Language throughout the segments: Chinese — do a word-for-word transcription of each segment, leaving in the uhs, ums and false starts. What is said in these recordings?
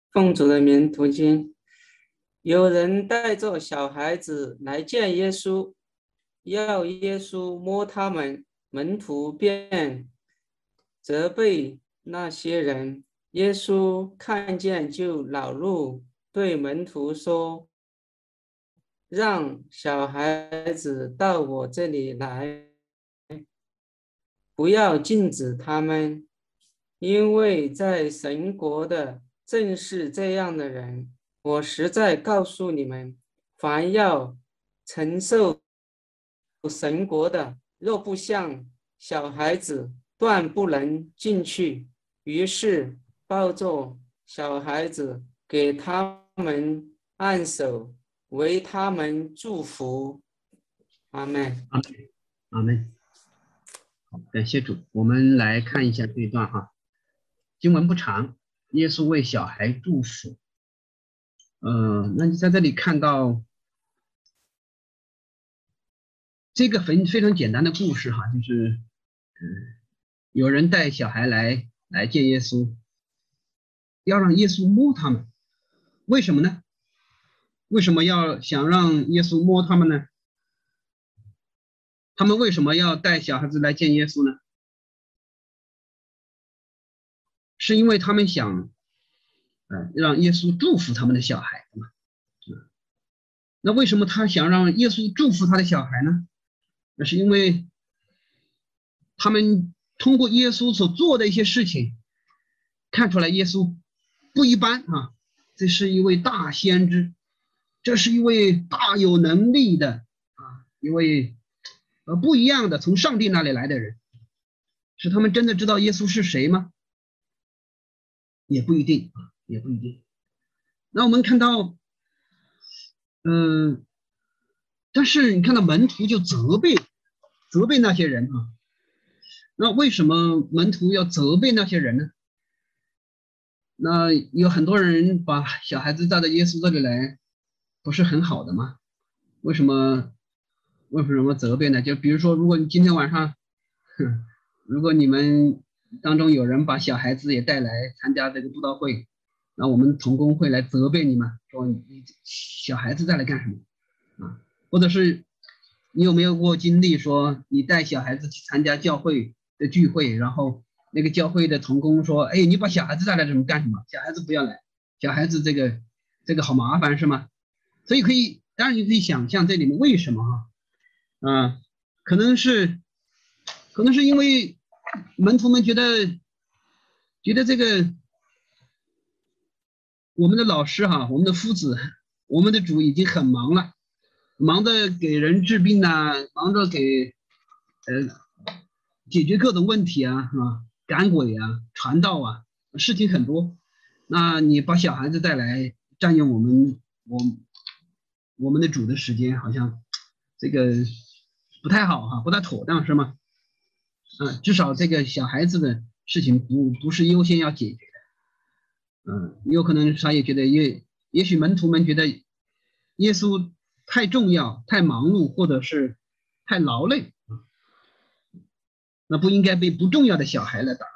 奉主的名读经。有人带着小孩子来见耶稣，要耶稣摸他们，门徒便责备那些人。耶稣看见就恼怒，对门徒说：让小孩子到我这里来，不要禁止他们，因为在神国的正是这样的人。我实在告诉你们，凡要承受神国的，若不像小孩子，断不能进去。于是抱着小孩子，给他们按手，为他们祝福。阿们。 阿们。阿们。好，感谢主。我们来看一下这一段哈，经文不长，耶稣为小孩祝福。呃，那你在这里看到这个非非常简单的故事哈，就是，嗯，有人带小孩来来见耶稣，要让耶稣摸他们，为什么呢？为什么要想让耶稣摸他们呢？他们为什么要带小孩子来见耶稣呢？是因为他们想，呃，让耶稣祝福他们的小孩嘛。那为什么他想让耶稣祝福他的小孩呢？那是因为他们通过耶稣所做的一些事情，看出来耶稣不一般啊，这是一位大先知，这是一位大有能力的啊，一位呃不一样的从上帝那里来的人。是他们真的知道耶稣是谁吗？也不一定啊，也不一定。那我们看到，嗯、呃，但是你看到门徒就责备责备那些人啊。那为什么门徒要责备那些人呢？那有很多人把小孩子带到耶稣这里来，不是很好的吗？为什么为什么责备呢？就比如说，如果你今天晚上，如果你们当中有人把小孩子也带来参加这个布道会，那我们同工会来责备你们，说你小孩子带来干什么啊？或者是你有没有过经历，说你带小孩子去参加教会的聚会，然后那个教会的同工说，哎，你把小孩子带来怎么干什么？小孩子不要来，小孩子这个这个好麻烦是吗？所以可以，当然你可以想象这里面为什么哈，啊，可能是可能是因为门徒们觉得觉得这个我们的老师哈，我们的夫子，我们的主已经很忙了，忙着给人治病啊，忙着给呃解决各种问题啊，是吧？赶鬼啊，传道啊，事情很多。那你把小孩子带来，占用我们我我们的主的时间，好像这个不太好哈，不太妥当是吗？嗯，至少这个小孩子的事情不不是优先要解决的。嗯，有可能他也觉得也也许门徒们觉得耶稣太重要、太忙碌，或者是太劳累，那不应该被不重要的小孩来打扰。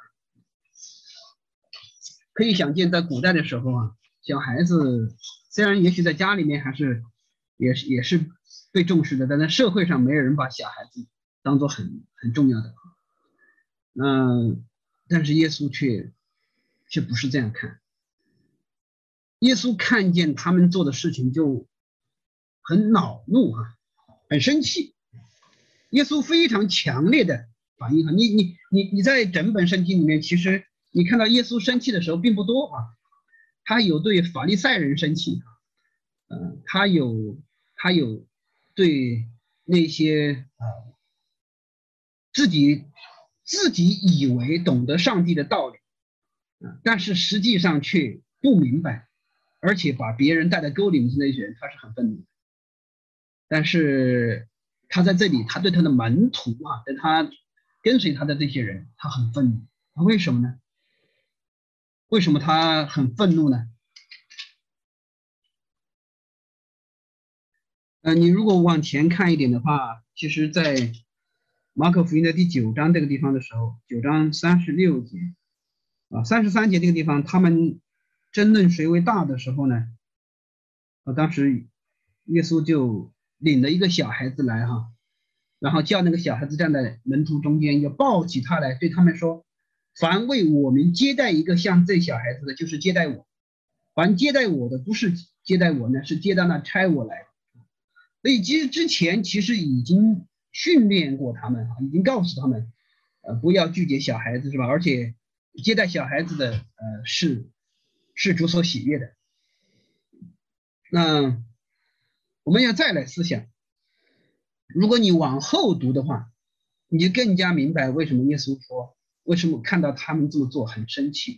可以想见，在古代的时候啊，小孩子虽然也许在家里面还是也是也是被重视的，但在社会上没有人把小孩子当做很很重要的。那但是耶稣却却不是这样看。耶稣看见他们做的事情就很恼怒啊，很生气。耶稣非常强烈的反应啊，你你你你在整本圣经里面，其实你看到耶稣生气的时候并不多啊。他有对法利赛人生气，呃，他有他有对那些呃自己自己以为懂得上帝的道理，呃，但是实际上却不明白，而且把别人带在沟里面的那些人，他是很愤怒的。但是他在这里，他对他的门徒啊，对他跟随他的这些人，他很愤怒。他为什么呢？为什么他很愤怒呢？呃，你如果往前看一点的话，其实在马可福音的第九章这个地方的时候，九章三十六节啊，三十三节这个地方，他们争论谁为大的时候呢，啊，当时耶稣就领了一个小孩子来哈，然后叫那个小孩子站在门徒中间，要抱起他来，对他们说：凡为我们接待一个像这小孩子的，就是接待我；凡接待我的，不是接待我呢，是接待那差我来的。所以其实之前其实已经训练过他们，已经告诉他们，呃，不要拒绝小孩子，是吧？而且接待小孩子的，呃，是是主所喜悦的。那我们要再来思想，如果你往后读的话，你就更加明白为什么耶稣说，为什么看到他们这么做很生气。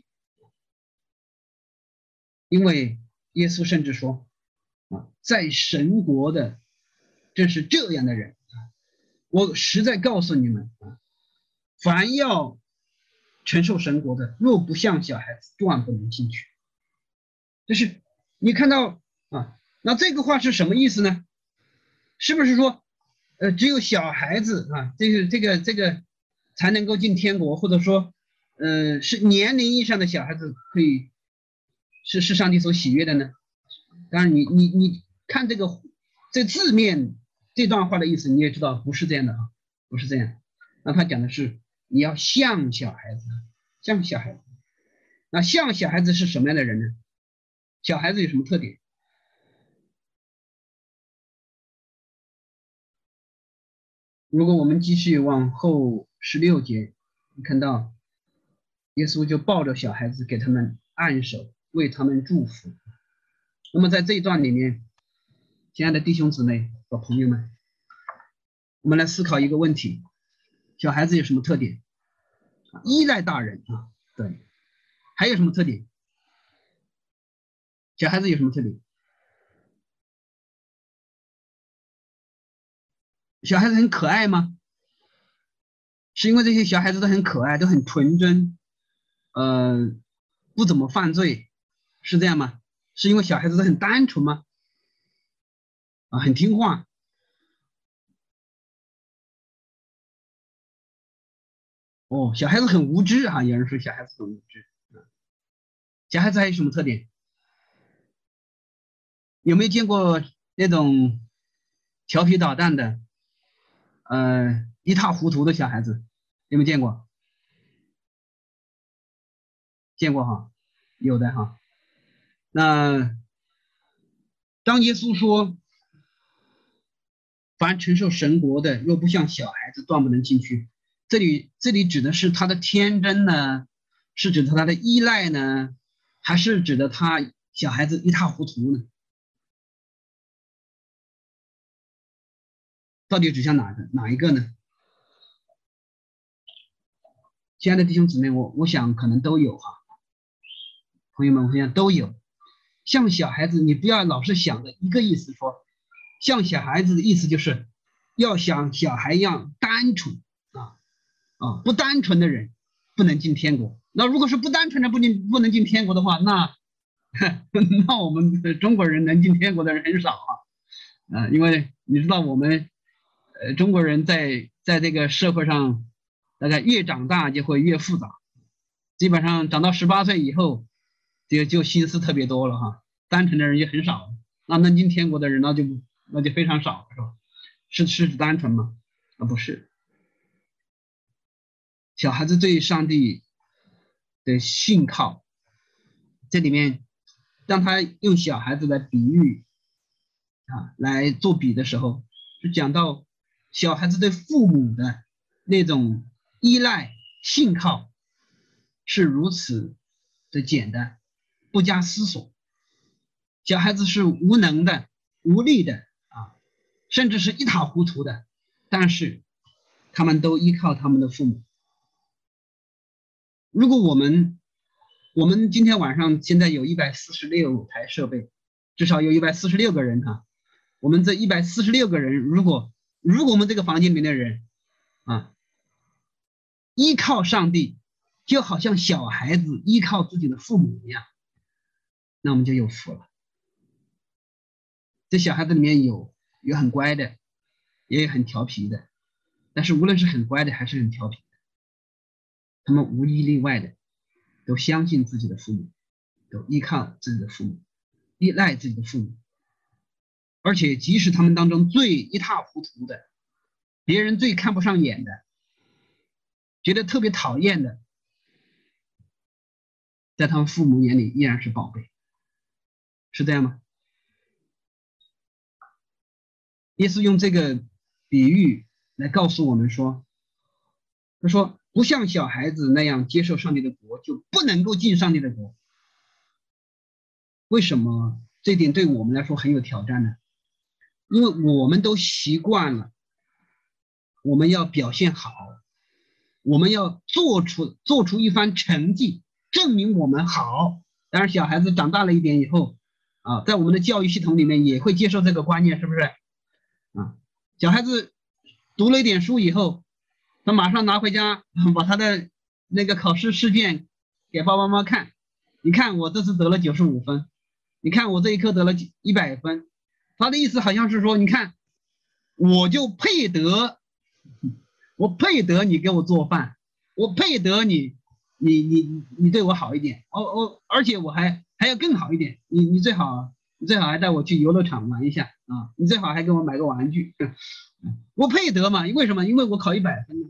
因为耶稣甚至说啊，在神国的正是这样的人啊，我实在告诉你们啊，凡要承受神国的，若不像小孩子，断不能进去。就是你看到啊，那这个话是什么意思呢？是不是说，呃，只有小孩子啊，这个这个这个才能够进天国，或者说，呃，是年龄以上的小孩子可以是是上帝所喜悦的呢？当然你，你你你看这个这字面这段话的意思，你也知道不是这样的啊，不是这样。那他讲的是你要像小孩子，像小孩子。那像小孩子是什么样的人呢？小孩子有什么特点？如果我们继续往后十六节，你看到耶稣就抱着小孩子给他们按手，为他们祝福。那么在这一段里面，亲爱的弟兄姊妹和朋友们，我们来思考一个问题：小孩子有什么特点？依赖大人啊，对。还有什么特点？小孩子有什么特点？小孩子很可爱吗？是因为这些小孩子都很可爱，都很纯真，呃，不怎么犯罪，是这样吗？是因为小孩子都很单纯吗？啊，很听话。哦，小孩子很无知啊，有人说小孩子很无知。小孩子还有什么特点？有没有见过那种调皮捣蛋的，呃，一塌糊涂的小孩子？有没有见过？见过哈，有的哈。那当耶稣说，凡承受神国的，若不像小孩子，断不能进去。这里这里指的是他的天真呢，是指的他的依赖呢，还是指的他小孩子一塌糊涂呢？到底指向哪个哪一个呢？亲爱的弟兄姊妹，我我想可能都有哈，朋友们，我想都有。像小孩子，你不要老是想着一个意思说，像小孩子的意思就是要像小孩一样单纯啊啊，不单纯的人不能进天国。那如果是不单纯的不进不能进天国的话，那那我们中国人能进天国的人很少啊啊，因为你知道我们呃中国人在在这个社会上，大概越长大就会越复杂，基本上长到十八岁以后，就就心思特别多了哈，单纯的人也很少，那能进天国的人那就那就非常少，是吧？是是指单纯吗？啊，不是。小孩子对上帝的信靠，这里面当他用小孩子来比喻啊来做比的时候，就讲到小孩子对父母的那种依赖信靠是如此的简单，不加思索。小孩子是无能的、无力的啊，甚至是一塌糊涂的，但是他们都依靠他们的父母。如果我们我们今天晚上现在有一百四十六台设备，至少有一百四十六个人哈、啊。我们这一百四十六个人，如果如果我们这个房间里面的人啊，依靠上帝，就好像小孩子依靠自己的父母一样，那我们就有福了。这小孩子里面有有很乖的，也有很调皮的，但是无论是很乖的还是很调皮的，他们无一例外的都相信自己的父母， 都依靠自己的父母，依赖自己的父母，而且即使他们当中最一塌糊涂的，别人最看不上眼的，觉得特别讨厌的，在他们父母眼里依然是宝贝，是这样吗？耶稣用这个比喻来告诉我们说，他说不像小孩子那样接受上帝的国，就不能够进上帝的国。为什么这点对我们来说很有挑战呢？因为我们都习惯了，我们要表现好，我们要做出做出一番成绩，证明我们好。当然小孩子长大了一点以后啊，在我们的教育系统里面也会接受这个观念，是不是啊？小孩子读了一点书以后，他马上拿回家把他的那个考试试卷给爸爸妈妈看，你看我这次得了九十五分，你看我这一科得了一百分。他的意思好像是说，你看我就配得，我配得你给我做饭，我配得你你你你对我好一点，哦哦，而且我还还要更好一点，你你最好你最好还带我去游乐场玩一下啊，你最好还给我买个玩具，我配得嘛？为什么？因为我考一百分呢。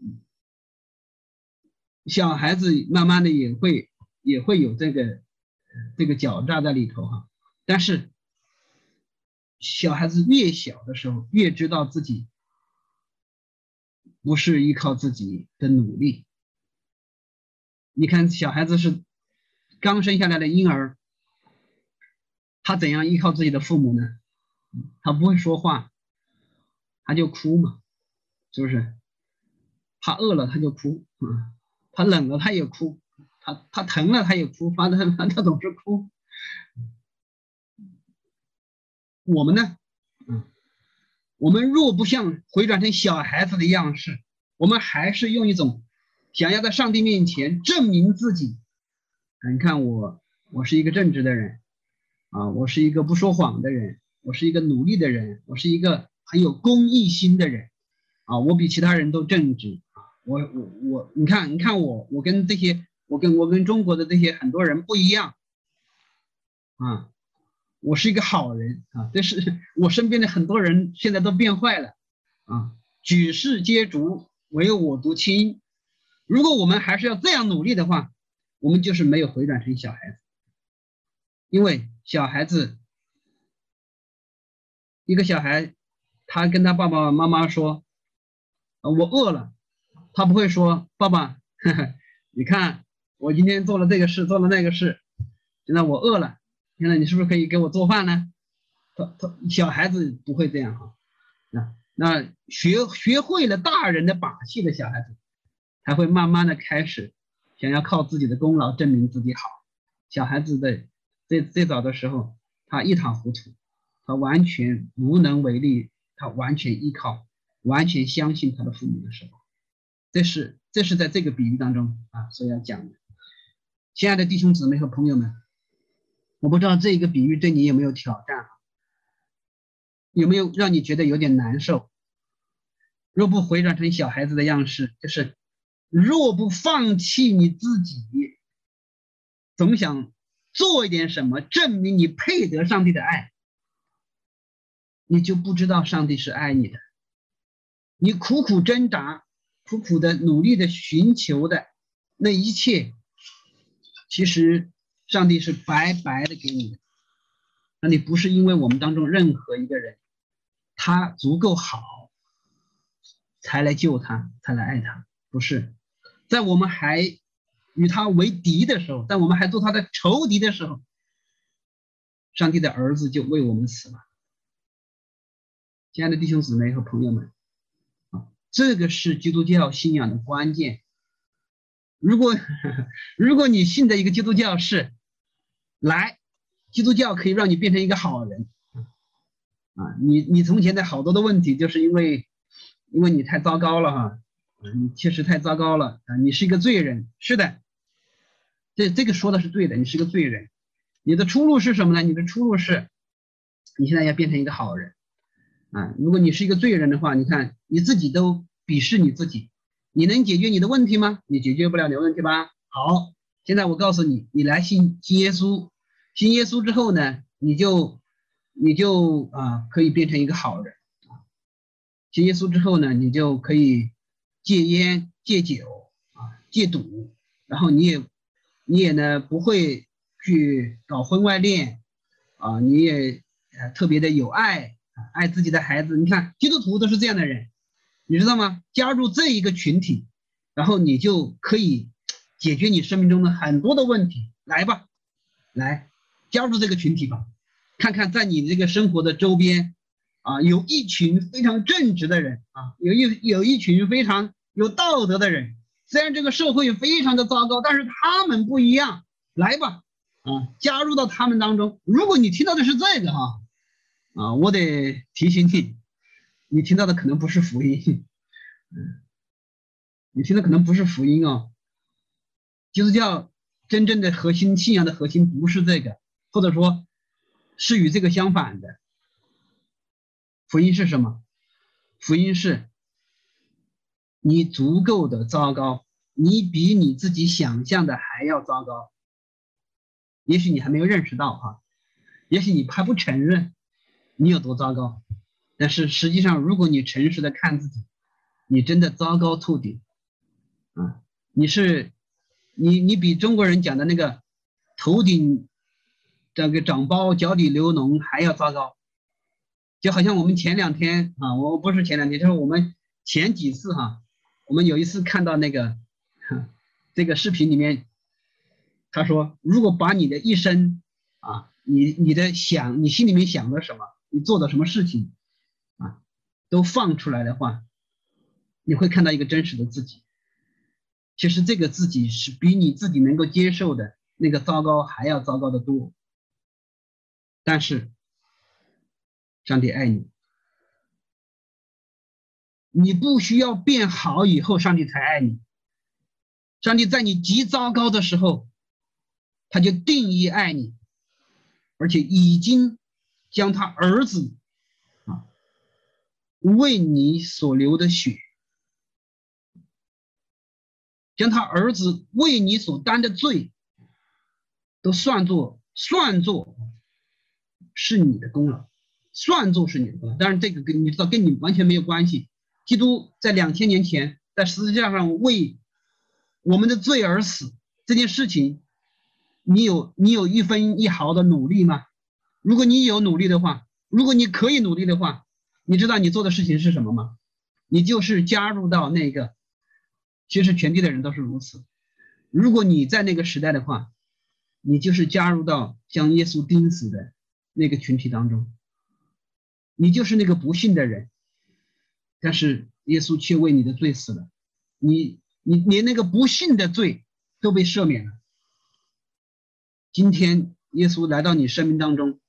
小孩子慢慢的也会也会有这个这个狡诈在里头哈，但是小孩子越小的时候，越知道自己不是依靠自己的努力。你看小孩子是刚生下来的婴儿，他怎样依靠自己的父母呢？他不会说话，他就哭嘛，是不是？他饿了他就哭，嗯，他冷了他也哭，他他疼了他也哭，反正他总是哭。我们呢，嗯，我们若不像回转成小孩子的样式，我们还是用一种想要在上帝面前证明自己。你看我，我是一个正直的人啊，我是一个不说谎的人，我是一个努力的人，我是一个很有公益心的人啊，我比其他人都正直啊，我我我，你看你看我，我跟这些，我跟我跟中国的这些很多人不一样啊。我是一个好人啊，但是我身边的很多人现在都变坏了啊，举世皆浊，唯我独清。如果我们还是要这样努力的话，我们就是没有回转成小孩子。因为小孩子，一个小孩，他跟他爸爸妈妈说，我饿了，他不会说爸爸，呵呵，你看我今天做了这个事，做了那个事，现在我饿了。现在你是不是可以给我做饭呢？他他小孩子不会这样哈，啊，那学学会了大人的把戏的小孩子，才会慢慢的开始想要靠自己的功劳证明自己好。小孩子的最最早的时候，他一塌糊涂，他完全无能为力，他完全依靠，完全相信他的父母的时候，这是这是在这个比喻当中啊所要讲的。亲爱的弟兄姊妹和朋友们，我不知道这个比喻对你有没有挑战，有没有让你觉得有点难受？若不回转成小孩子的样式，就是若不放弃你自己，总想做一点什么证明你配得上帝的爱，你就不知道上帝是爱你的。你苦苦挣扎，苦苦的努力的寻求的那一切，其实上帝是白白的给你的。那你不是因为我们当中任何一个人他足够好才来救他，才来爱他，不是。在我们还与他为敌的时候，在我们还做他的仇敌的时候，上帝的儿子就为我们死了。亲爱的弟兄姊妹和朋友们，这个是基督教信仰的关键。如果如果你信的一个基督教是来基督教可以让你变成一个好人啊，你你从前的好多的问题就是因为因为你太糟糕了哈，你确实太糟糕了啊，你是一个罪人，是的，这这个说的是对的，你是个罪人。你的出路是什么呢？你的出路是你现在要变成一个好人啊。如果你是一个罪人的话，你看你自己都鄙视你自己，你能解决你的问题吗？你解决不了你的问题吧？好， 现在我告诉你，你来信信耶稣，信耶稣之后呢，你就你就啊可以变成一个好人。信耶稣之后呢，你就可以戒烟、戒酒啊、戒赌，然后你也你也呢不会去搞婚外恋啊，你也呃特别的有爱，爱自己的孩子。你看基督徒都是这样的人，你知道吗？加入这一个群体，然后你就可以解决你生命中的很多的问题。来吧，来加入这个群体吧，看看在你这个生活的周边啊，有一群非常正直的人啊，有一有一群非常有道德的人。虽然这个社会非常的糟糕，但是他们不一样。来吧，啊，加入到他们当中。如果你听到的是这个哈，啊，我得提醒你，你听到的可能不是福音，嗯，你听的可能不是福音哦。基督教真正的核心信仰的核心不是这个，或者说是与这个相反的。福音是什么？福音是你足够的糟糕，你比你自己想象的还要糟糕。也许你还没有认识到哈，也许你还不承认你有多糟糕，但是实际上如果你诚实的看自己，你真的糟糕透顶啊！你是你你比中国人讲的那个头顶这个长包脚底流脓还要糟糕。就好像我们前两天啊，我不是前两天，就是我们前几次哈，我们有一次看到那个这个视频里面，他说如果把你的一生啊，你你的想你心里面想的什么，你做的什么事情啊，都放出来的话，你会看到一个真实的自己。其实这个自己是比你自己能够接受的那个糟糕还要糟糕的多。但是上帝爱你，你不需要变好以后上帝才爱你。上帝在你极糟糕的时候，他就定义爱你，而且已经将他儿子啊为你所流的血，将他儿子为你所担的罪都算作算作是你的功劳，算作是你的功劳。当然这个跟你知道跟你完全没有关系。基督在两千年前在十字架上为我们的罪而死，这件事情你有你有一分一毫的努力吗？如果你有努力的话，如果你可以努力的话，你知道你做的事情是什么吗？你就是加入到那个，其实全地的人都是如此。如果你在那个时代的话，你就是加入到将耶稣钉死的那个群体当中，你就是那个不信的人，但是耶稣却为你的罪死了，你你连那个不信的罪都被赦免了。今天耶稣来到你生命当中，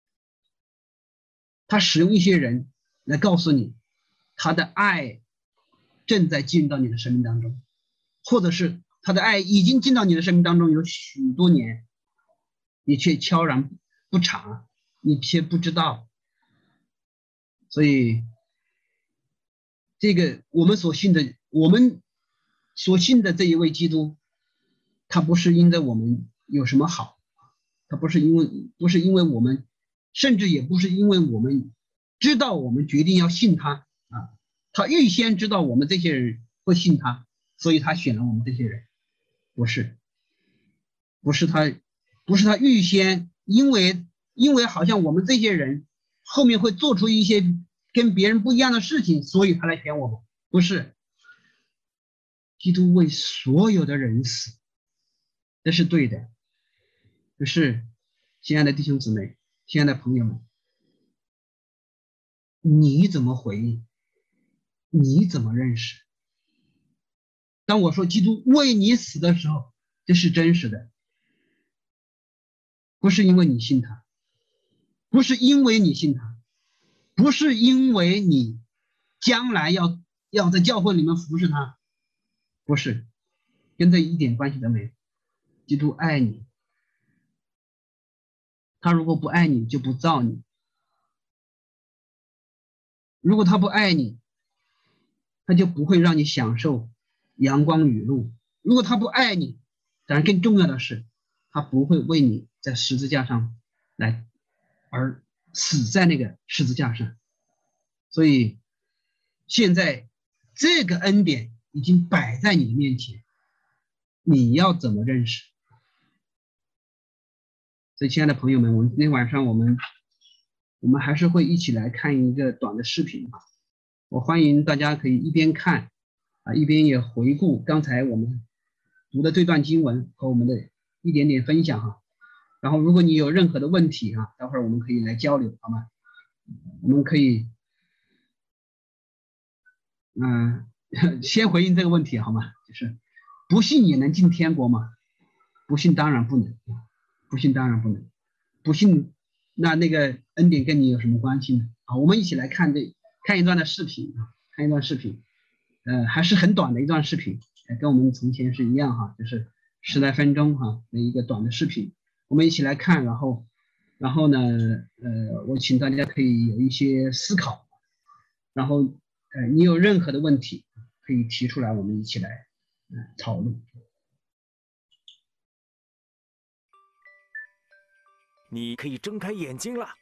他使用一些人来告诉你他的爱正在进到你的生命当中，或者是他的爱已经进到你的生命当中有许多年，你却悄然不察，你却不知道。所以这个我们所信的我们所信的这一位基督，他不是因着我们有什么好，他不是因为不是因为我们，甚至也不是因为我们知道我们决定要信他啊，他预先知道我们这些人会信他，所以他选了我们这些人。不是不是他不是他预先因为因为好像我们这些人后面会做出一些跟别人不一样的事情，所以他来选我们。不是，基督为所有的人死，这是对的。可是亲爱的弟兄姊妹，亲爱的朋友们，你怎么回应？你怎么认识？当我说基督为你死的时候，这是真实的，不是因为你信他，不是因为你信他，不是因为你将来要要在教会里面服侍他，不是，跟这一点关系都没有。基督爱你，他如果不爱你就不造你，如果他不爱你，他就不会让你享受阳光雨露，如果他不爱你， 当然更重要的是，他不会为你在十字架上来而死在那个十字架上。所以现在这个恩典已经摆在你的面前，你要怎么认识？所以亲爱的朋友们，我们今天晚上我们我们还是会一起来看一个短的视频。我欢迎大家可以一边看啊，一边也回顾刚才我们读的这段经文和我们的一点点分享哈。然后如果你有任何的问题啊，待会儿我们可以来交流，好吗？我们可以嗯、呃、先回应这个问题好吗？就是不信也能进天国吗？不信当然不能，不信当然不能，不信那那个恩典跟你有什么关系呢？啊，我们一起来看这看一段的视频啊，看一段视频，呃，还是很短的一段视频，跟我们从前是一样哈，就是十来分钟哈的一个短的视频，我们一起来看，然后，然后呢，呃，我请大家可以有一些思考，然后，呃，你有任何的问题可以提出来，我们一起来呃讨论。 你可以睁开眼睛了。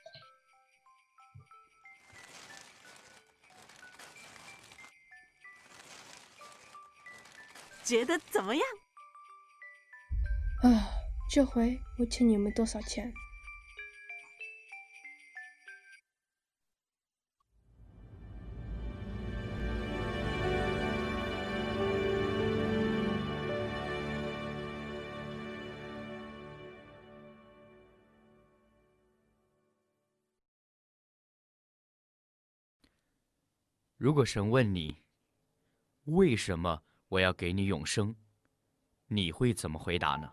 觉得怎么样？ 啊，这回我欠你们多少钱？ 如果神问你，为什么我要给你永生，你会怎么回答呢？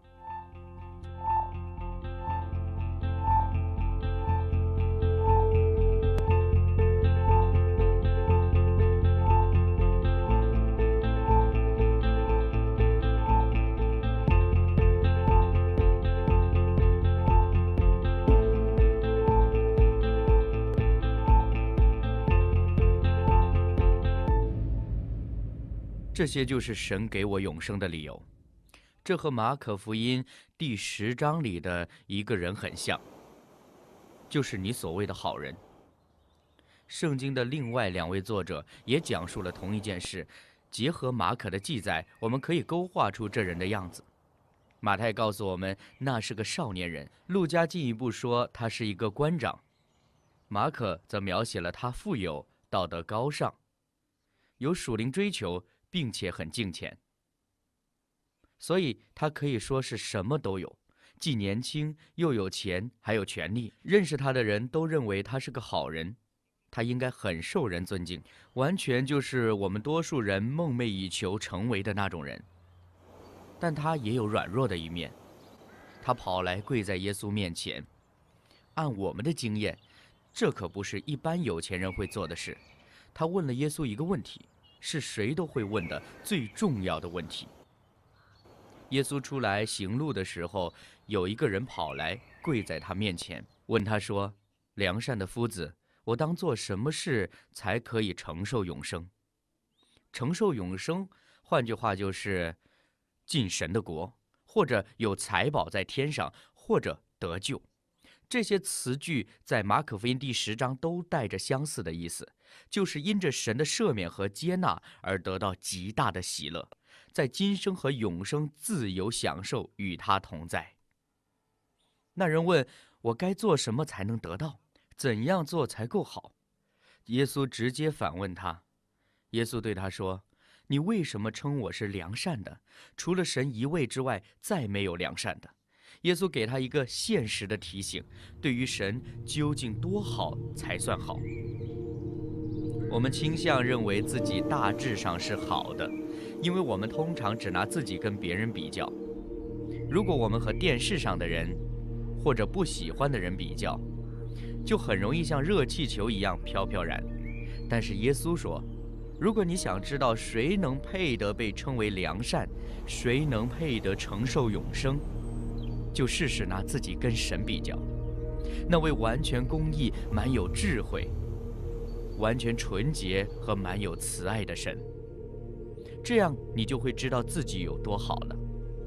这些就是神给我永生的理由。这和马可福音第十章里的一个人很像，就是你所谓的好人。圣经的另外两位作者也讲述了同一件事，结合马可的记载，我们可以勾画出这人的样子。马太告诉我们那是个少年人，路加进一步说他是一个官长，马可则描写了他富有、道德高尚，有属灵追求，并且很敬虔，所以他可以说是什么都有，既年轻又有钱，还有权利。认识他的人都认为他是个好人，他应该很受人尊敬，完全就是我们多数人梦寐以求成为的那种人。但他也有软弱的一面，他跑来跪在耶稣面前。按我们的经验，这可不是一般有钱人会做的事。他问了耶稣一个问题，是谁都会问的最重要的问题。耶稣出来行路的时候，有一个人跑来跪在他面前，问他说：良善的夫子，我当做什么事才可以承受永生？承受永生，换句话就是进神的国，或者有财宝在天上，或者得救。这些词句在马可福音第十章都带着相似的意思，就是因着神的赦免和接纳而得到极大的喜乐，在今生和永生自由享受，与他同在。那人问：我该做什么才能得到？怎样做才够好？耶稣直接反问他。耶稣对他说：你为什么称我是良善的？除了神一位之外，再没有良善的。耶稣给他一个现实的提醒，对于神究竟多好才算好。我们倾向认为自己大致上是好的，因为我们通常只拿自己跟别人比较。如果我们和电视上的人或者不喜欢的人比较，就很容易像热气球一样飘飘然。但是耶稣说，如果你想知道谁能配得被称为良善，谁能配得承受永生，就试试拿自己跟神比较，那位完全公义、满有智慧、完全纯洁和满有慈爱的神。这样你就会知道自己有多好了。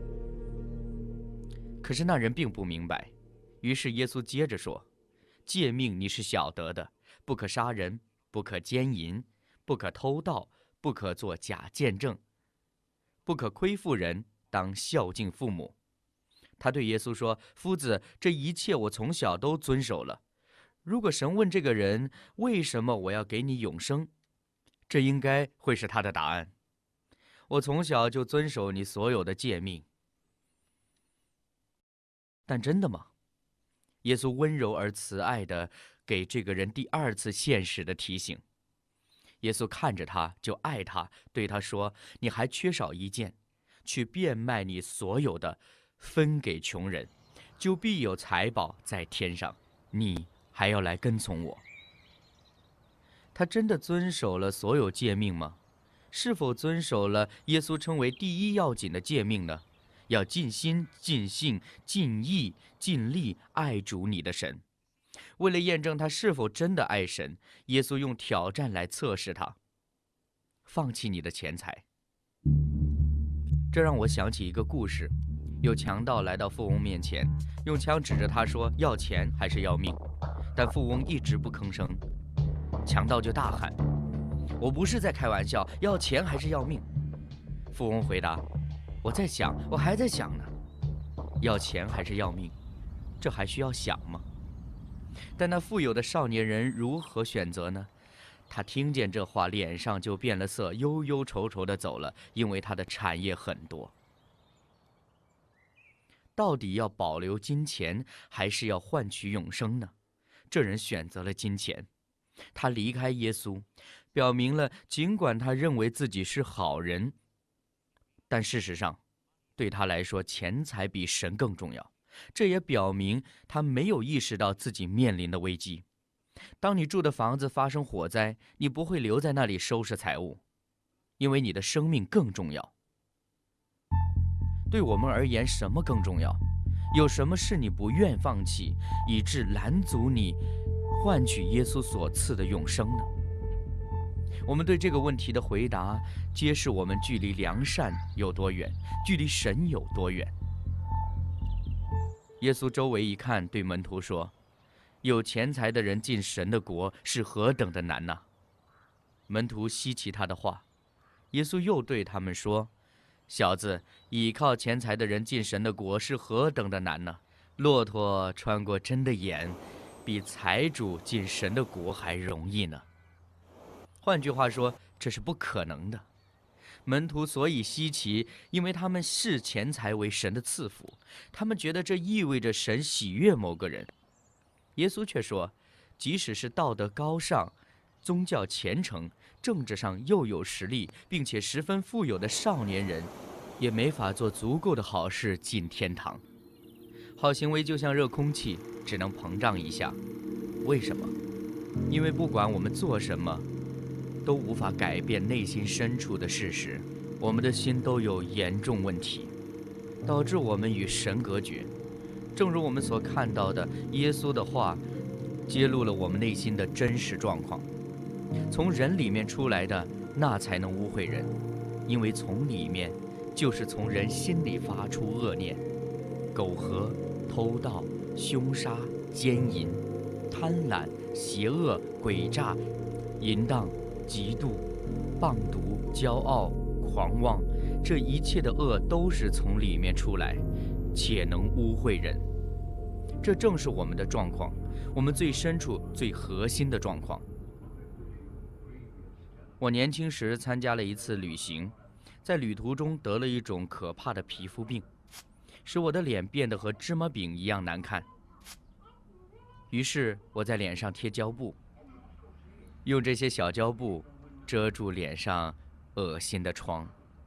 可是那人并不明白。于是耶稣接着说：“诫命你是晓得的，不可杀人，不可奸淫，不可偷盗，不可作假见证，不可亏负人，当孝敬父母。”他对耶稣说：“夫子，这一切我从小都遵守了。”如果神问这个人为什么我要给你永生，这应该会是他的答案：我从小就遵守你所有的诫命。但真的吗？耶稣温柔而慈爱地给这个人第二次现实的提醒。耶稣看着他就爱他，对他说：“你还缺少一件，去变卖你所有的，分给穷人，就必有财宝在天上。你还要来跟从我。”他真的遵守了所有诫命吗？是否遵守了耶稣称为第一要紧的诫命呢？要尽心、尽性、尽意、尽力爱主你的神。为了验证他是否真的爱神，耶稣用挑战来测试他。放弃你的钱财。这让我想起一个故事，有强盗来到富翁面前，用枪指着他说：“要钱还是要命？”但富翁一直不吭声。强盗就大喊：“我不是在开玩笑，要钱还是要命？”富翁回答：“我在想，我还在想呢。要钱还是要命，这还需要想吗？”但那富有的少年人如何选择呢？他听见这话，脸上就变了色，忧忧愁愁地走了，因为他的产业很多。到底要保留金钱，还是要换取永生呢？这人选择了金钱，他离开耶稣，表明了尽管他认为自己是好人，但事实上，对他来说，钱财比神更重要。这也表明他没有意识到自己面临的危机。当你住的房子发生火灾，你不会留在那里收拾财物，因为你的生命更重要。对我们而言，什么更重要？有什么是你不愿放弃，以致拦阻你换取耶稣所赐的永生呢？我们对这个问题的回答，揭示我们距离良善有多远，距离神有多远。耶稣周围一看，对门徒说：“有钱财的人进神的国是何等的难呐！”门徒稀奇他的话。耶稣又对他们说：“小子，倚靠钱财的人进神的国是何等的难呢？骆驼穿过针的眼，比财主进神的国还容易呢。”换句话说，这是不可能的。门徒所以稀奇，因为他们视钱财为神的赐福，他们觉得这意味着神喜悦某个人。耶稣却说，即使是道德高尚、宗教虔诚、政治上又有实力，并且十分富有的少年人，也没法做足够的好事进天堂。好行为就像热空气，只能膨胀一下。为什么？因为不管我们做什么，都无法改变内心深处的事实，我们的心都有严重问题，导致我们与神隔绝。正如我们所看到的，耶稣的话揭露了我们内心的真实状况。从人里面出来的，那才能污秽人，因为从里面就是从人心里发出恶念，苟合、偷盗、凶杀、奸淫、贪婪、邪恶、诡诈、淫荡、嫉妒、棒毒、骄傲、狂妄，这一切的恶都是从里面出来，且能污秽人。这正是我们的状况，我们最深处、最核心的状况。我年轻时参加了一次旅行，在旅途中得了一种可怕的皮肤病，使我的脸变得和芝麻饼一样难看。于是我在脸上贴胶布，用这些小胶布遮住脸上恶心的疮。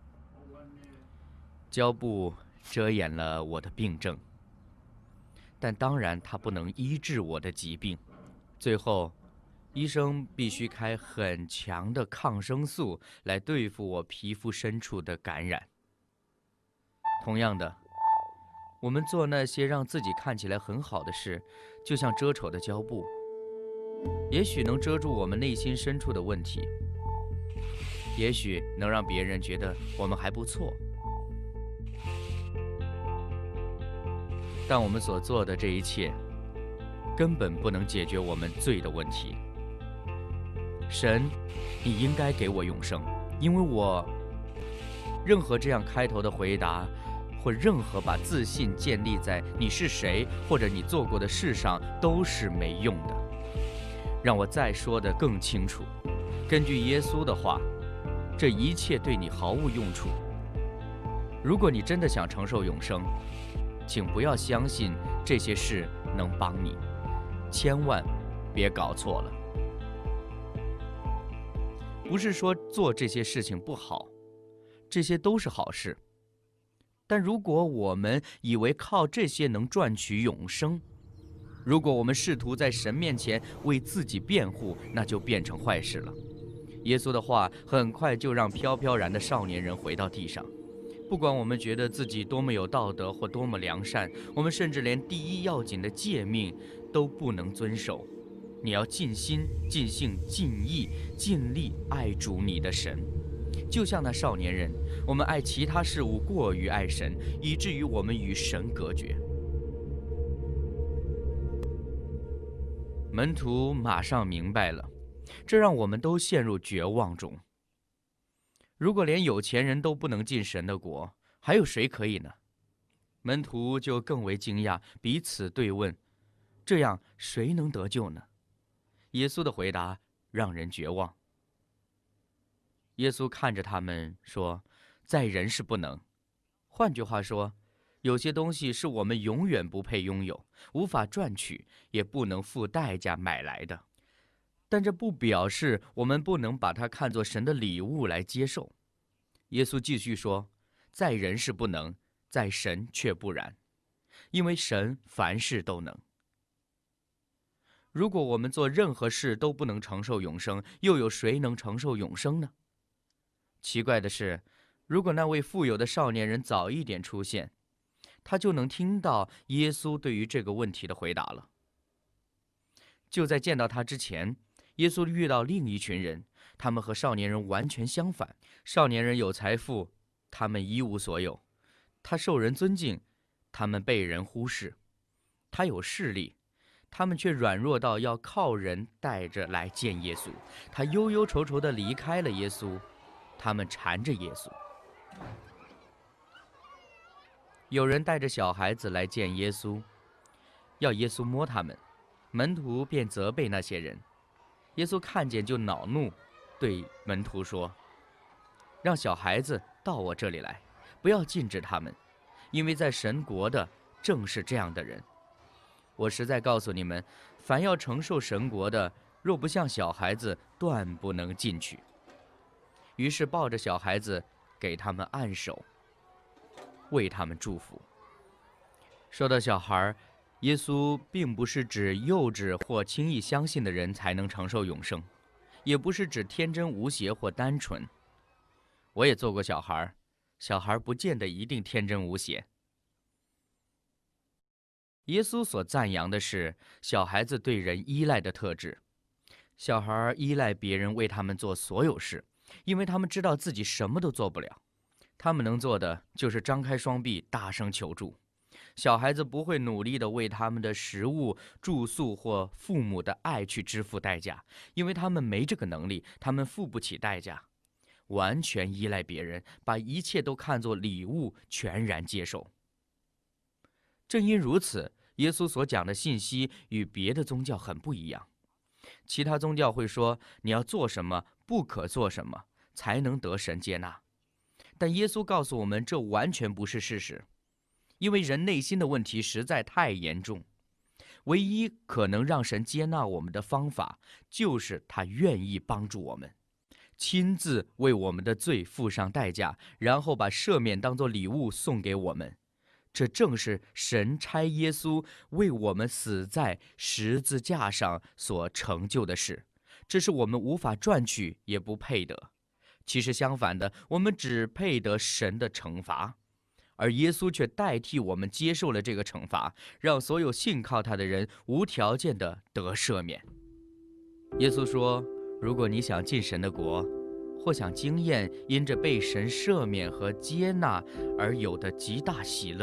胶布遮掩了我的病症，但当然它不能医治我的疾病。最后医生必须开很强的抗生素来对付我皮肤深处的感染。同样的，我们做那些让自己看起来很好的事，就像遮丑的胶布，也许能遮住我们内心深处的问题，也许能让别人觉得我们还不错。 但我们所做的这一切，根本不能解决我们罪的问题。神，你应该给我永生，因为我……任何这样开头的回答，或任何把自信建立在你是谁或者你做过的事上，都是没用的。让我再说得更清楚，根据耶稣的话，这一切对你毫无用处。如果你真的想承受永生，请不要相信这些事能帮你，千万别搞错了。不是说做这些事情不好，这些都是好事。但如果我们以为靠这些能赚取永生，如果我们试图在神面前为自己辩护，那就变成坏事了。耶稣的话很快就让飘飘然的少年人回到地上。不管我们觉得自己多么有道德或多么良善，我们甚至连第一要紧的诫命都不能遵守。你要尽心、尽性、尽意、尽力爱主你的神，就像那少年人，我们爱其他事物过于爱神，以至于我们与神隔绝。门徒马上明白了，这让我们都陷入绝望中。如果连有钱人都不能进神的国，还有谁可以呢？门徒就更为惊讶，彼此对问：这样谁能得救呢？耶稣的回答让人绝望。耶稣看着他们说：在人是不能。换句话说，有些东西是我们永远不配拥有，无法赚取，也不能付代价买来的。但这不表示我们不能把它看作神的礼物来接受。耶稣继续说：在人是不能，在神却不然，因为神凡事都能。如果我们做任何事都不能承受永生，又有谁能承受永生呢？奇怪的是，如果那位富有的少年人早一点出现，他就能听到耶稣对于这个问题的回答了。就在见到他之前，耶稣遇到另一群人，他们和少年人完全相反。少年人有财富，他们一无所有；他受人尊敬，他们被人忽视；他有势力，他们却软弱到要靠人带着来见耶稣。他忧忧愁愁地离开了耶稣，他们缠着耶稣。有人带着小孩子来见耶稣，要耶稣摸他们，门徒便责备那些人。耶稣看见就恼怒，对门徒说：让小孩子到我这里来，不要禁止他们，因为在神国的正是这样的人。我实在告诉你们，凡要承受神国的，若不像小孩子，断不能进去。于是抱着小孩子，给他们按手，为他们祝福。说到小孩，耶稣并不是指幼稚或轻易相信的人才能承受永生，也不是指天真无邪或单纯。我也做过小孩，小孩不见得一定天真无邪。耶稣所赞扬的是小孩子对人依赖的特质。小孩依赖别人为他们做所有事，因为他们知道自己什么都做不了。他们能做的就是张开双臂，大声求助。小孩子不会努力地为他们的食物、住宿或父母的爱去支付代价，因为他们没这个能力，他们付不起代价。完全依赖别人，把一切都看作礼物，全然接受。正因如此，耶稣所讲的信息与别的宗教很不一样。其他宗教会说你要做什么，不可做什么，才能得神接纳。但耶稣告诉我们，这完全不是事实，因为人内心的问题实在太严重。唯一可能让神接纳我们的方法，就是他愿意帮助我们，亲自为我们的罪付上代价，然后把赦免当作礼物送给我们。这正是神差耶稣为我们死在十字架上所成就的事，这是我们无法赚取，也不配得。其实相反的，我们只配得神的惩罚，而耶稣却代替我们接受了这个惩罚，让所有信靠他的人无条件的得赦免。耶稣说，如果你想进神的国，或想经验因着被神赦免和接纳而有的极大喜乐，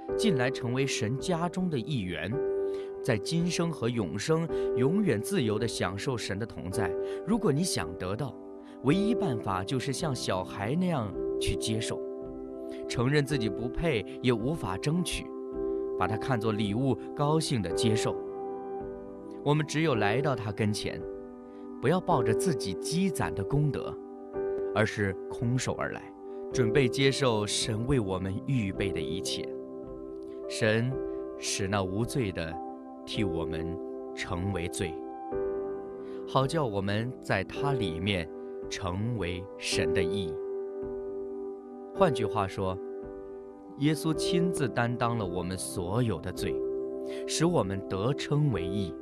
进来成为神家中的一员，在今生和永生永远自由地享受神的同在。如果你想得到，唯一办法就是像小孩那样去接受，承认自己不配也无法争取，把它看作礼物，高兴地接受。我们只有来到他跟前，不要抱着自己积攒的功德，而是空手而来，准备接受神为我们预备的一切。神使那无罪的替我们成为罪，好叫我们在他里面成为神的义。换句话说，耶稣亲自担当了我们所有的罪，使我们得称为义。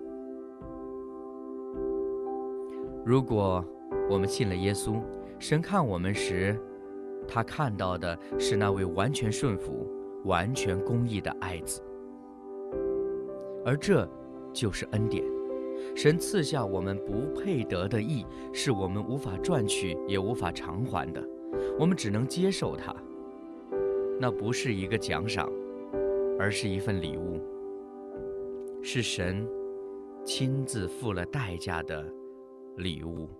如果我们信了耶稣，神看我们时，他看到的是那位完全顺服、完全公义的爱子，而这就是恩典。神赐下我们不配得的义，是我们无法赚取也无法偿还的，我们只能接受它。那不是一个奖赏，而是一份礼物，是神亲自付了代价的礼物。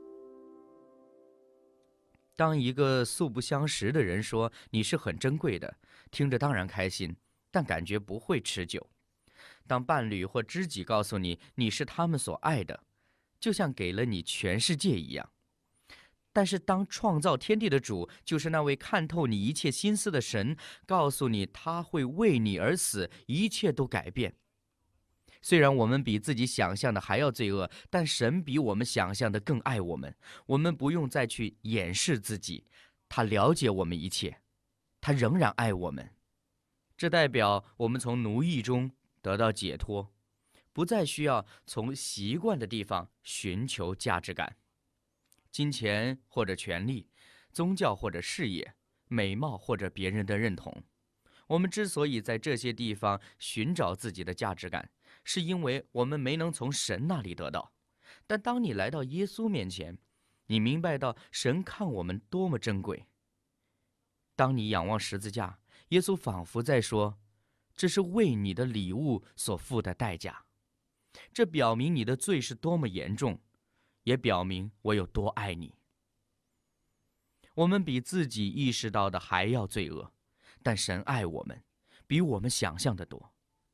当一个素不相识的人说你是很珍贵的，听着当然开心，但感觉不会持久。当伴侣或知己告诉你你是他们所爱的，就像给了你全世界一样。但是当创造天地的主，就是那位看透你一切心思的神，告诉你他会为你而死，一切都改变。虽然我们比自己想象的还要罪恶，但神比我们想象的更爱我们。我们不用再去掩饰自己，他了解我们一切，他仍然爱我们。这代表我们从奴役中得到解脱，不再需要从习惯的地方寻求价值感。金钱或者权力，宗教或者事业，美貌或者别人的认同。我们之所以在这些地方寻找自己的价值感，是因为我们没能从神那里得到。但当你来到耶稣面前，你明白到神看我们多么珍贵。当你仰望十字架，耶稣仿佛在说，这是为你的礼物所付的代价。这表明你的罪是多么严重，也表明我有多爱你。我们比自己意识到的还要罪恶，但神爱我们，比我们想象的多。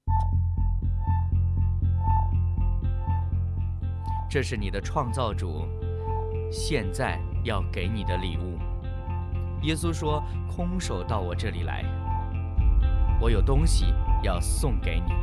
这是你的创造主现在要给你的礼物。耶稣说，空手到我这里来，我有东西要送给你。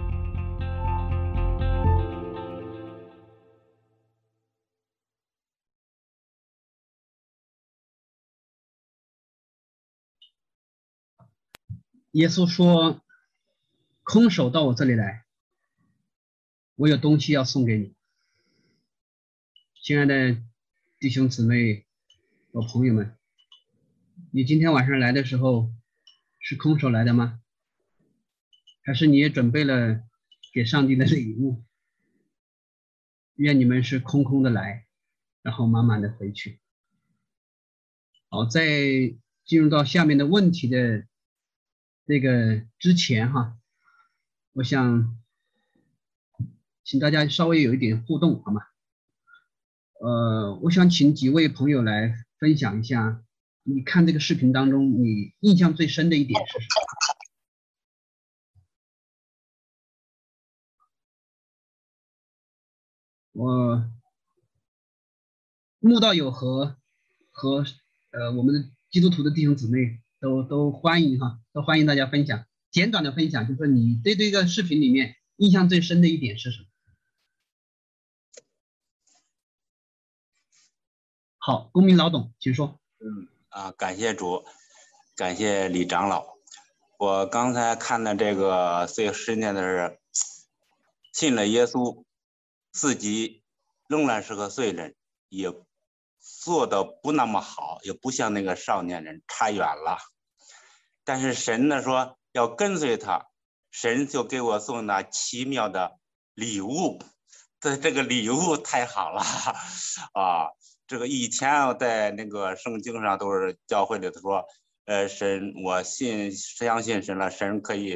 耶稣说，空手到我这里来，我有东西要送给你。亲爱的弟兄姊妹和朋友们，你今天晚上来的时候是空手来的吗？还是你也准备了给上帝的礼物？愿你们是空空的来，然后满满的回去。好，在进入到下面的问题的这个之前哈，我想请大家稍微有一点互动好吗？呃，我想请几位朋友来分享一下，你看这个视频当中你印象最深的一点是什么？我慕道友和和呃我们的基督徒的弟兄姊妹都都欢迎哈，都欢迎大家分享，简短的分享，就是说你对这个视频里面印象最深的一点是什么？好，公民老董，请说。 嗯啊，感谢主，感谢李长老。我刚才看的这个最深的是，信了耶稣，自己仍然是个罪人，也做的不那么好，也不像那个少年人，差远了。但是神呢说要跟随他，神就给我送那奇妙的礼物，这这个礼物太好了啊！这个以前我在那个圣经上都是教会里头说，呃，神，我信相信神了，神可以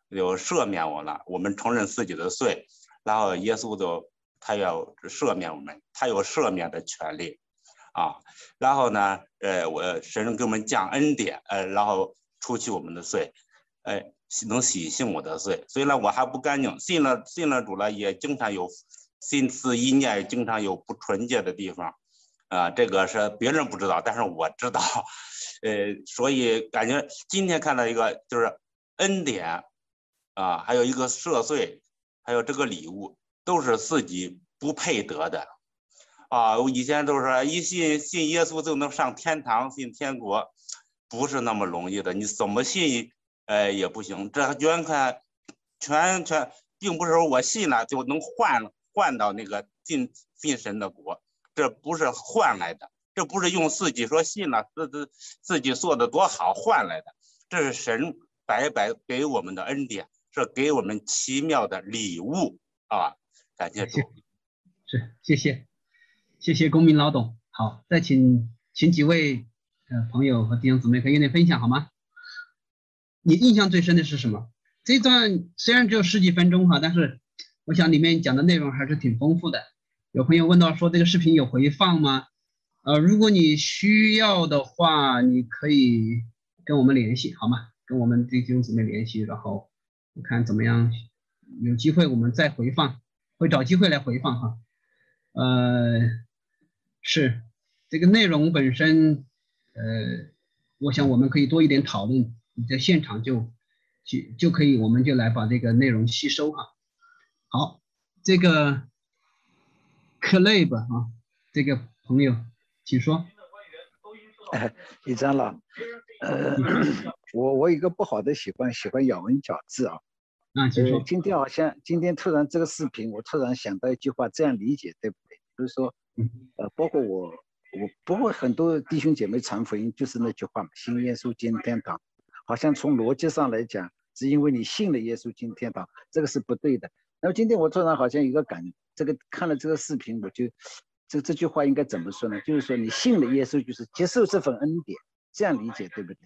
就赦免我了。我们承认自己的罪，然后耶稣就他要赦免我们，他有赦免的权利啊。然后呢，呃，我神给我们降恩典，呃，然后除去我们的罪，呃，能洗净我的罪。虽然我还不干净，信了信了主了，也经常有心思意念，经常有不纯洁的地方。啊，这个是别人不知道，但是我知道，呃，所以感觉今天看到一个就是恩典，啊，还有一个赦罪，还有这个礼物，都是自己不配得的，啊，我以前都是一信信耶稣就能上天堂，信天国，不是那么容易的，你怎么信，呃，也不行，这全看，全全，并不是说我信了就能换换到那个进进神的国。这不是换来的，这不是用自己说信了自自自己做的多好换来的，这是神白白给我们的恩典，是给我们奇妙的礼物啊！感谢主。 是，谢谢，谢谢公民老董。好，再请请几位呃朋友和弟兄姊妹可以有点分享好吗？你印象最深的是什么？这段虽然只有十几分钟哈，但是我想里面讲的内容还是挺丰富的。有朋友问到说这个视频有回放吗？呃，如果你需要的话，你可以跟我们联系，好吗？跟我们弟兄姊妹联系，然后我看怎么样，有机会我们再回放，会找机会来回放哈。呃，是这个内容本身，呃，我想我们可以多一点讨论，你在现场就就就可以，我们就来把这个内容吸收哈。好，这个。Club 啊，这个朋友，请说。 哎，李长老，呃，我我有一个不好的习惯，喜欢咬文嚼字啊。 啊，请说。 呃，今天好像今天突然这个视频，我突然想到一句话，这样理解对不对？就是说，呃，包括我，我包括很多弟兄姐妹传福音，就是那句话嘛，信耶稣进天堂。好像从逻辑上来讲，是因为你信了耶稣进天堂，这个是不对的。然后今天我突然好像有一个感，这个看了这个视频，我就这这句话应该怎么说呢？就是说你信了耶稣，就是接受这份恩典，这样理解对不对？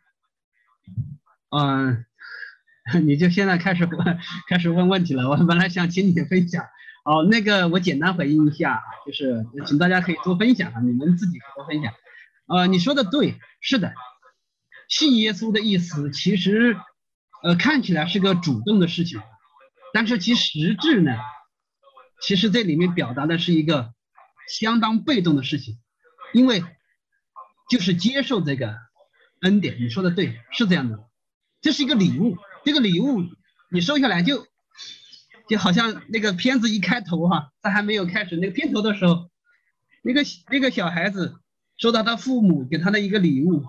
嗯，你就现在开始问开始问问题了。我本来想请你分享，哦，那个我简单回应一下，就是请大家可以多分享啊，你们自己多分享。呃，你说的对，是的，信耶稣的意思其实呃看起来是个主动的事情。但是其实质呢，其实这里面表达的是一个相当被动的事情，因为就是接受这个恩典。你说的对，是这样的，这是一个礼物，这个礼物你收下来就就好像那个片子一开头哈、啊，在还没有开始那个片头的时候，那个那个小孩子收到他父母给他的一个礼物，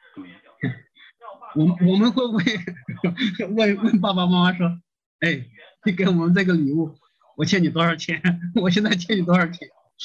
我我们会不会问问爸爸妈妈说，哎？你给我们这个礼物，我欠你多少钱？我现在欠你多少钱？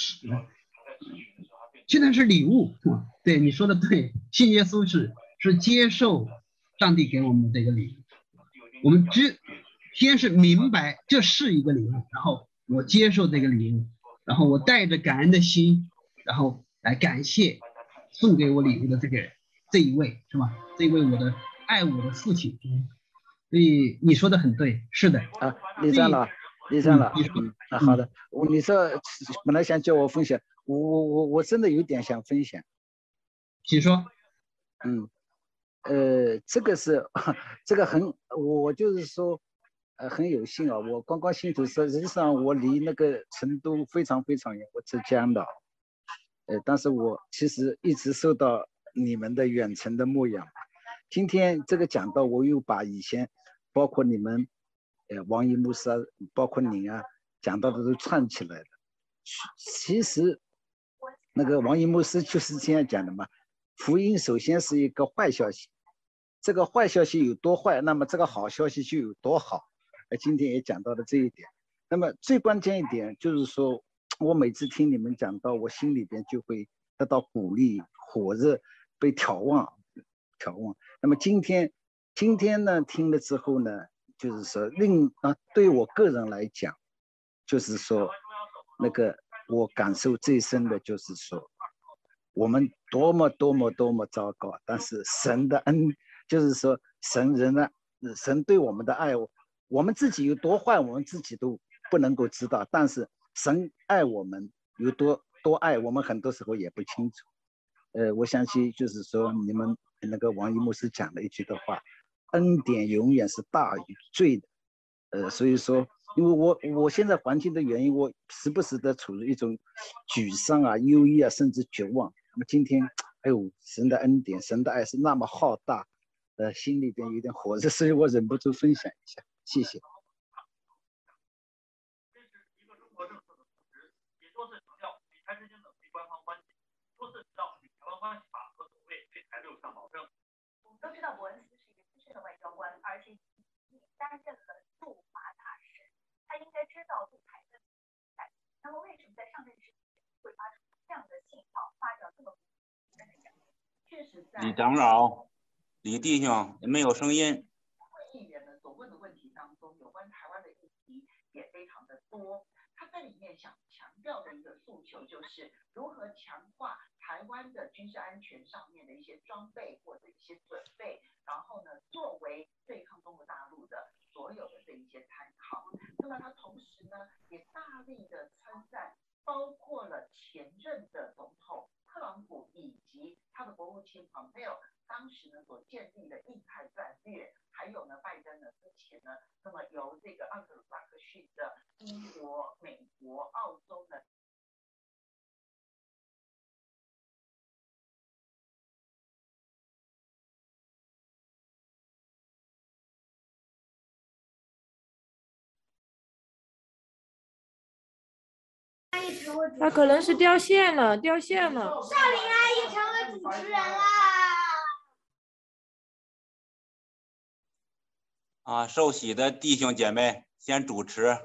现在是礼物，对你说的对，信耶稣是是接受上帝给我们这个礼物。我们只先是明白这是一个礼物，然后我接受这个礼物，然后我带着感恩的心，然后来感谢送给我礼物的这个人，这一位是吧？这一位我的爱我的父亲。所以你说的很对，是的啊，李长老，李长老， 嗯， 嗯啊，好的，我你说本来想叫我分享，我我我我真的有点想分享， 请说。 嗯，呃，这个是这个很，我就是说，呃，很有幸啊，我刚刚信主时，实际上我离那个成都非常非常远，我浙江的，呃，但是我其实一直受到你们的远程的牧养。今天这个讲到，我又把以前包括你们，呃，王一牧师啊，包括你啊，讲到的都串起来了。其实那个王一牧师就是这样讲的嘛。福音首先是一个坏消息，这个坏消息有多坏，那么这个好消息就有多好。呃，今天也讲到了这一点。那么最关键一点就是说，我每次听你们讲到，我心里边就会得到鼓励，火热，被眺望。眺望。那么今天，今天呢，听了之后呢，就是说，另啊，对我个人来讲，就是说，那个我感受最深的就是说，我们多么多么多么糟糕，但是神的恩，就是说，神仍然神对我们的爱，我们自己有多坏，我们自己都不能够知道，但是神爱我们有多多爱，我们很多时候也不清楚。呃，我相信就是说你们那个王一牧师讲了一句的话，恩典永远是大于罪的。呃，所以说，因为我我现在环境的原因，我时不时的处于一种沮丧啊、忧郁啊，甚至绝望。那么今天，哎呦，神的恩典、神的爱是那么浩大，呃，心里边有点火热，所以我忍不住分享一下，谢谢。 我们都知道伯恩斯是一个资深的外交官，而且已担任了驻华大使，他应该知道驻台的态。那么为什么在上任之前会发出这样的信号，发表这么确实在李长老、李弟兄没有声音。 议员们所问的问题当中，有关台湾的议题也非常的多。他在里面想强调的一个诉求就是如何强化台湾的军事安全上面的一些装备或者一些准备，然后呢，作为对抗中国大陆的所有的这一些参考。那么他同时呢，也大力的称赞，包括了前任的总统特朗普以及他的国务卿蓬佩奥当时呢所建立的印太战略，还有呢拜登呢之前呢，那么由这个盎格鲁撒克逊的英国、美国、澳洲呢。 他可能是掉线了，掉线了。 少林阿姨成为主持人啦！ 啊，受洗的弟兄姐妹先主持。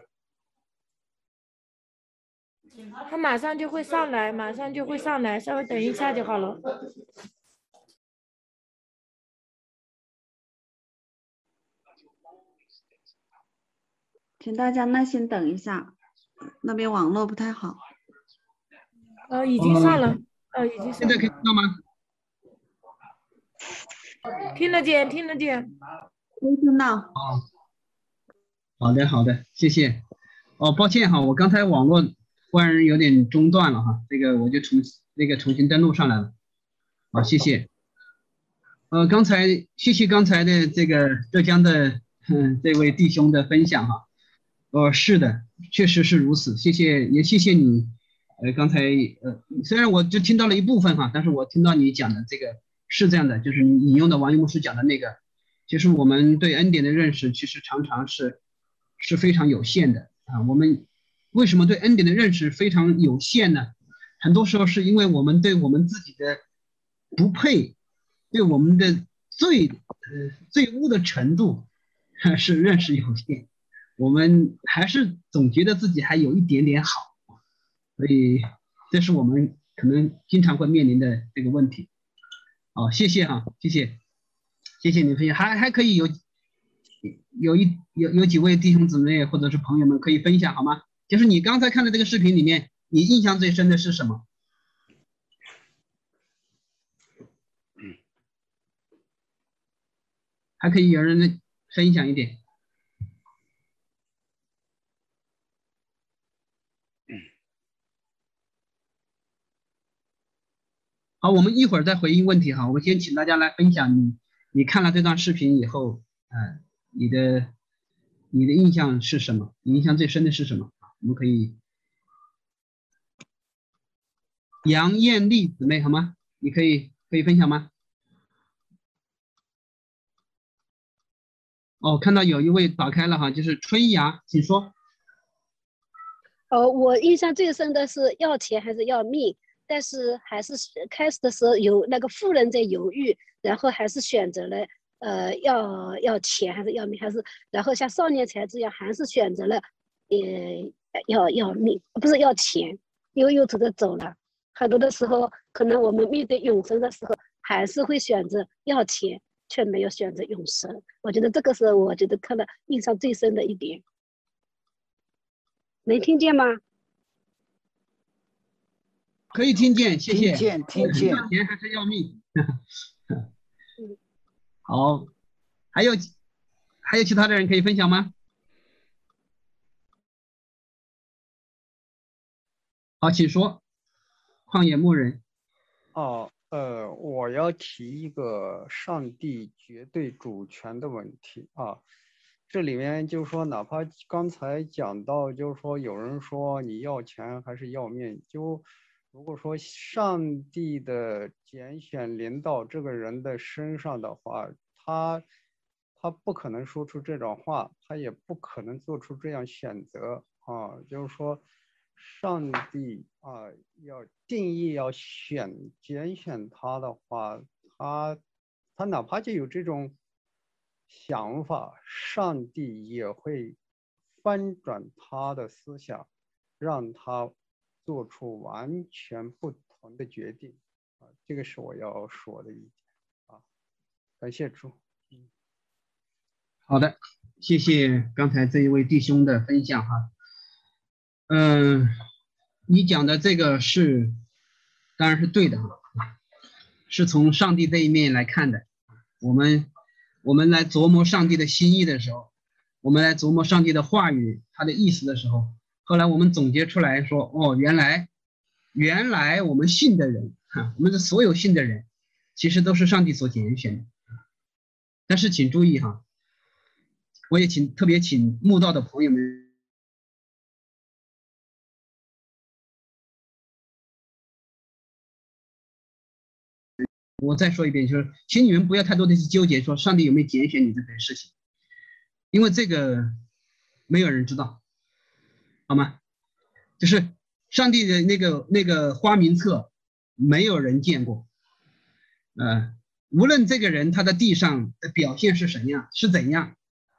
他马上就会上来，马上就会上来，稍微等一下就好了。 请大家耐心等一下，那边网络不太好。 呃，已经上了，呃，已经上了。 现在可以听到吗？ 听得见，听得见。 可以听到。 哦，好的，好的，谢谢。哦，抱歉哈，我刚才网络忽然有点中断了哈，这个我就重那个重新登录上来了。好，谢谢。呃，刚才谢谢刚才的这个浙江的嗯这位弟兄的分享哈。呃，是的，确实是如此。谢谢，也谢谢你。呃，刚才呃，虽然我就听到了一部分哈，但是我听到你讲的这个是这样的，就是你引用的王一牧师讲的那个，其实我们对恩典的认识其实常常是是非常有限的啊。我们为什么对恩典的认识非常有限呢？很多时候是因为我们对我们自己的不配，对我们的罪呃罪污的程度是认识有限。我们还是总觉得自己还有一点点好，所以这是我们可能经常会面临的这个问题。好，谢谢哈，谢谢，谢谢你分享，还还可以有有一有有几位弟兄姊妹或者是朋友们可以分享好吗？就是你刚才看的这个视频里面，你印象最深的是什么？还可以有人分享一点。好，我们一会儿再回应问题哈。我先请大家来分享你，你看了这段视频以后，呃，你的你的印象是什么？你印象最深的是什么？我们可以，杨艳丽姊妹好吗？你可以可以分享吗？哦，看到有一位打开了哈，就是春芽，请说。 哦，我印象最深的是要钱还是要命？但是还是开始的时候有那个妇人在犹豫，然后还是选择了呃要要钱还是要命，还是然后像少年才这样还是选择了呃要要命，不是要钱，悠悠走着走了。很多的时候可能我们面对永生的时候还是会选择要钱，却没有选择永生。我觉得这个是我觉得看了印象最深的一点。能听见吗？ 可以听见，谢谢。 听见，听见。 要钱还是要命？好，还有还有其他的人可以分享吗？好，请说。旷野牧人。 哦，呃，我要提一个上帝绝对主权的问题啊。这里面就是说，哪怕刚才讲到，就是说有人说你要钱还是要命，就如果说上帝的拣选临到这个人的身上的话，他他不可能说出这种话，他也不可能做出这样选择啊。就是说，上帝啊要定义要选拣选他的话，他他哪怕就有这种想法，上帝也会翻转他的思想，让他做出完全不同的决定啊。这个是我要说的一点啊。感谢主。 好的，谢谢刚才这一位弟兄的分享哈。嗯，你讲的这个是当然是对的哈，是从上帝这一面来看的。我们我们来琢磨上帝的心意的时候，我们来琢磨上帝的话语他的意思的时候，后来我们总结出来说，哦，原来原来我们信的人哈，我们的所有信的人其实都是上帝所拣选的。但是请注意哈，我也请特别请慕道的朋友们我再说一遍，就是请你们不要太多的去纠结说上帝有没有拣选你这件事情，因为这个没有人知道，好吗？就是上帝的那个那个花名册没有人见过，呃，无论这个人他在地上的表现是怎样是怎样，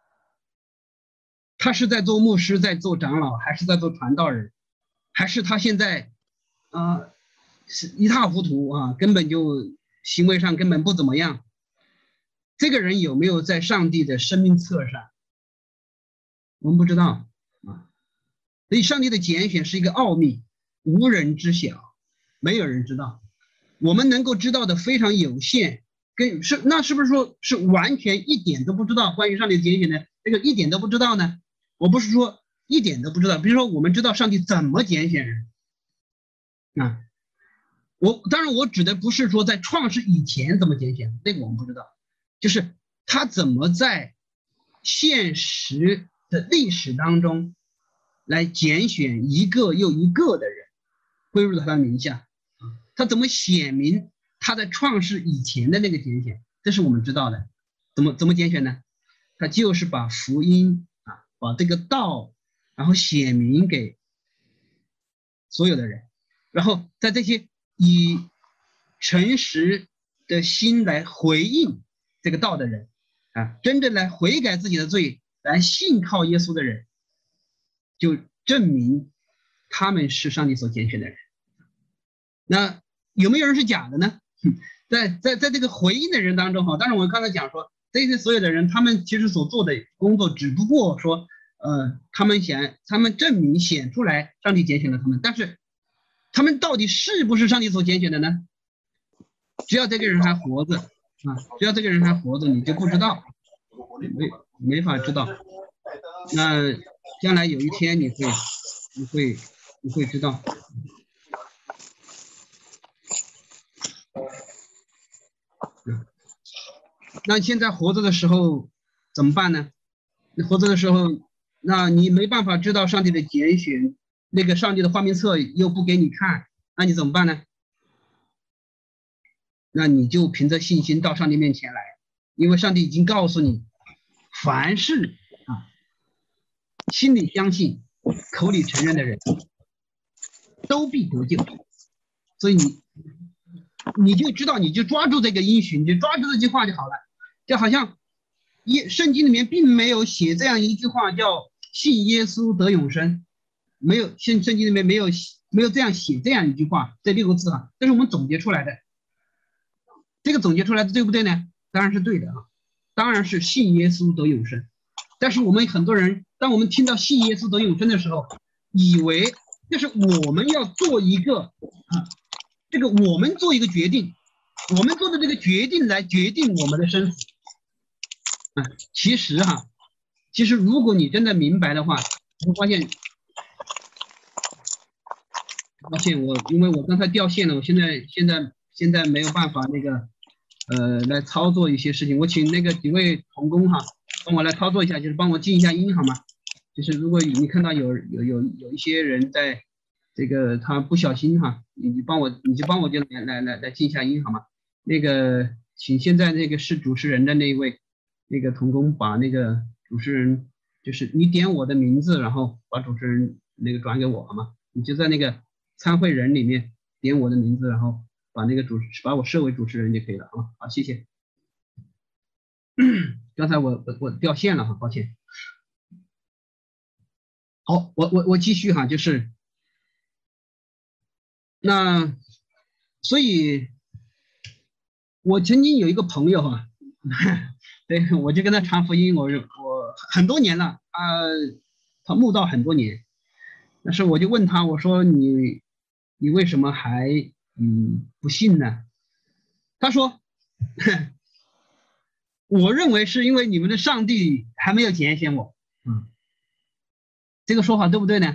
他是在做牧师，在做长老，还是在做传道人，还是他现在啊、呃、是一塌糊涂啊，根本就行为上根本不怎么样，这个人有没有在上帝的生命册上，我们不知道啊。所以上帝的拣选是一个奥秘，无人知晓，没有人知道，我们能够知道的非常有限，跟是那是不是说是完全一点都不知道关于上帝的拣选呢？这个一点都不知道呢？我不是说一点都不知道，比如说我们知道上帝怎么拣选人啊，我当然我指的不是说在创世以前怎么拣选，那个我们不知道，就是他怎么在现实的历史当中来拣选一个又一个的人归入到他的名下，他怎么显明他在创世以前的那个拣选，这是我们知道的。怎么怎么拣选呢？他就是把福音啊，把这个道，然后显明给所有的人，然后在这些以诚实的心来回应这个道的人啊，真正来悔改自己的罪，来信靠耶稣的人，就证明他们是上帝所拣选的人。那有没有人是假的呢？在在在这个回应的人当中哈，当然我刚才讲说，这些所有的人，他们其实所做的工作，只不过说，呃，他们显，他们证明显出来上帝拣选了他们，但是他们到底是不是上帝所拣选的呢？只要这个人还活着啊，只要这个人还活着，你就不知道，没没法知道。那将来有一天你会，你会，你会知道。那现在活着的时候怎么办呢？你活着的时候，那你没办法知道上帝的拣选，那个上帝的花名册又不给你看，那你怎么办呢？那你就凭着信心到上帝面前来，因为上帝已经告诉你，凡是啊心里相信、口里承认的人，都必得救。所以你你就知道，你就抓住这个应许，你就抓住这句话就好了。就好像耶圣经里面并没有写这样一句话叫信耶稣得永生，没有，圣圣经里面没有没有这样写这样一句话，这六个字啊，这是我们总结出来的。这个总结出来的对不对呢？当然是对的啊，当然是信耶稣得永生。但是我们很多人，当我们听到信耶稣得永生的时候，以为就是我们要做一个啊，这个我们做一个决定，我们做的这个决定来决定我们的生死。啊，其实哈， 其实如果你真的明白的话，你会发现，抱歉，我因为我刚才掉线了，我现在现在现在没有办法那个呃来操作一些事情，我请那个几位同工哈，帮我来操作一下，就是帮我静一下音好吗？就是如果你看到有有有有一些人在这个他不小心哈，你就帮我你就帮我就来来来来静一下音好吗？那个请现在那个是主持人的那一位那个同工把那个主持人就是你点我的名字，然后把主持人那个转给我好吗？你就在那个参会人里面点我的名字，然后把那个主把我设为主持人就可以了啊。好，谢谢。刚才我我我掉线了哈，抱歉。好，我我我继续哈，就是那所以，我曾经有一个朋友哈，对我就跟他传福音，我我很多年了啊，他慕道很多年，但是我就问他，我说你你为什么还嗯不信呢？他说，我认为是因为你们的上帝还没有拣选我，嗯。这个说法对不对呢？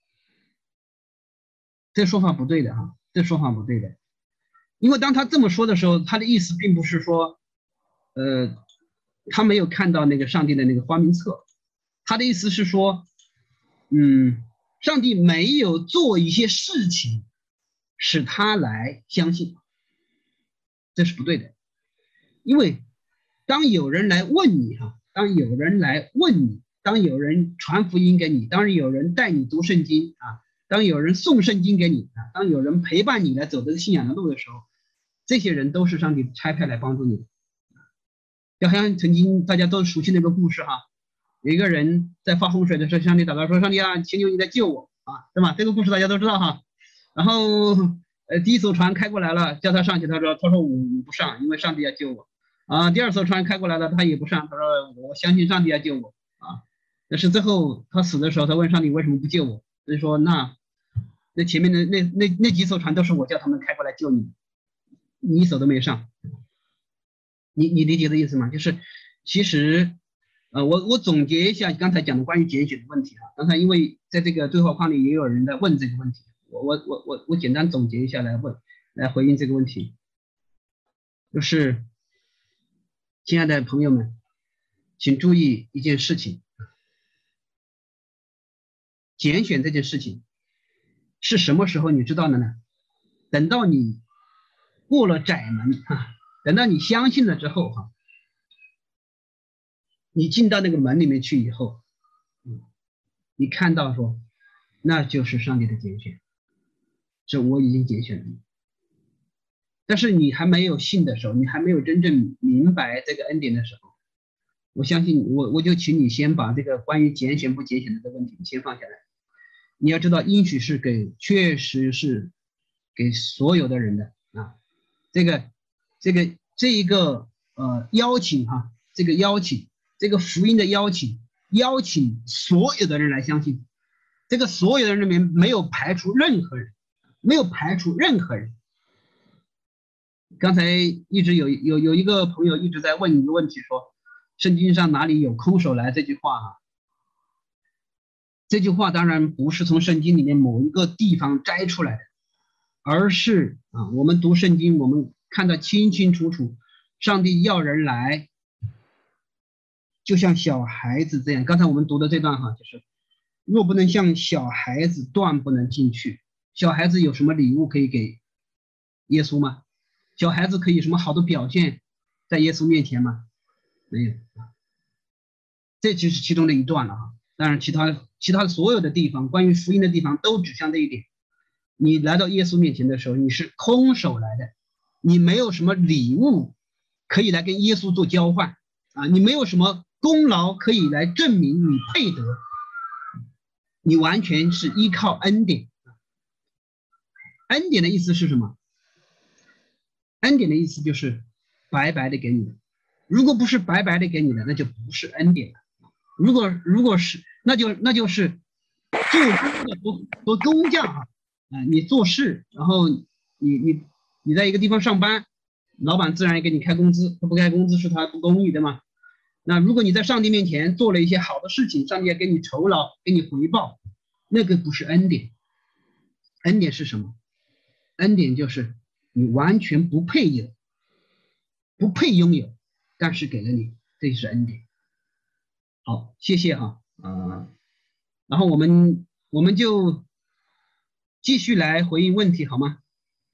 这个说法不对的哈，这个说法不对的。因为当他这么说的时候，他的意思并不是说，呃，他没有看到那个上帝的那个花名册，他的意思是说，嗯，上帝没有做一些事情使他来相信，这是不对的。因为当有人来问你哈，当有人来问你。当有人传福音给你，当有人带你读圣经啊，当有人送圣经给你啊，当有人陪伴你来走这个信仰的路的时候，这些人都是上帝差派来帮助你的。就好像曾经大家都熟悉那个故事哈，有一个人在发洪水的时候，上帝祷告说：“上帝啊，请求你来救我啊，对吧？”这个故事大家都知道哈。然后呃，第一艘船开过来了，叫他上去，他说：“他说我不上，因为上帝要救我。”啊，第二艘船开过来了，他也不上，他说：“我相信上帝要救我。”啊。但是最后他死的时候，他问上帝为什么不救我？所以说那那前面的那那那几艘船都是我叫他们开过来救你，你一艘都没上。你你理解的意思吗？就是其实呃我我总结一下刚才讲的关于拣选的问题啊。刚才因为在这个对话框里也有人在问这个问题，我我我我我简单总结一下来问来回应这个问题，就是亲爱的朋友们，请注意一件事情。拣选这件事情是什么时候你知道的呢？等到你过了窄门啊，等到你相信了之后哈，你进到那个门里面去以后，嗯，你看到说那就是上帝的拣选，是我已经拣选了你。但是你还没有信的时候，你还没有真正明白这个恩典的时候，我相信我我就请你先把这个关于拣选不拣选的这个问题先放下来。你要知道，应许是给，确实是给所有的人的啊。这个，这个，这一个呃邀请哈，这个邀请，这个福音的邀请，邀请所有的人来相信。这个所有的人里面没有排除任何人，没有排除任何人。刚才一直有有有一个朋友一直在问一个问题，说圣经上哪里有空手来这句话哈？这句话当然不是从圣经里面某一个地方摘出来的，而是啊，我们读圣经，我们看得清清楚楚，上帝要人来，就像小孩子这样。刚才我们读的这段哈，就是若不能像小孩子，断不能进去。小孩子有什么礼物可以给耶稣吗？小孩子可以什么好的表现在耶稣面前吗？没有。这只是其中的一段了哈。当然其他其他所有的地方，关于福音的地方都指向这一点。你来到耶稣面前的时候，你是空手来的，你没有什么礼物可以来跟耶稣做交换啊，你没有什么功劳可以来证明你配得，你完全是依靠恩典。恩典的意思是什么？恩典的意思就是白白的给你的，如果不是白白的给你的，那就不是恩典了。如果如果是，那就那就是做工的多多工匠啊，啊、呃，你做事，然后你你你在一个地方上班，老板自然给你开工资，他不开工资是他不公义的嘛。 那如果你在上帝面前做了一些好的事情，上帝要给你酬劳，给你回报，那个不是恩典。恩典是什么？恩典就是你完全不配有，不配拥有，但是给了你，这就是恩典。好，谢谢哈，呃，然后我们我们就继续来回应问题，好吗？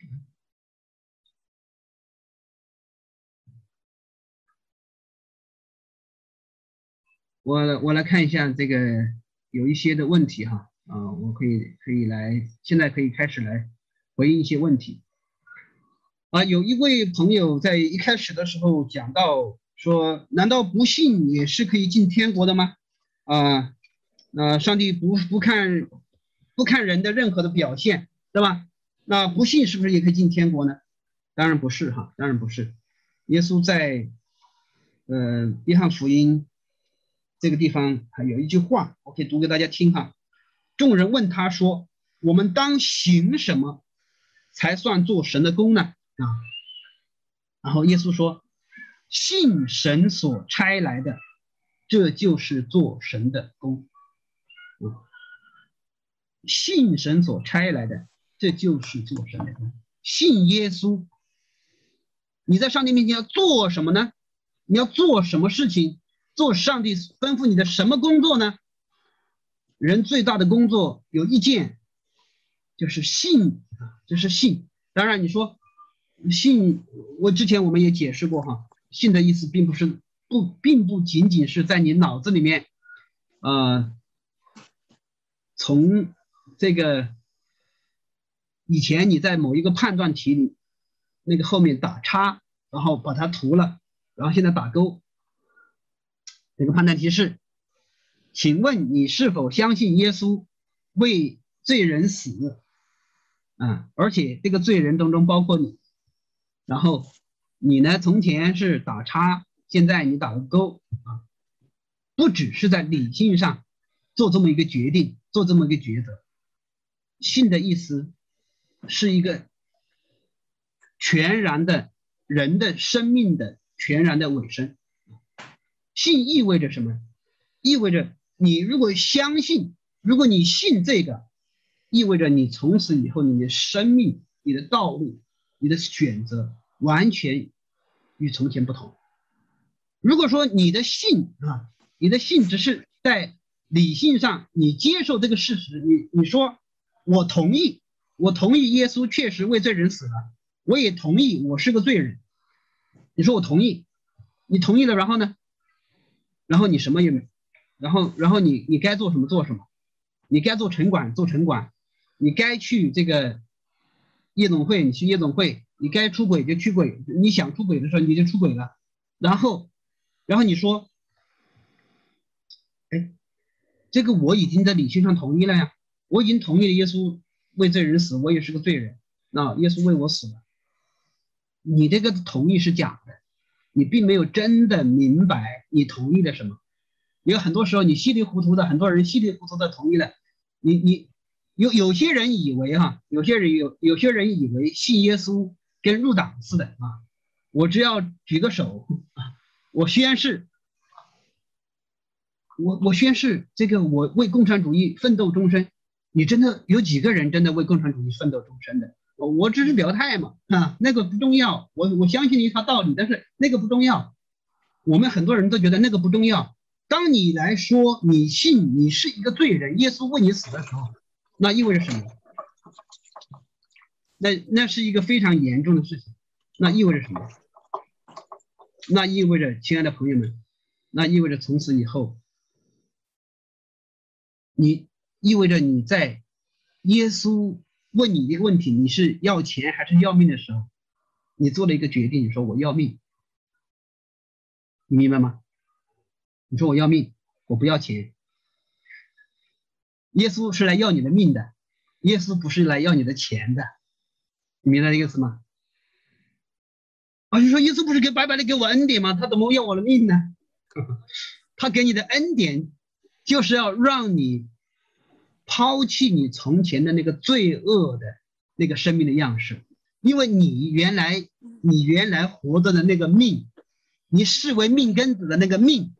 我我来看一下这个有一些的问题哈，啊、呃，我可以可以来，现在可以开始来回应一些问题。啊，有一位朋友在一开始的时候讲到说，难道不信也是可以进天国的吗？啊，那上帝不不看不看人的任何的表现，对吧？那不信是不是也可以进天国呢？当然不是哈，当然不是。耶稣在呃约翰福音这个地方还有一句话，我可以读给大家听哈。众人问他说：“我们当行什么才算做神的工呢？”啊，然后耶稣说：“信神所差来的，这就是做神的工。”啊，信神所差来的，这就是做神的工。信耶稣，你在上帝面前要做什么呢？你要做什么事情？做上帝吩咐你的什么工作呢？人最大的工作有一件，就是信，就是信。当然你说信，我之前我们也解释过哈，信的意思并不是不，并不仅仅是在你脑子里面，呃，从这个以前你在某一个判断题里那个后面打叉，然后把它涂了，然后现在打勾。这个判断题是，请问你是否相信耶稣为罪人死啊？而且这个罪人当中包括你。然后你呢，从前是打叉，现在你打了勾啊，不只是在理性上做这么一个决定，做这么一个抉择。信的意思是一个全然的人的生命的全然的尾声。信意味着什么？意味着你如果相信，如果你信这个，意味着你从此以后你的生命、你的道路、你的选择完全与从前不同。如果说你的信啊，你的信只是在理性上你接受这个事实，你你说我同意，我同意耶稣确实为罪人死了，我也同意我是个罪人。你说我同意，你同意了，然后呢？然后你什么也没，然后然后你你该做什么做什么，你该做城管做城管，你该去这个夜总会你去夜总会，你该出轨就去轨，你想出轨的时候你就出轨了，然后然后你说，哎，这个我已经在理性上同意了呀，我已经同意了耶稣为罪人死，我也是个罪人，那耶稣为我死了，你这个同意是假的。你并没有真的明白你同意了什么，有很多时候你稀里糊涂的，很多人稀里糊涂的同意了，你你有有些人以为哈，有些人有有些人以为信耶稣跟入党似的啊，我只要举个手啊，我宣誓，我我宣誓这个我为共产主义奋斗终身，你真的有几个人真的为共产主义奋斗终身的？我只是表态嘛，啊，那个不重要，我我相信一套道理，但是那个不重要。我们很多人都觉得那个不重要。当你来说你信你是一个罪人，耶稣为你死的时候，那意味着什么？那那是一个非常严重的事情。那意味着什么？那意味着，亲爱的朋友们，那意味着从此以后，你意味着你在耶稣问你一个问题，你是要钱还是要命的时候，你做了一个决定，你说我要命，你明白吗？你说我要命，我不要钱。耶稣是来要你的命的，耶稣不是来要你的钱的，你明白这个意思吗？啊，就说耶稣不是给白白的给我恩典吗？他怎么要我的命呢？他给你的恩典就是要让你抛弃你从前的那个罪恶的那个生命的样式，因为你原来你原来活着的那个命，你视为命根子的那个命，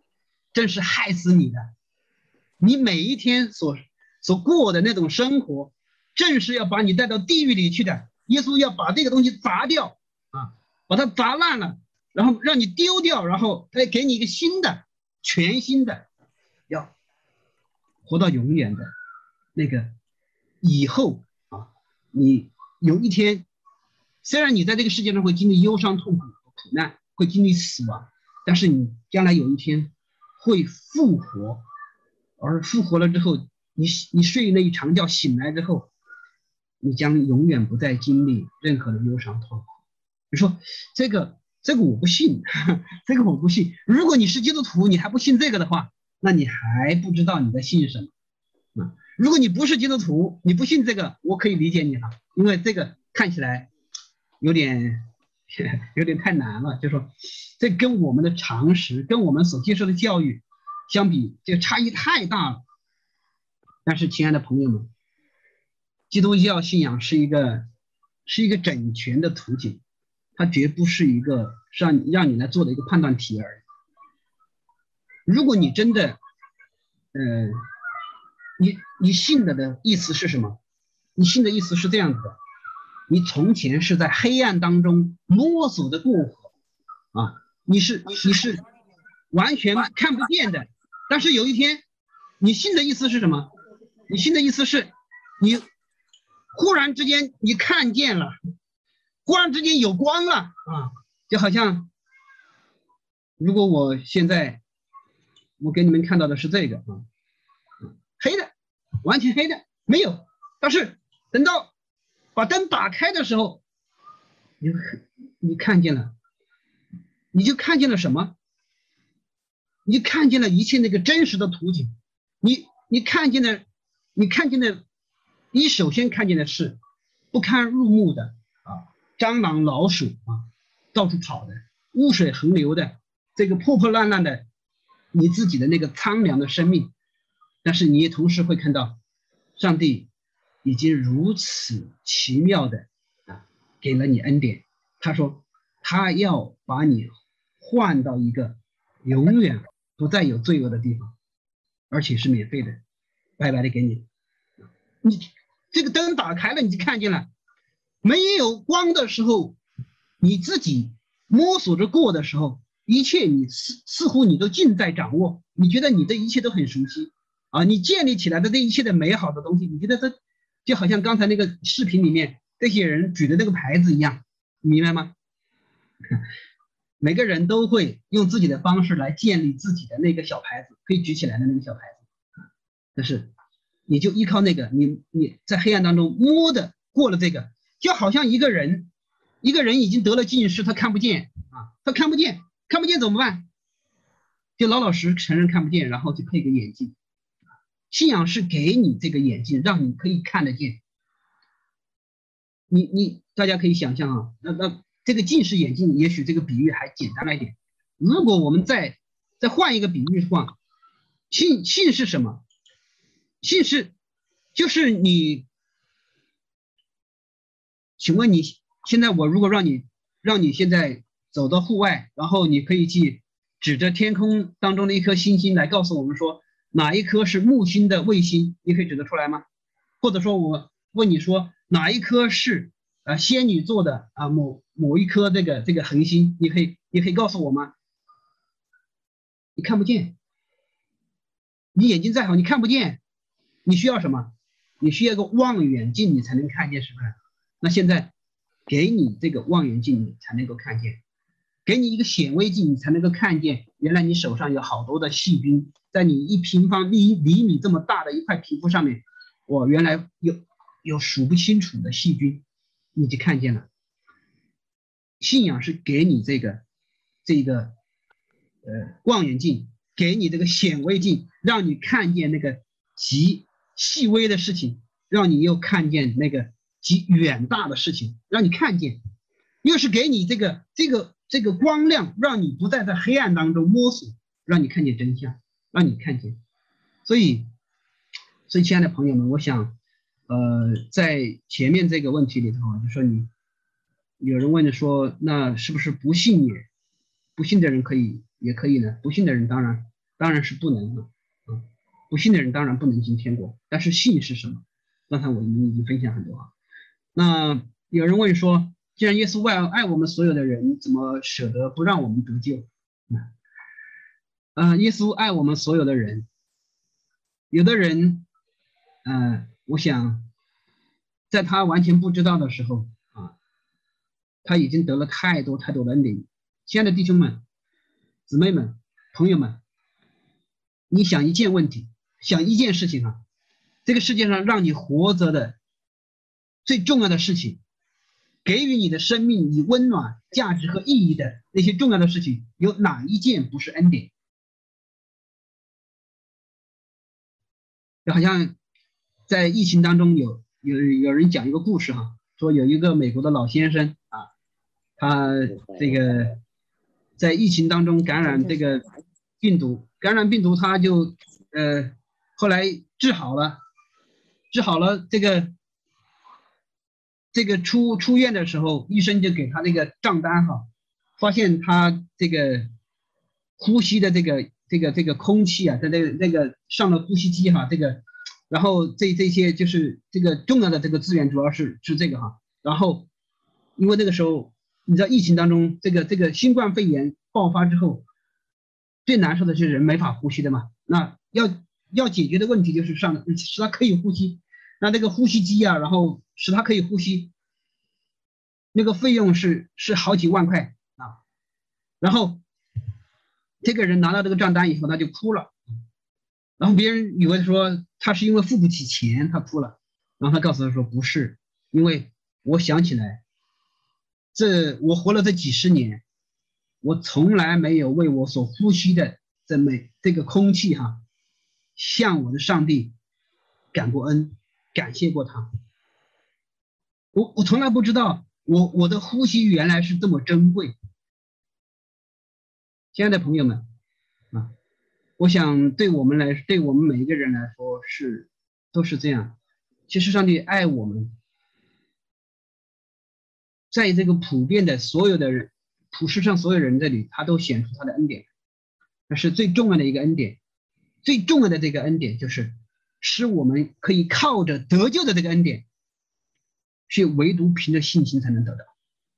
正是害死你的。你每一天所所过的那种生活，正是要把你带到地狱里去的。耶稣要把这个东西砸掉啊，把它砸烂了，然后让你丢掉，然后再给你一个新的、全新的，要活到永远的那个以后啊。你有一天，虽然你在这个世界上会经历忧伤、痛苦、苦难，会经历死亡，但是你将来有一天会复活。而复活了之后，你你睡那一长觉醒来之后，你将永远不再经历任何的忧伤痛苦。你说这个这个我不信，这个我不信。如果你是基督徒，你还不信这个的话，那你还不知道你在信什么。啊，如果你不是基督徒，你不信这个，我可以理解你了，因为这个看起来有点有点太难了。就说这跟我们的常识，跟我们所接受的教育相比，这个差异太大了。但是亲爱的朋友们，基督教信仰是一个是一个整全的途径，它绝不是一个让让你来做的一个判断题而已。如果你真的呃你你信的的意思是什么？你信的意思是这样子的，你从前是在黑暗当中摸索的过河啊，你是你是完全看不见的。但是有一天，你信的意思是什么？你信的意思是，你忽然之间你看见了，忽然之间有光了啊！就好像，如果我现在我给你们看到的是这个啊，黑的，完全黑的，没有。但是等到把灯打开的时候，你你看见了，你就看见了什么？你看见了一切那个真实的图景，你你看见的，你看见的，你首先看见的是不堪入目的啊，蟑螂、老鼠啊，到处跑的，污水横流的，这个破破烂烂的，你自己的那个苍凉的生命。但是你也同时会看到，上帝已经如此奇妙的啊，给了你恩典。他说，他要把你换到一个永远不再有罪恶的地方，而且是免费的，白白的给你。你这个灯打开了，你就看见了。没有光的时候，你自己摸索着过的时候，一切你似似乎你都尽在掌握，你觉得你的一切都很熟悉啊，你建立起来的这一切的美好的东西，你觉得这就好像刚才那个视频里面这些人举的那个牌子一样，你明白吗？每个人都会用自己的方式来建立自己的那个小牌子，可以举起来的那个小牌子。但是你就依靠那个，你你在黑暗当中摸的过了这个，就好像一个人，一个人已经得了近视，他看不见啊，他看不见，看不见怎么办？就老老实承认看不见，然后就配个眼镜。信仰是给你这个眼镜，让你可以看得见。你你大家可以想象啊，那那。这个近视眼镜，也许这个比喻还简单了一点。如果我们再再换一个比喻的话，信信是什么？信是就是你，请问你现在我如果让你让你现在走到户外，然后你可以去指着天空当中的一颗星星来告诉我们说哪一颗是木星的卫星，你可以指得出来吗？或者说我问你说哪一颗是呃仙女座的啊某某一颗这个这个恒星，你可以你可以告诉我吗？你看不见，你眼睛再好你看不见，你需要什么？你需要个望远镜你才能看见，是不是？那现在给你这个望远镜你才能够看见，给你一个显微镜你才能够看见原来你手上有好多的细菌，在你一平方厘厘米这么大的一块皮肤上面，我原来有有数不清楚的细菌，你就看见了。信仰是给你这个这个呃望远镜，给你这个显微镜，让你看见那个极细微的事情，让你又看见那个极远大的事情，让你看见，又是给你这个这个这个光亮，让你不再在黑暗当中摸索，让你看见真相，让你看见。所以所以亲爱的朋友们，我想呃在前面这个问题里头，就说你有人问的说，那是不是不信也不信的人可以也可以呢？不信的人当然当然是不能啊，啊，不信的人当然不能进天国。但是信是什么？刚才我们已经分享很多啊。那有人问说，既然耶稣爱爱我们所有的人，怎么舍得不让我们得救？啊，耶稣爱我们所有的人。有的人，呃，我想，在他完全不知道的时候啊，他已经得了太多太多的恩典。亲爱的弟兄们、姊妹们、朋友们，你想一件问题，想一件事情啊，这个世界上让你活着的最重要的事情，给予你的生命以温暖、价值和意义的那些重要的事情，有哪一件不是恩典？就好像在疫情当中有有有人讲一个故事哈，说有一个美国的老先生啊，他这个在疫情当中感染这个病毒，感染病毒他就呃后来治好了，治好了这个这个出出院的时候，医生就给他那个账单哈，发现他这个呼吸的这个这个这个空气啊，在这个那个上了呼吸机哈，这个，然后这这些就是这个重要的这个资源主要是是这个哈，然后因为那个时候你知道疫情当中这个这个新冠肺炎爆发之后，最难受的是人没法呼吸的嘛，那要要解决的问题就是上使他可以呼吸，那这个呼吸机啊，然后使他可以呼吸，那个费用是是好几万块啊，然后这个人拿到这个账单以后他就哭了，然后别人以为说他是因为付不起钱他哭了，然后他告诉他说不是，因为我想起来这我活了这几十年，我从来没有为我所呼吸的这每这个空气哈，向我的上帝感过恩，感谢过他。我我从来不知道我我的呼吸原来是这么珍贵。亲爱的朋友们啊，我想对我们来对我们每一个人来说是都是这样。其实上帝爱我们，在这个普遍的所有的人普世上所有人这里，他都显出他的恩典。这是最重要的一个恩典，最重要的这个恩典就是使我们可以靠着得救的这个恩典，是唯独凭着信心才能得到，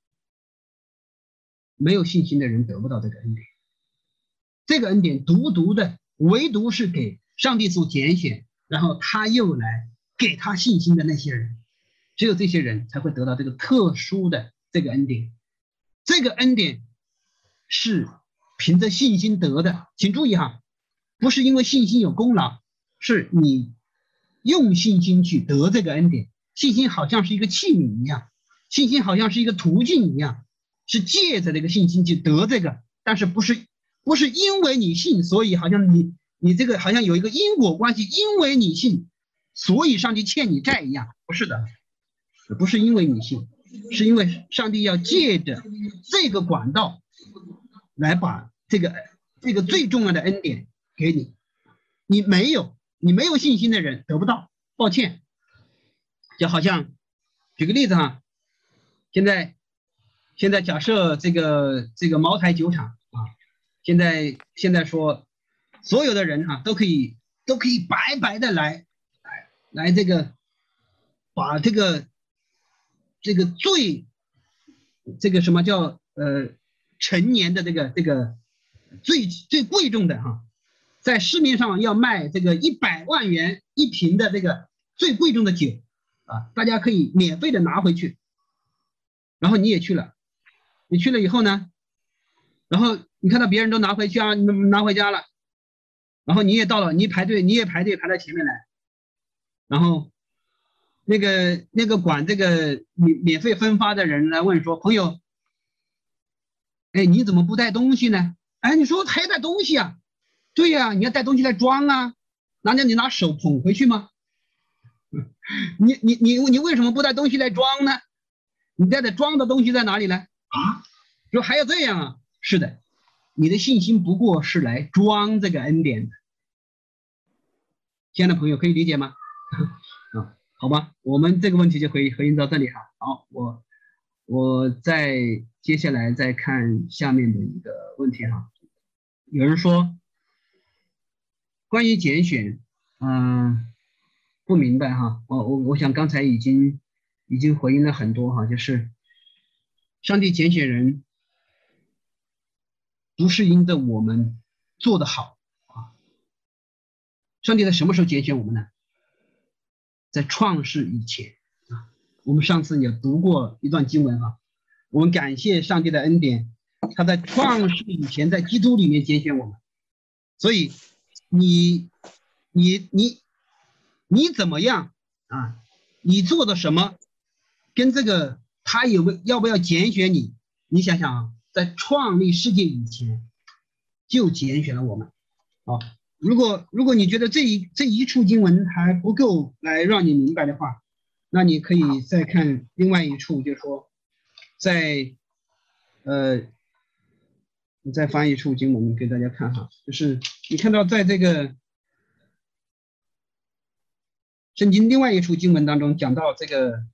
没有信心的人得不到这个恩典。这个恩典独独的唯独是给上帝所拣选，然后他又来给他信心的那些人，只有这些人才会得到这个特殊的这个恩典。这个恩典是凭着信心得的，请注意哈，不是因为信心有功劳，是你用信心去得这个恩典。信心好像是一个器皿一样，信心好像是一个途径一样，是借着这个信心去得这个，但是不是不是因为你信，所以好像你你这个好像有一个因果关系，因为你信，所以上帝欠你债一样，不是的，不是因为你信，是因为上帝要借着这个管道来把这个这个最重要的恩典给你。你没有你没有信心的人得不到，抱歉。就好像举个例子哈，现在现在假设这个这个茅台酒厂啊，现在现在说所有的人哈、啊、都可以都可以白白的来来来这个把这个这个最这个什么叫呃陈年的这个这个最最贵重的哈、啊，在市面上要卖这个一百万元一瓶的这个最贵重的酒啊，大家可以免费的拿回去，然后你也去了，你去了以后呢，然后你看到别人都拿回去啊，你们拿回家了，然后你也到了，你排队，你也排队排到前面来，然后那个那个管这个免免费分发的人来问说，朋友，哎，你怎么不带东西呢？哎，你说还带东西啊？对呀、啊，你要带东西来装啊，难道你拿手捧回去吗？你你你你为什么不带东西来装呢？你带的装的东西在哪里呢？啊，说还要这样啊？是的，你的信心不过是来装这个恩典的。亲爱的朋友，可以理解吗？啊，好吧，我们这个问题就回回应到这里哈。好，我我再接下来再看下面的一个问题哈。有人说， 关于拣选，嗯，不明白哈。我我我想刚才已经已经回应了很多哈，就是上帝拣选人，不是因着我们做得好啊。上帝在什么时候拣选我们呢？在创世以前啊。我们上次也读过一段经文哈，我们感谢上帝的恩典，他在创世以前在基督里面拣选我们。所以你你你你怎么样啊？你做的什么跟这个他有没要不要拣选你？你想想啊，在创立世界以前就拣选了我们啊。如果如果你觉得这一这一处经文还不够来让你明白的话，那你可以再看另外一处，就是说在呃我再翻一处经文给大家看哈，就是你看到在这个圣经另外一处经文当中讲到这个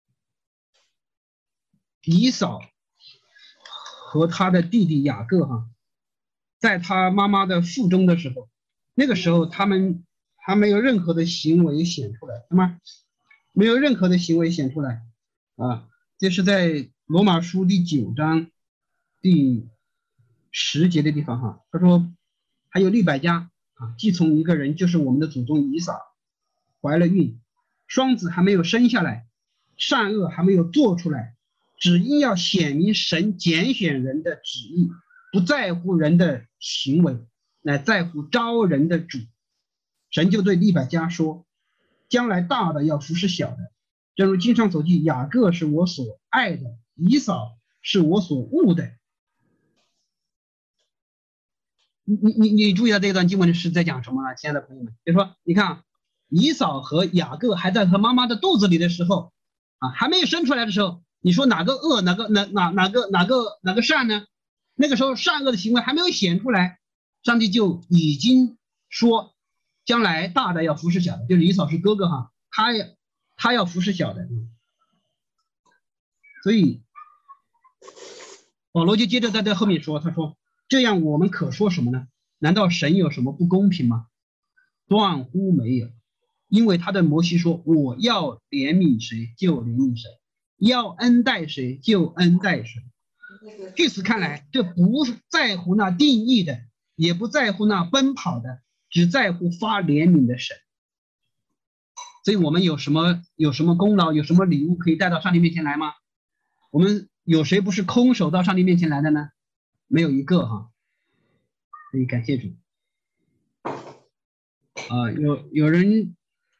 以扫和他的弟弟雅各哈，在他妈妈的腹中的时候，那个时候他们还没有任何的行为显出来，那么没有任何的行为显出来啊，这是在罗马书第九章第十节的地方哈，他说还有利百加啊，既从一个人就是我们的祖宗以扫怀了孕，双子还没有生下来，善恶还没有做出来，只因要显明神拣选人的旨意，不在乎人的行为，乃在乎招人的主。神就对利百加说，将来大的要服侍小的，正如经上所记，雅各是我所爱的，以扫是我所恶的。你你你注意到这段经文是在讲什么呢？亲爱的朋友们，就是说你看啊，以扫和雅各还在他妈妈的肚子里的时候啊，还没有生出来的时候，你说哪个恶哪个哪哪哪个哪个哪个善呢？那个时候善恶的行为还没有显出来，上帝就已经说将来大的要服侍小的，就是以扫是哥哥哈，他他要服侍小的。所以保罗就接着在这后面说，他说这样我们可说什么呢？难道神有什么不公平吗？断乎没有，因为他对摩西说，我要怜悯谁就怜悯谁，要恩待谁就恩待谁。据此看来，这不在乎那定义的，也不在乎那奔跑的，只在乎发怜悯的神。所以我们有什么有什么功劳，有什么礼物可以带到上帝面前来吗？我们有谁不是空手到上帝面前来的呢？没有一个哈。所以感谢主。啊，有有人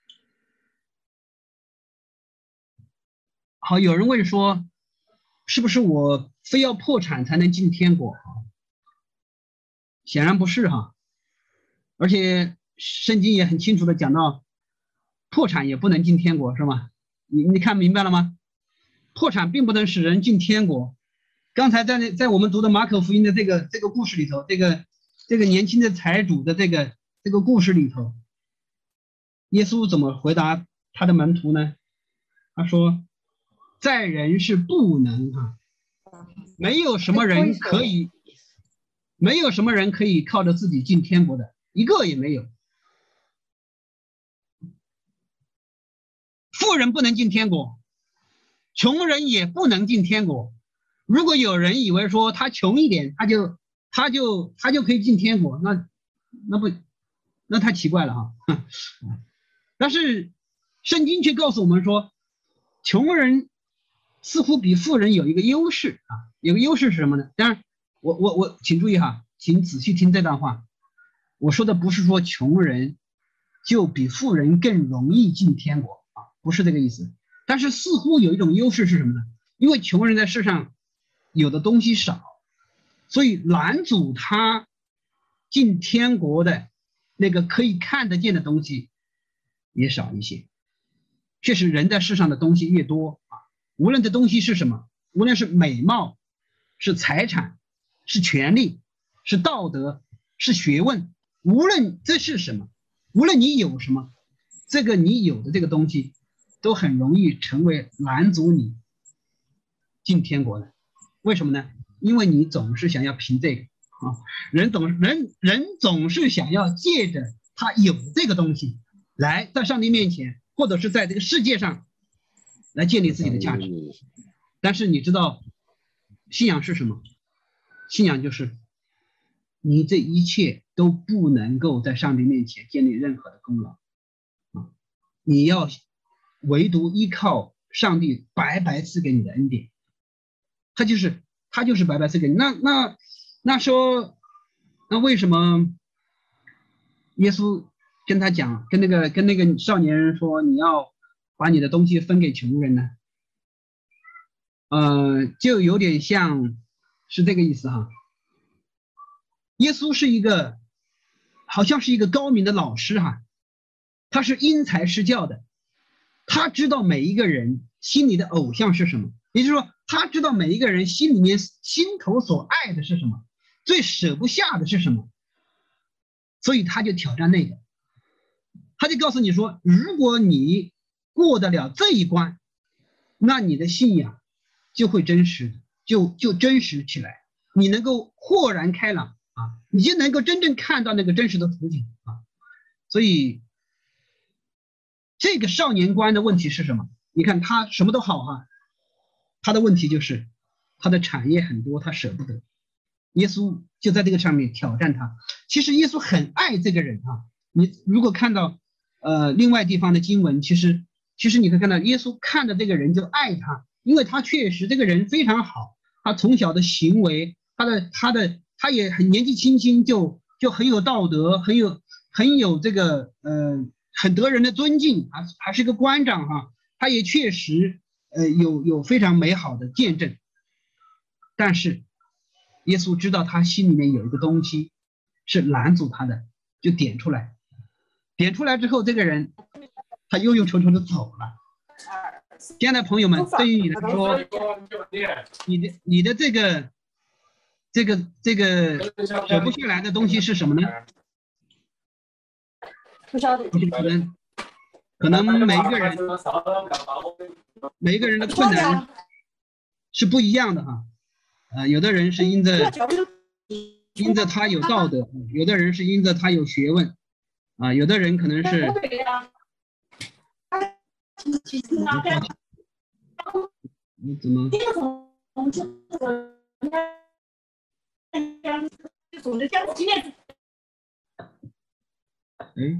好，有人问说，是不是我非要破产才能进天国？显然不是哈，而且圣经也很清楚的讲到，破产也不能进天国，是吗？你你看明白了吗？破产并不能使人进天国。刚才在在我们读的马可福音的这个这个故事里头，这个这个年轻的财主的这个这个故事里头，耶稣怎么回答他的门徒呢？他说，在人是不能啊，没有什么人可以，没有什么人可以靠着自己进天国的，一个也没有。富人不能进天国，穷人也不能进天国。如果有人以为说他穷一点，他就他就他就可以进天国，那那不那太奇怪了哈。但是圣经却告诉我们说，穷人似乎比富人有一个优势啊，有个优势是什么呢？当然，我我我，请注意哈，请仔细听这段话。我说的不是说穷人就比富人更容易进天国啊，不是这个意思。但是似乎有一种优势是什么呢？因为穷人在世上有的东西少，所以拦阻他进天国的那个可以看得见的东西也少一些。确实，人在世上的东西越多啊，无论这东西是什么，无论是美貌，是财产，是权利，是道德，是学问，无论这是什么，无论你有什么，这个你有的这个东西都很容易成为拦阻你进天国的。为什么呢？因为你总是想要凭这个啊，人总人人总是想要借着他有这个东西来在上帝面前，或者是在这个世界上来建立自己的价值。但是你知道信仰是什么？信仰就是你这一切都不能够在上帝面前建立任何的功劳啊！你要唯独依靠上帝白白赐给你的恩典，他就是他就是白白赐给你。那那那说，那为什么耶稣跟他讲，跟那个跟那个少年人说，你要把你的东西分给穷人呢？呃，就有点像是这个意思哈。耶稣是一个好像是一个高明的老师哈，他是因材施教的，他知道每一个人心里的偶像是什么，也就是说他知道每一个人心里面心头所爱的是什么，最舍不下的是什么，所以他就挑战那个，他就告诉你说，如果你过得了这一关，那你的信仰就会真实，就就真实起来，你能够豁然开朗啊，你就能够真正看到那个真实的图景啊。所以这个少年官的问题是什么？你看他什么都好啊，他的问题就是他的产业很多，他舍不得。耶稣就在这个上面挑战他。其实耶稣很爱这个人啊，你如果看到呃另外地方的经文，其实其实你可以看到耶稣看着这个人就爱他，因为他确实这个人非常好，他从小的行为，他的他的他也很年纪轻轻就就很有道德，很有很有这个呃很得人的尊敬啊，还是个官长哈、啊，他也确实呃有有非常美好的见证。但是耶稣知道他心里面有一个东西是拦阻他的，就点出来，点出来之后，这个人他忧忧愁愁的走了。亲爱的朋友们，对于你来说，你的你的这个这个这个舍不下来的东西是什么呢？就是可能可能每一个人每一个人的困难是不一样的哈。呃，有的人是因着因着他有道德，有的人是因着他有学问，啊，有的人可能是。你怎么？哎，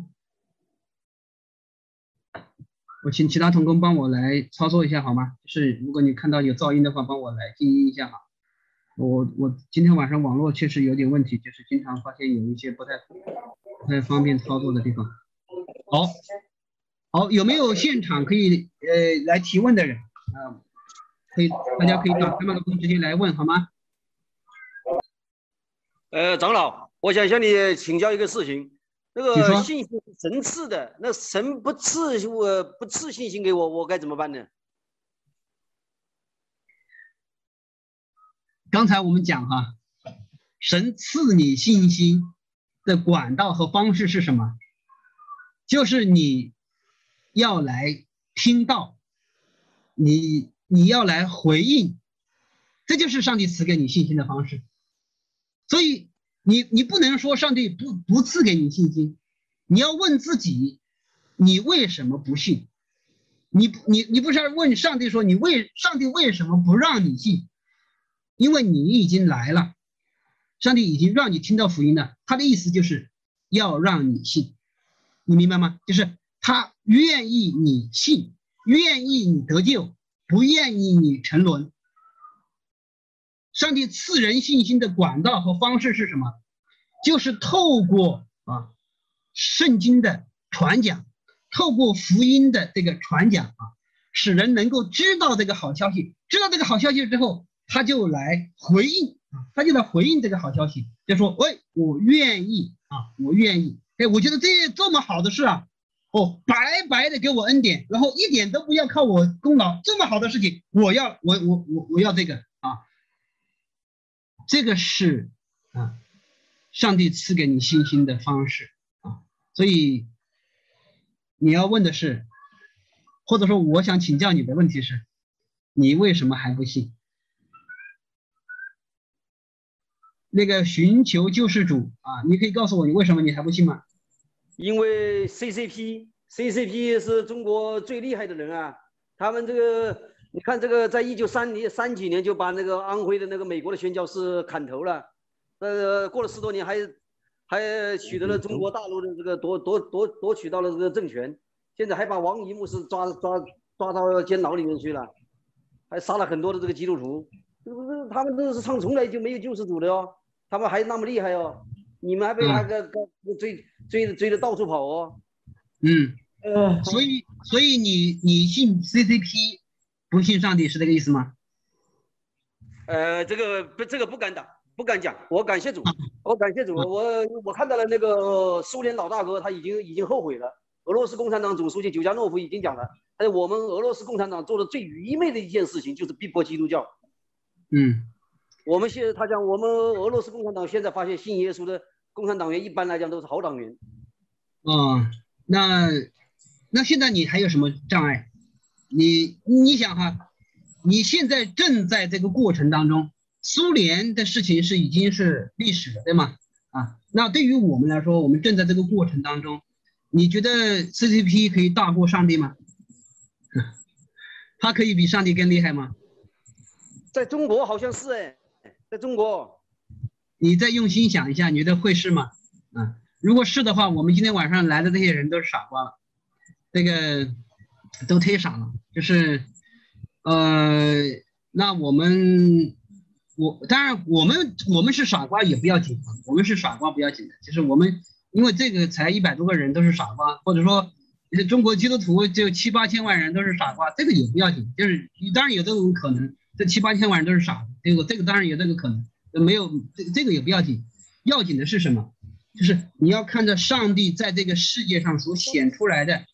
我请其他同工帮我来操作一下好吗？就是如果你看到有噪音的话，帮我来静音一下哈。我我今天晚上网络确实有点问题，就是经常发现有一些不太不太方便操作的地方。好，好，有没有现场可以呃来提问的人啊？可以，大家可以打开麦克风直接来问好吗？ 呃，长老，我想向你请教一个事情。那个信心神赐的，那神不赐我不赐信心给我，我该怎么办呢？ 刚才我们讲哈，神赐你信心的管道和方式是什么？就是你要来听到，你你要来回应，这就是上帝赐给你信心的方式。所以你你不能说上帝不不赐给你信心，你要问自己，你为什么不信？你你你不是问上帝说你为上帝为什么不让你信？因为你已经来了，上帝已经让你听到福音了，他的意思就是要让你信，你明白吗？就是他愿意你信，愿意你得救，不愿意你沉沦。上帝赐人信心的管道和方式是什么？就是透过啊圣经的传讲，透过福音的这个传讲啊，使人能够知道这个好消息，知道这个好消息之后，他就来回应啊，他就来回应这个好消息，就说，喂，我愿意啊，我愿意，哎，我觉得这这么好的事啊，哦，白白的给我恩典，然后一点都不要靠我功劳，这么好的事情，我要，我我我我要这个啊，这个是啊，上帝赐给你信心的方式啊，所以你要问的是，或者说我想请教你的问题是，你为什么还不信？那个寻求救世主啊，你可以告诉我你为什么你还不信吗？ 因为 C C P C C P 是中国最厉害的人啊，他们这个你看这个，在一九三零三几年就把那个安徽的那个美国的宣教士砍头了，呃，过了十多年还还取得了中国大陆的这个夺夺夺夺取到了这个政权，现在还把王仪牧师抓抓抓到监牢里面去了，还杀了很多的这个基督徒，这个他们这是上从来就没有救世主的哦，他们还那么厉害哦，你们还被那个、嗯、追追追着到处跑哦。 嗯，呃，所以所以你你信 C C P， 不信上帝是这个意思吗？ 呃，这个不这个不敢打，不敢讲。我感谢主，我感谢主，我我看到了那个苏联老大哥，他已经已经后悔了。俄罗斯共产党总书记久加诺夫已经讲了，但是我们俄罗斯共产党做的最愚昧的一件事情就是逼迫基督教。 嗯， 我们现在他讲，我们俄罗斯共产党现在发现信耶稣的共产党员一般来讲都是好党员。 哦，那那现在你还有什么障碍？你你想哈，你现在正在这个过程当中，苏联的事情是已经是历史了，对吗？啊，那对于我们来说，我们正在这个过程当中，你觉得 C C P 可以大过上帝吗？他可以比上帝更厉害吗？ 在中国好像是哎，在中国， 你再用心想一下，你觉得会是吗？啊，如果是的话，我们今天晚上来的这些人都是傻瓜了，这个都忒傻了，就是呃，那我们我当然我们我们是傻瓜也不要紧，我们是傻瓜不要紧的，就是我们因为这个才一百多个人都是傻瓜，或者说中国基督徒就七八千万人都是傻瓜，这个也不要紧，就是当然有这种可能，这七八千万人都是傻的，这个这个当然有这个可能，没有这这个也不要紧，要紧的是什么？就是你要看着上帝在这个世界上所显出来的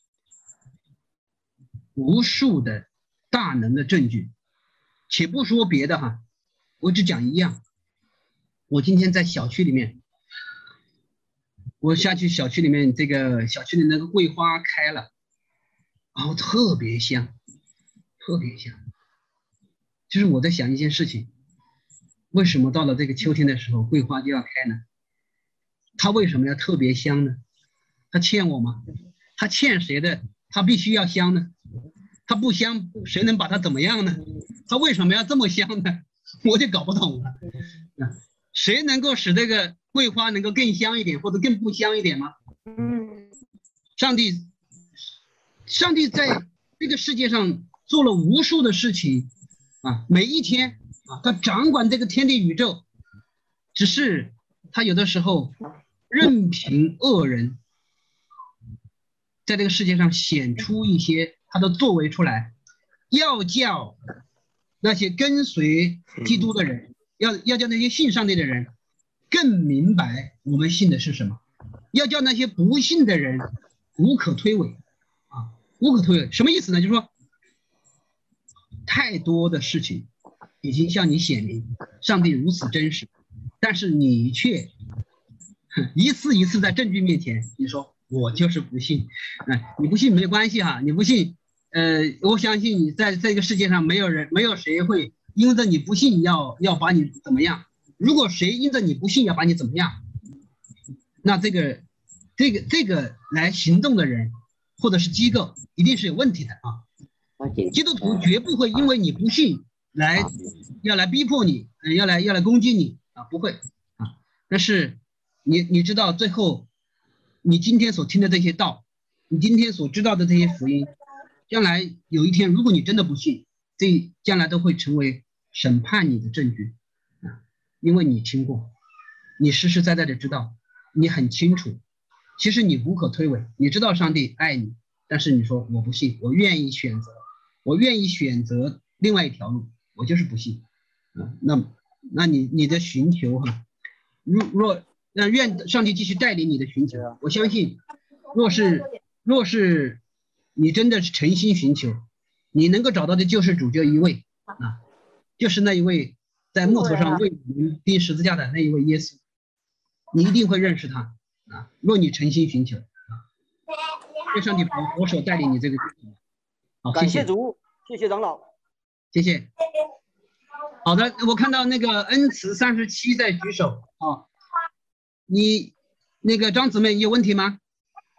无数的大能的证据，且不说别的哈，我只讲一样。我今天在小区里面，我下去小区里面，这个小区里那个桂花开了，然后特别香，特别香。就是我在想一件事情，为什么到了这个秋天的时候，桂花就要开呢？它为什么要特别香呢？它欠我吗？它欠谁的？它必须要香呢？它不香，谁能把它怎么样呢？它为什么要这么香呢？我就搞不懂了。谁能够使这个桂花能够更香一点，或者更不香一点吗？ 嗯， 上帝，上帝在这个世界上做了无数的事情啊，每一天啊，他掌管这个天地宇宙，只是他有的时候任凭恶人在这个世界上显出一些他的作为出来，要叫那些跟随基督的人，要要叫那些信上帝的人更明白我们信的是什么，要叫那些不信的人无可推诿啊，无可推诿。什么意思呢？就是说，太多的事情已经向你显明，上帝如此真实，但是你却一次一次在证据面前，你说我就是不信。哎，你不信没关系哈，你不信，呃，我相信你在这个世界上没有人，没有谁会因着你不信要要把你怎么样。如果谁因着你不信要把你怎么样，那这个这个这个来行动的人或者是机构一定是有问题的啊。基督徒绝不会因为你不信来要来逼迫你，呃、要来要来攻击你啊，不会啊。但是你你知道最后你今天所听的这些道，你今天所知道的这些福音，将来有一天如果你真的不信，这将来都会成为审判你的证据啊，因为你听过，你实实在在的知道，你很清楚，其实你无可推诿，你知道上帝爱你，但是你说我不信，我愿意选择，我愿意选择另外一条路，我就是不信啊。那那你你的寻求哈，若若那愿上帝继续带领你的寻求，我相信，若是若是你真的是诚心寻求，你能够找到的救世主就一位啊，就是那一位在木头上为我们钉十字架的那一位耶稣，你一定会认识他啊。若你诚心寻求啊，愿上帝保守带领你这个。好， 感谢谢主，谢谢长老， 谢谢。好的，我看到那个恩慈三十七在举手啊，你那个张姊妹，你有问题吗？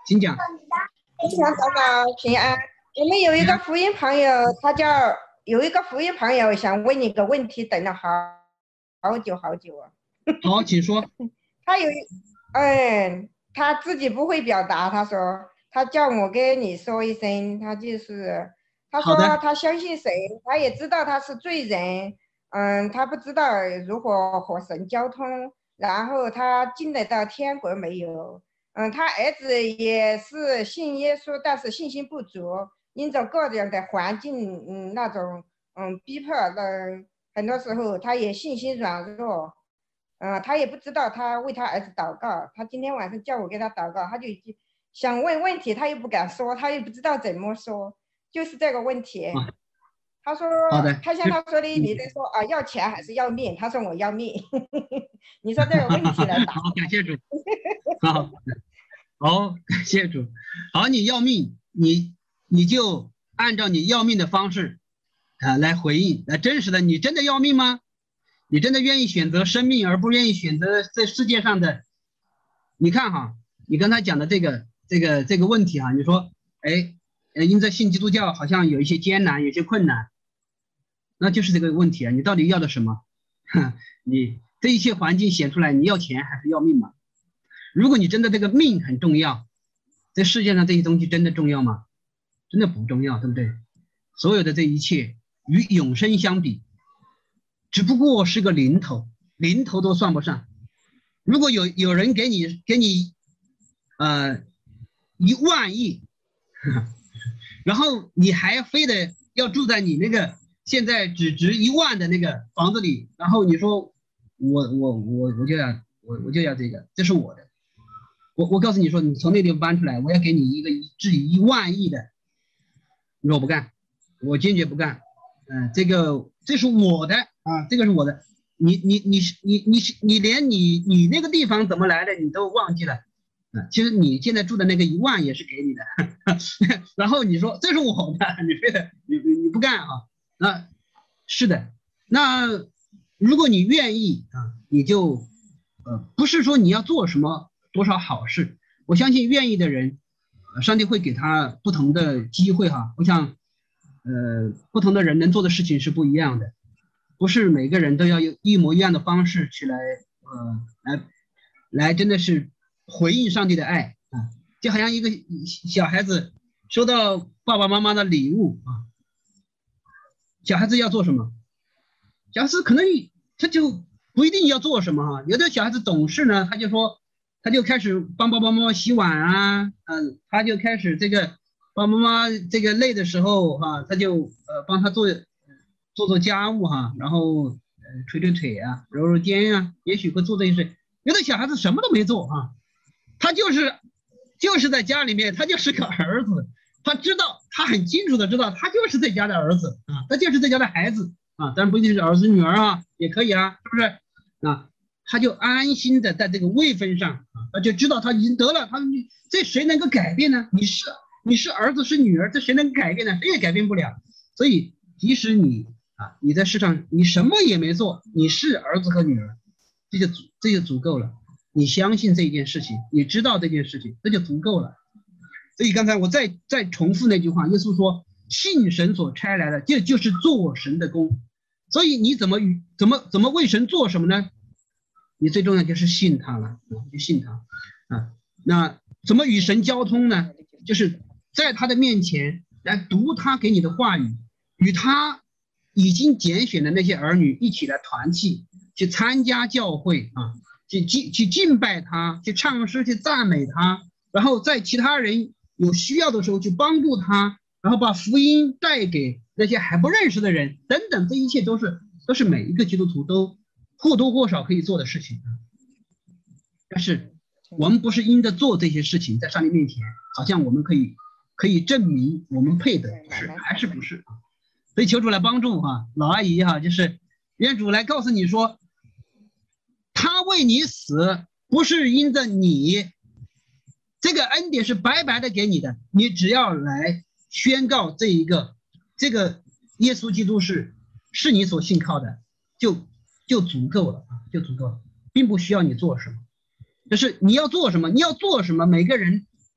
请讲。 非常长老平安。我们有一个福音朋友，他叫有一个福音朋友想问你个问题，等了好好久好久啊。 好，请说。 他有，嗯，他自己不会表达，他说他叫我跟你说一声，他就是他说他相信谁，他也知道他是罪人，嗯，他不知道如何和神交通，然后他进得到天国没有？嗯，他儿子也是信耶稣，但是信心不足，因着各样的环境，嗯，那种嗯逼迫的，很多时候他也信心软弱，嗯，他也不知道他为他儿子祷告。他今天晚上叫我给他祷告，他就想问问题，他又不敢说，他又不知道怎么说，就是这个问题。啊、他说，他像他说的，你在说啊，要钱还是要命？他说我要命。你说这个问题来答。 好，感谢主。好，好，感谢主。好，你要命，你你就按照你要命的方式啊来回应，来真实的，你真的要命吗？你真的愿意选择生命，而不愿意选择这世界上的？你看哈，你刚才讲的这个这个这个问题哈，你说，哎，因着信基督教好像有一些艰难，有些困难，那就是这个问题啊，你到底要的什么？你这一切环境显出来，你要钱还是要命嘛？如果你真的这个命很重要，这世界上这些东西真的重要吗？真的不重要，对不对？所有的这一切与永生相比，只不过是个零头，零头都算不上。如果有有人给你给你呃一万亿，然后你还非得要住在你那个现在只值一万的那个房子里，然后你说我我我我就要我我就要这个，这是我的。我我告诉你说，你从那地方搬出来，我要给你一个值一万亿的，你说我不干，我坚决不干。嗯、呃，这个这是我的啊，这个是我的。你你你你你你连你你那个地方怎么来的你都忘记了啊？其实你现在住的那个一万也是给你的，然后你说这是我的，你非得你你你不干啊？那是的，那如果你愿意啊，你就呃不是说你要做什么多少好事，我相信愿意的人，上帝会给他不同的机会哈。我想，呃，不同的人能做的事情是不一样的，不是每个人都要用一模一样的方式去来，呃，来，来真的是回应上帝的爱啊，就好像一个小孩子收到爸爸妈妈的礼物啊，小孩子要做什么？小孩子可能他就不一定要做什么哈，有的小孩子懂事呢，他就说。他就开始帮爸爸妈妈洗碗啊，嗯，他就开始这个爸爸妈妈这个累的时候哈、啊，他就呃帮他做做做家务哈、啊，然后呃捶捶腿啊，揉揉肩啊，也许会做这些事。有的小孩子什么都没做啊，他就是就是在家里面，他就是个儿子，他知道他很清楚的知道他就是这家的儿子啊，他就是这家的孩子啊，当然不一定是儿子女儿啊，也可以啊，是不是啊？他就安心的在这个位分上啊，他就知道他已经得了，他这谁能够改变呢？你是你是儿子是女儿，这谁能改变呢？谁也改变不了。所以即使你啊你在世上你什么也没做，你是儿子和女儿，这就足这就足够了。你相信这件事情，你知道这件事情，这就足够了。所以刚才我再再重复那句话，耶稣说信神所差来的，这就是做神的工。所以你怎么怎么怎么为神做什么呢？你最重要就是信他了，就信他啊。那怎么与神交通呢？就是在他的面前来读他给你的话语，与他已经拣选的那些儿女一起来团契，去参加教会啊，去敬去敬拜他，去唱诗，去赞美他，然后在其他人有需要的时候去帮助他，然后把福音带给那些还不认识的人，等等，这一切都是都是每一个基督徒都或多或少可以做的事情。但是我们不是因着做这些事情在上帝面前好像我们可以可以证明我们配得，是还是不是？所以求主来帮助哈，老阿姨哈，就是愿主来告诉你说，他为你死不是因着你，这个恩典是白白的给你的，你只要来宣告这一个这个耶稣基督是是你所信靠的，就就足够了，就足够了，并不需要你做什么。就是你要做什么，你要做什么，每个人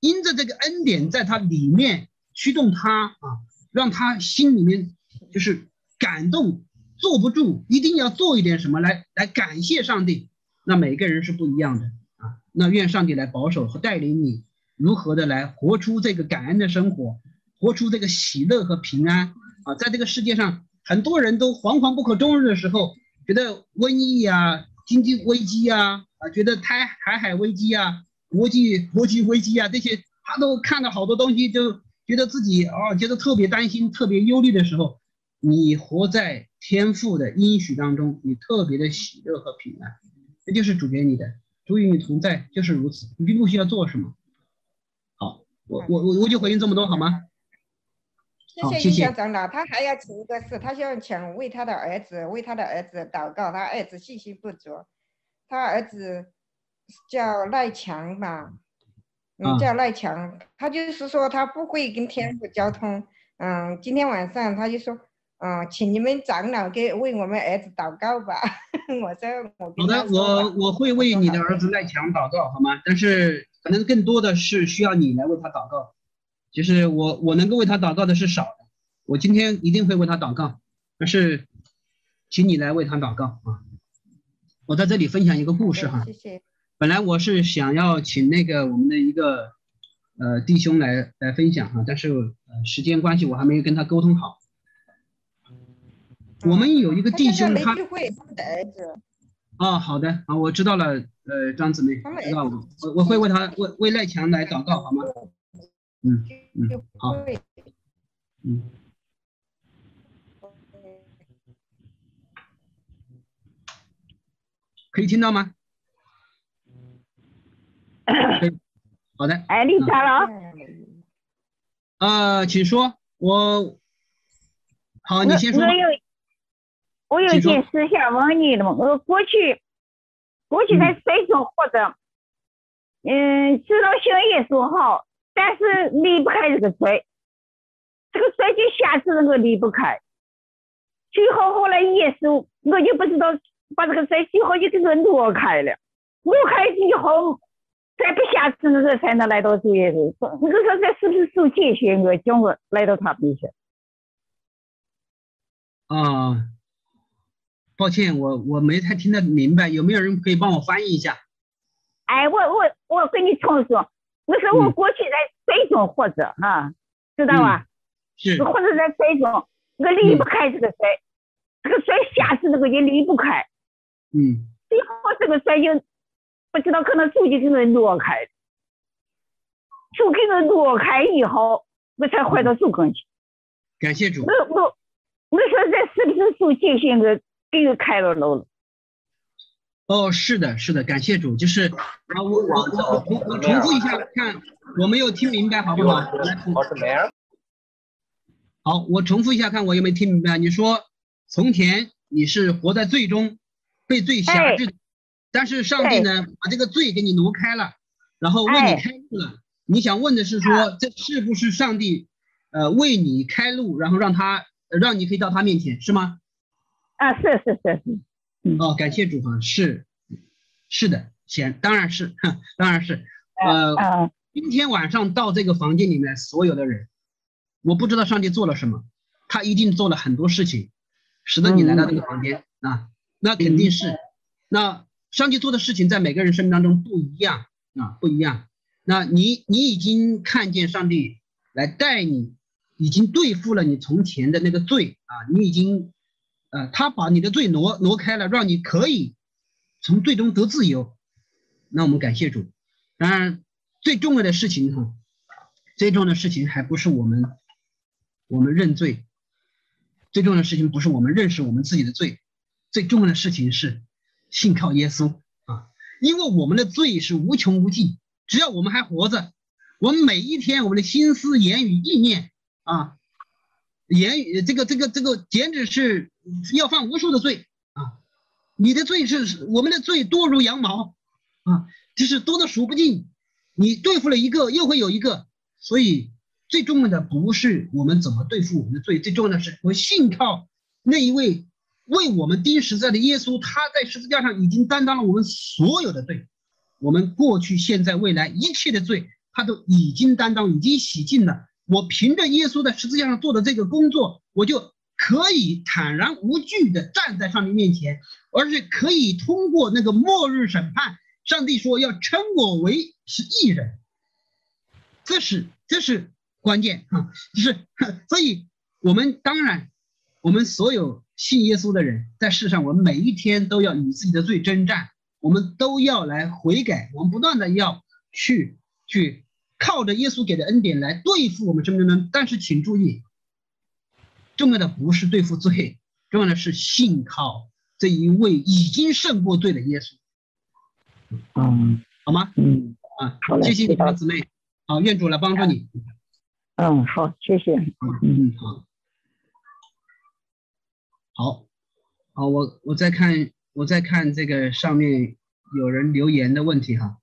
因着这个恩典在他里面驱动他啊，让他心里面就是感动，坐不住，一定要做一点什么来来感谢上帝。那每个人是不一样的啊，那愿上帝来保守和带领你如何的来活出这个感恩的生活，活出这个喜乐和平安啊。在这个世界上，很多人都惶惶不可终日的时候，觉得瘟疫啊、经济危机啊、啊觉得台台海危机啊、国际国际危机啊这些，他都看到好多东西，就觉得自己啊觉得特别担心、特别忧虑的时候，你活在天父的应许当中，你特别的喜乐和平安，这就是主给你的，主与你同在，就是如此，你并不需要做什么。好，我我我我就回应这么多好吗？ 谢谢印象长老，他还要请一个事，他想请为他的儿子为他的儿子祷告，他儿子信心不足，他儿子叫赖强吧，嗯，叫赖强，他就是说他不会跟天父交通，嗯，今天晚上他就说，嗯，请你们长老给为我们儿子祷告吧。我说我好的，我我会为你的儿子赖强祷告，好吗？但是可能更多的是需要你来为他祷告。就是我我能够为他祷告的是少的，我今天一定会为他祷告，但是请你来为他祷告啊。我在这里分享一个故事哈。 谢谢。 本来我是想要请那个我们的一个呃弟兄来来分享啊，但是呃时间关系我还没有跟他沟通好。我们有一个弟兄他。 他的儿子。 哦，好的啊，我知道了，呃，张姊妹知道了，我我会为他为为赖强来祷告，好吗？嗯嗯，好，嗯，可以听到吗？可以，好的。 哎，李长老。 呃，请说，我，好，你先说。 我有，我有件事想问你的嘛，我过去，过去在水中活着，嗯，知道信耶稣好。但是离不开这个水，这个水就下次那个离不开。最后后来耶稣，我就不知道把这个水最后就给它挪开了，挪开以后再不下次那个才能来到主耶稣。那个时候这是不是受界限？我叫我来到他面前。 啊，抱歉，我我没太听得明白，有没有人可以帮我翻译一下？ 哎，我我我跟你重说。我说我过去在水中活着啊，知道吧？ 是。 或者在水中，我离不开这个水，这个水下次那个也离不开。 嗯。 最后这个水就不知道可能主就给它挪开，主给它挪开以后，我才回到主跟前。 感谢主。 我我我说这是不是主界限给给我开了路了？ 哦，是的，是的，感谢主，就是啊，我我我我我重复一下，看我没有听明白，好不好？来，好，我重复一下，看我有没有听明白。你说从前你是活在罪中，被罪辖制，但是上帝呢把这个罪给你挪开了，然后为你开路了。你想问的是说，这是不是上帝呃为你开路，然后让他让你可以到他面前，是吗？ 啊，是是是是。 哦，感谢主哈，是，是的，显当然是，当然是，呃，今天晚上到这个房间里面所有的人，我不知道上帝做了什么，他一定做了很多事情，使得你来到这个房间啊，那肯定是，那上帝做的事情在每个人生命当中不一样啊，不一样。那你你已经看见上帝来带你，已经对付了你从前的那个罪啊，你已经。呃，他把你的罪挪挪开了，让你可以从罪中得自由。那我们感谢主。当然，最重要的事情哈，最重要的事情还不是我们我们认罪，最重要的事情不是我们认识我们自己的罪，最重要的事情是信靠耶稣啊！因为我们的罪是无穷无尽，只要我们还活着，我们每一天我们的心思、言语、意念啊。言语这个这个这个简直是要犯无数的罪啊！你的罪是我们的罪多如羊毛啊，就是多的数不尽。你对付了一个，又会有一个，所以最重要的不是我们怎么对付我们的罪，最重要的是我信靠那一位为我们钉十字架的耶稣，他在十字架上已经担当了我们所有的罪，我们过去、现在、未来一切的罪他都已经担当，已经洗净了。我凭着耶稣在十字架上做的这个工作，我就可以坦然无惧的站在上帝面前，而是可以通过那个末日审判，上帝说要称我为是义人，这是这是关键啊！就是所以我们当然，我们所有信耶稣的人，在世上，我们每一天都要与自己的罪征战，我们都要来悔改，我们不断的要去去靠着耶稣给的恩典来对付我们生命中。但是请注意，重要的不是对付罪，重要的是信靠这一位已经胜过罪的耶稣。 嗯， 好吗？ 嗯， 啊， 好嘞， 谢谢你， 知道姊妹。好，愿主来帮助你。 嗯，好，谢谢。 嗯，好，好，好，我我再看，我再看这个上面有人留言的问题哈。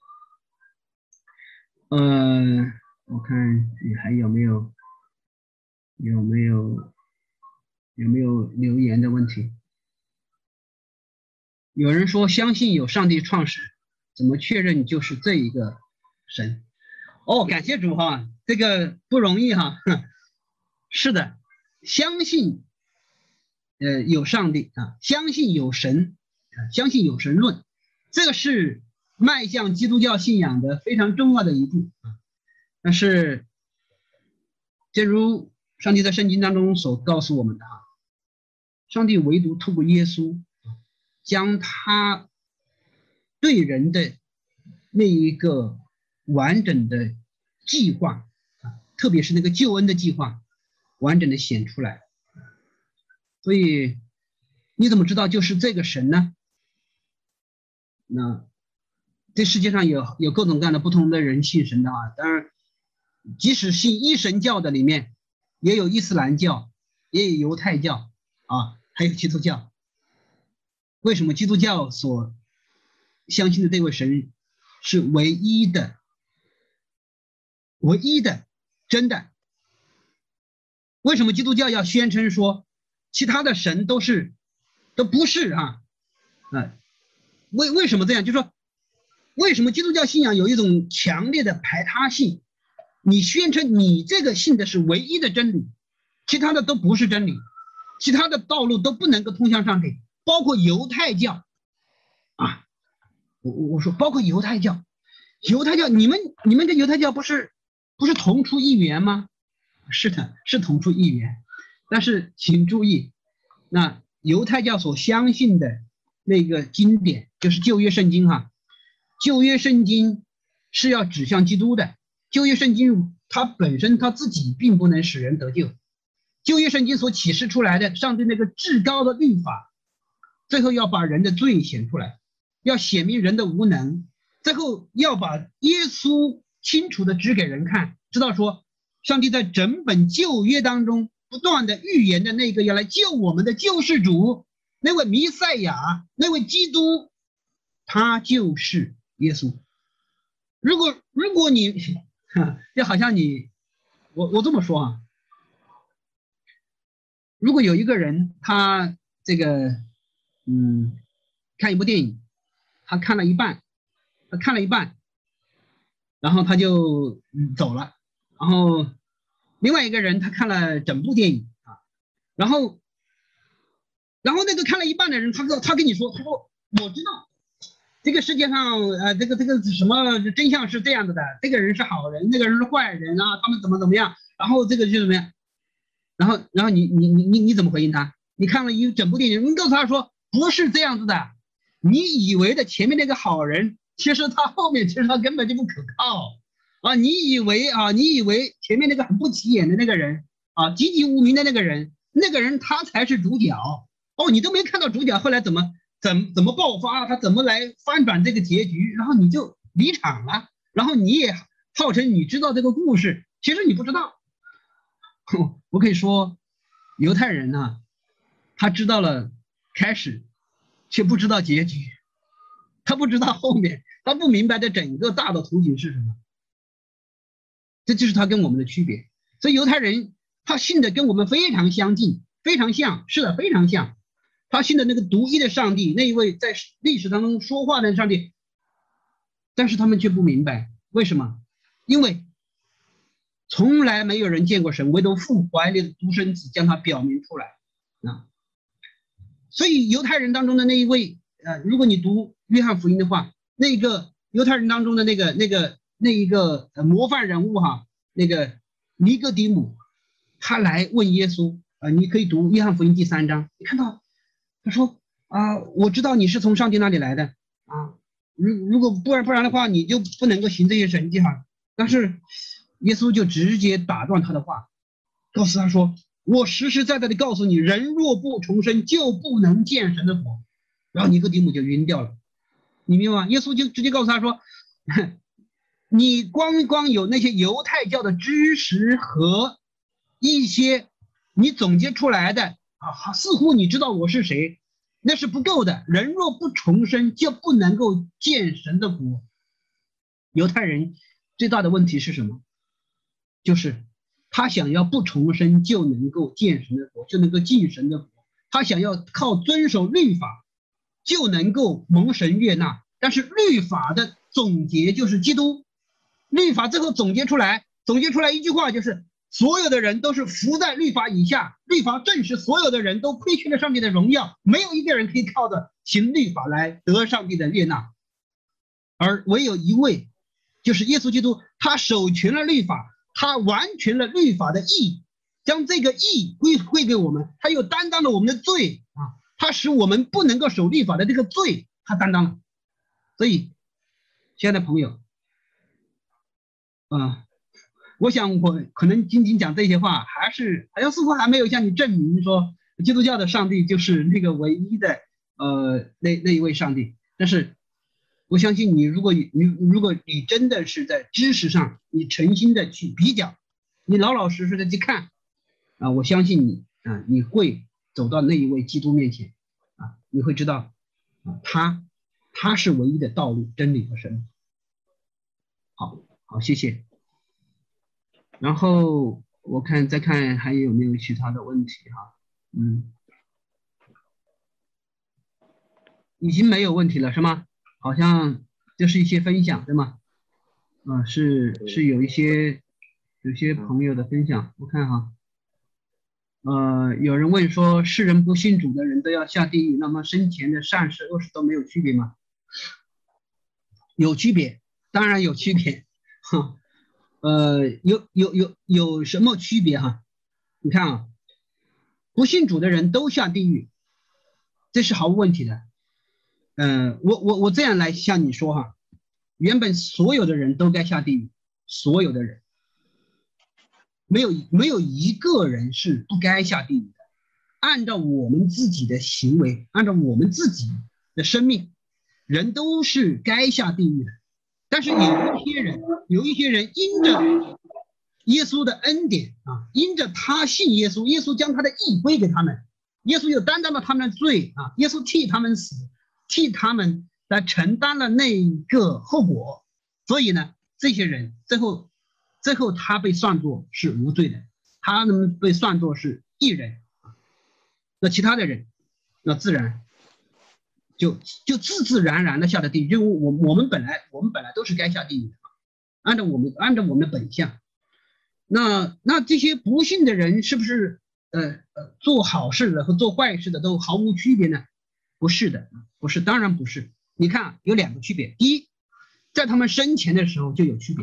嗯、呃，我看你还有没有有没有有没有留言的问题？有人说相信有上帝创始，怎么确认就是这一个神？哦，感谢主哈，这个不容易哈。是的，相信呃有上帝啊，相信有神啊，相信有神论，这个是迈向基督教信仰的非常重要的一步啊。但是，正如上帝在圣经当中所告诉我们的啊，上帝唯独透过耶稣，将他对人的那一个完整的计划啊，特别是那个救恩的计划，完整的显出来。所以你怎么知道就是这个神呢？那这世界上有有各种各样的不同的人信神的啊，当然，即使信一神教的里面，也有伊斯兰教，也有犹太教啊，还有基督教。为什么基督教所相信的这位神是唯一的、唯一的、真的？为什么基督教要宣称说其他的神都是都不是啊？啊，为为什么这样？就是说，为什么基督教信仰有一种强烈的排他性？你宣称你这个信的是唯一的真理，其他的都不是真理，其他的道路都不能够通向上帝。包括犹太教啊，我我说包括犹太教，犹太教你们你们跟犹太教不是不是同出一源吗？是的，是同出一源。但是请注意，那犹太教所相信的那个经典就是旧约圣经哈，旧约圣经是要指向基督的，旧约圣经它本身它自己并不能使人得救，旧约圣经所启示出来的上帝那个至高的律法，最后要把人的罪显出来，要显明人的无能，最后要把耶稣清楚的指给人看，知道说上帝在整本旧约当中不断的预言的那个要来救我们的救世主，那位弥赛亚，那位基督，他就是耶稣。如果如果你就好像你我我这么说啊，如果有一个人他这个嗯，看一部电影，他看了一半，他看了一半，然后他就嗯走了，然后另外一个人他看了整部电影啊，然后，然后那个看了一半的人，他说他跟你说，他说我知道这个世界上呃这个这个什么真相是这样子的，这个人是好人，那个人是坏人啊，他们怎么怎么样，然后这个就怎么样，然后然后你你你你你怎么回应他？你看了一整部电影，你告诉他说。不是这样子的，你以为的前面那个好人，其实他后面其实他根本就不可靠啊！你以为啊，你以为前面那个很不起眼的那个人啊，籍籍无名的那个人，那个人他才是主角哦，你都没看到主角后来怎么怎怎么爆发，他怎么来翻转这个结局，然后你就离场了，然后你也号称你知道这个故事，其实你不知道。我可以说，犹太人啊，他知道了开始，却不知道结局，他不知道后面，他不明白这整个大的图景是什么，这就是他跟我们的区别。所以犹太人他信的跟我们非常相近，非常像，是的，非常像。他信的那个独一的上帝，那一位在历史当中说话的上帝，但是他们却不明白为什么， 因为从来没有人见过神，唯独父怀里的独生子将他表明出来啊。所以犹太人当中的那一位，呃，如果你读约翰福音的话，那个犹太人当中的那个那个那一个模范人物哈，那个尼哥底母，他来问耶稣，呃，你可以读约翰福音第三章，你看到他说啊，我知道你是从上帝那里来的啊，如如果不然不然的话，你就不能够行这些神迹哈。但是耶稣就直接打断他的话，告诉他说，我实实在在的告诉你，人若不重生，就不能见神的国。然后尼哥底母就晕掉了，你明白吗？耶稣就直接告诉他说，你光光有那些犹太教的知识和一些你总结出来的啊，似乎你知道我是谁，那是不够的。人若不重生，就不能够见神的国。犹太人最大的问题是什么？就是他想要不重生就能够见神的国，就能够进神的国。他想要靠遵守律法就能够蒙神悦纳，但是律法的总结就是基督。律法最后总结出来，总结出来一句话，就是所有的人都是服在律法以下，律法正是所有的人都亏缺了上帝的荣耀，没有一个人可以靠着行律法来得上帝的悦纳，而唯有一位，就是耶稣基督，他守全了律法，他完全了律法的义，将这个义归归给我们，他又担当了我们的罪啊，他使我们不能够守律法的这个罪他担当了。所以亲爱的朋友啊、呃，我想我可能仅仅讲这些话，还是好像似乎还没有向你证明说基督教的上帝就是那个唯一的呃那那一位上帝。但是我相信你，如果你如果你真的是在知识上，你诚心的去比较，你老老实实的去看啊，我相信你啊，你会走到那一位基督面前啊，你会知道啊，他他是唯一的道路、真理和生命。好。好，谢谢。然后我看再看还有没有其他的问题哈，嗯，已经没有问题了是吗？好像就是一些分享对吗？啊、呃，是是有一些有些朋友的分享，我看哈，呃，有人问说，世人不信主的人都要下地狱，那么生前的善事恶事都没有区别吗？有区别，当然有区别。哈，呃，有有有有什么区别哈？你看啊，不信主的人都下地狱，这是毫无问题的。嗯、呃，我我我这样来向你说哈，原本所有的人都该下地狱，所有的人，没有没有一个人是不该下地狱的。按照我们自己的行为，按照我们自己的生命，人都是该下地狱的。但是有一些人，有一些人因着耶稣的恩典啊，因着他信耶稣，耶稣将他的义归给他们，耶稣又担当了他们的罪啊，耶稣替他们死，替他们来承担了那个后果，所以呢，这些人最后最后他被算作是无罪的，他们被算作是义人，那其他的人那自然就就自自然然的下了地狱，因为我我们本来我们本来都是该下地狱的，按照我们按照我们的本相。那那这些不信的人是不是呃呃做好事的和做坏事的都毫无区别呢？不是的，不是，当然不是。你看有两个区别，第一，在他们生前的时候就有区别，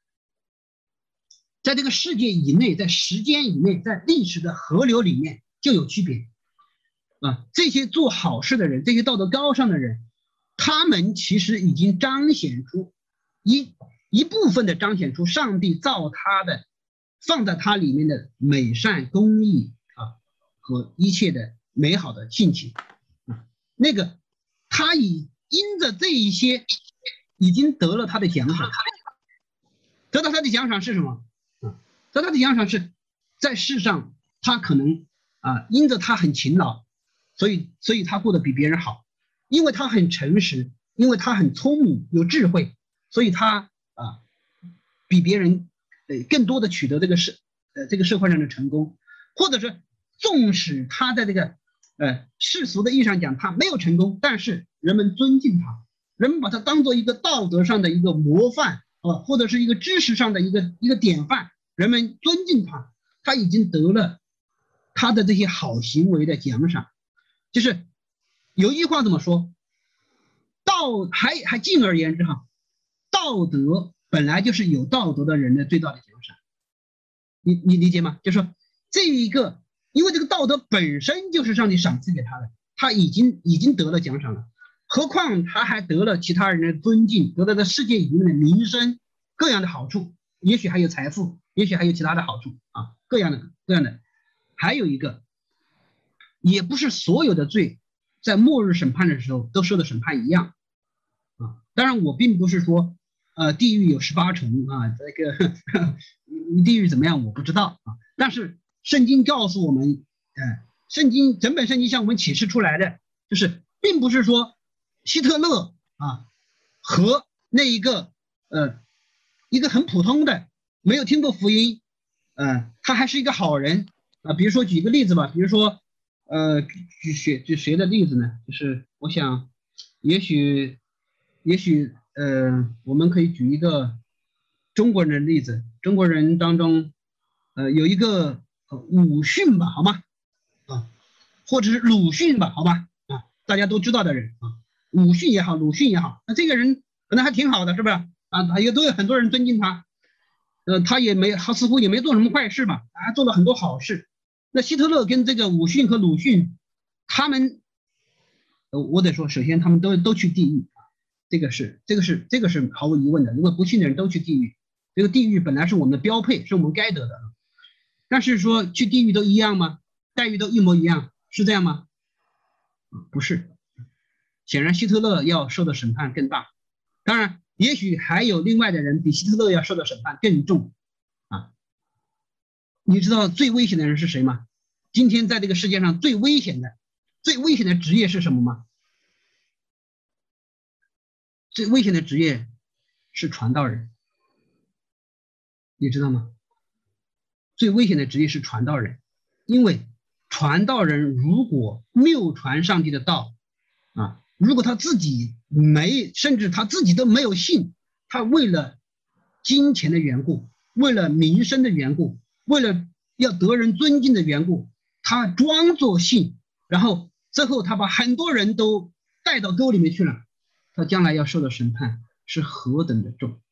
在这个世界以内，在时间以内，在历史的河流里面就有区别。啊，这些做好事的人，这些道德高尚的人，他们其实已经彰显出一一部分的彰显出上帝造他的放在他里面的美善公义啊和一切的美好的性情啊，那个他已因着这一些已经得了他的奖赏，得到他的奖赏是什么啊？得到他的奖赏是在世上他可能啊因着他很勤劳。所以，所以他过得比别人好，因为他很诚实，因为他很聪明有智慧，所以他啊比别人呃更多的取得这个社呃这个社会上的成功，或者是纵使他在这个呃世俗的意义上讲他没有成功，但是人们尊敬他，人们把他当做一个道德上的一个模范啊，或者是一个知识上的一个一个典范，人们尊敬他，他已经得了他的这些好行为的奖赏。就是有一句话怎么说？道还还进而言之哈，道德本来就是有道德的人的最大的奖赏。你你理解吗？就是说这一个，因为这个道德本身就是上帝赏赐给他的，他已经已经得了奖赏了，何况他还得了其他人的尊敬，得到了世界以外的名声，各样的好处，也许还有财富，也许还有其他的好处啊，各样的各样的。还有一个，也不是所有的罪在末日审判的时候都受的审判一样啊。当然，我并不是说，呃，地狱有十八重啊，这个地狱怎么样我不知道啊。但是圣经告诉我们，呃，圣经整本圣经向我们启示出来的，就是并不是说希特勒啊和那一个呃一个很普通的没有听过福音，呃，他还是一个好人啊。比如说举一个例子吧，比如说呃举谁举谁的例子呢？就是我想，也许也许呃我们可以举一个中国人的例子，中国人当中呃有一个鲁迅吧，好吗？啊，或者是鲁迅吧，好吧？啊，大家都知道的人啊，鲁迅也好，鲁迅也好，那这个人可能还挺好的，是不是？啊，他也都有很多人尊敬他，呃，他也没，他似乎也没做什么坏事嘛，还做了很多好事。那希特勒跟这个鲁迅和鲁迅，他们，呃，我得说，首先他们都都去地狱，这个是这个是这个是毫无疑问的。如果不信的人都去地狱，这个地狱本来是我们的标配，是我们该得的。但是说去地狱都一样吗？待遇都一模一样，是这样吗？不是，显然希特勒要受的审判更大。当然，也许还有另外的人比希特勒要受的审判更重啊。你知道最危险的人是谁吗？今天在这个世界上最危险的、最危险的职业是什么吗？最危险的职业是传道人，你知道吗？最危险的职业是传道人，因为传道人如果谬传上帝的道啊，如果他自己没，甚至他自己都没有信，他为了金钱的缘故，为了名声的缘故，为了要得人尊敬的缘故，他装作信，然后最后他把很多人都带到沟里面去了，他将来要受的审判是何等的重。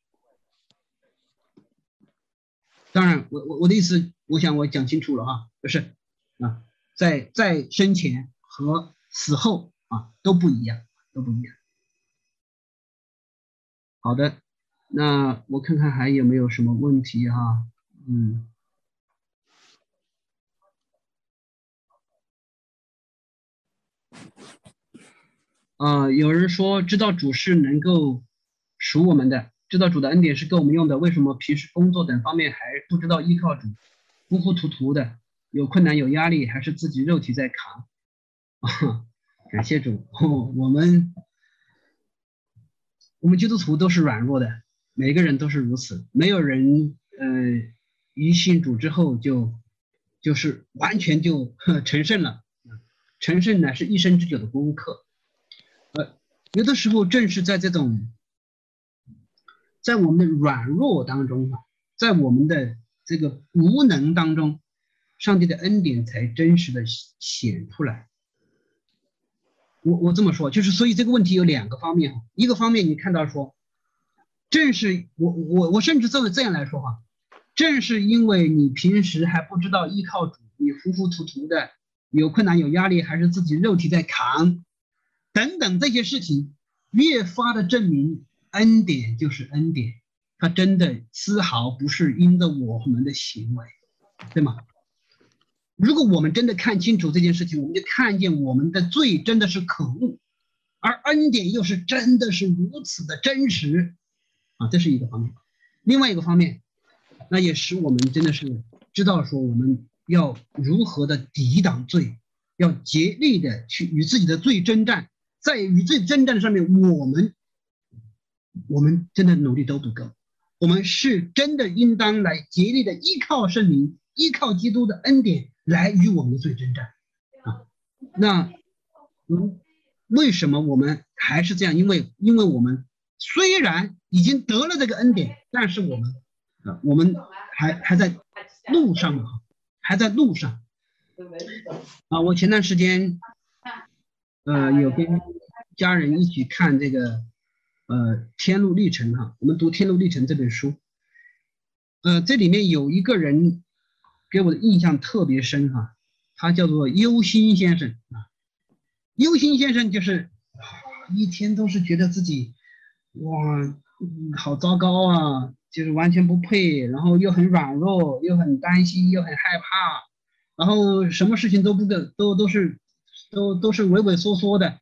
当然，我我我的意思，我想我讲清楚了啊，就是啊，在在生前和死后啊都不一样，都不一样。好的，那我看看还有没有什么问题哈，嗯。啊、呃，有人说知道主是能够赎我们的，知道主的恩典是够我们用的，为什么平时工作等方面还不知道依靠主，糊糊涂涂的，有困难有压力还是自己肉体在扛？啊，感谢主，哦、我们我们基督徒都是软弱的，每个人都是如此，没有人呃一信主之后就就是完全就成圣了，成圣乃是一生之久的功课。呃，有的时候正是在这种，在我们的软弱当中，在我们的这个无能当中，上帝的恩典才真实的显出来。我我这么说，就是所以这个问题有两个方面，一个方面你看到说，正是我我我甚至这么这样来说哈，正是因为你平时还不知道依靠主，你糊糊涂涂的，有困难有压力，还是自己肉体在扛。等等这些事情，越发的证明恩典就是恩典，它真的丝毫不是因着我们的行为，对吗？如果我们真的看清楚这件事情，我们就看见我们的罪真的是可恶，而恩典又是真的是如此的真实啊，这是一个方面。另外一个方面，那也使我们真的是知道说我们要如何的抵挡罪，要竭力的去与自己的罪征战。在与罪征战上面，我们我们真的努力都不够，我们是真的应当来竭力的依靠圣灵，依靠基督的恩典来与我们的罪征战啊。那嗯，为什么我们还是这样？因为因为我们虽然已经得了这个恩典，但是我们啊，我们还还在路上嘛，还在路上啊。我前段时间呃有跟家人一起看这个呃《天路历程》哈，我们读《天路历程》这本书，呃，这里面有一个人给我的印象特别深哈，他叫做忧心先生啊。忧心先生就是一天都是觉得自己哇，嗯好糟糕啊，就是完全不配，然后又很软弱，又很担心，又很害怕，然后什么事情都不个都都是都都是畏畏缩缩的。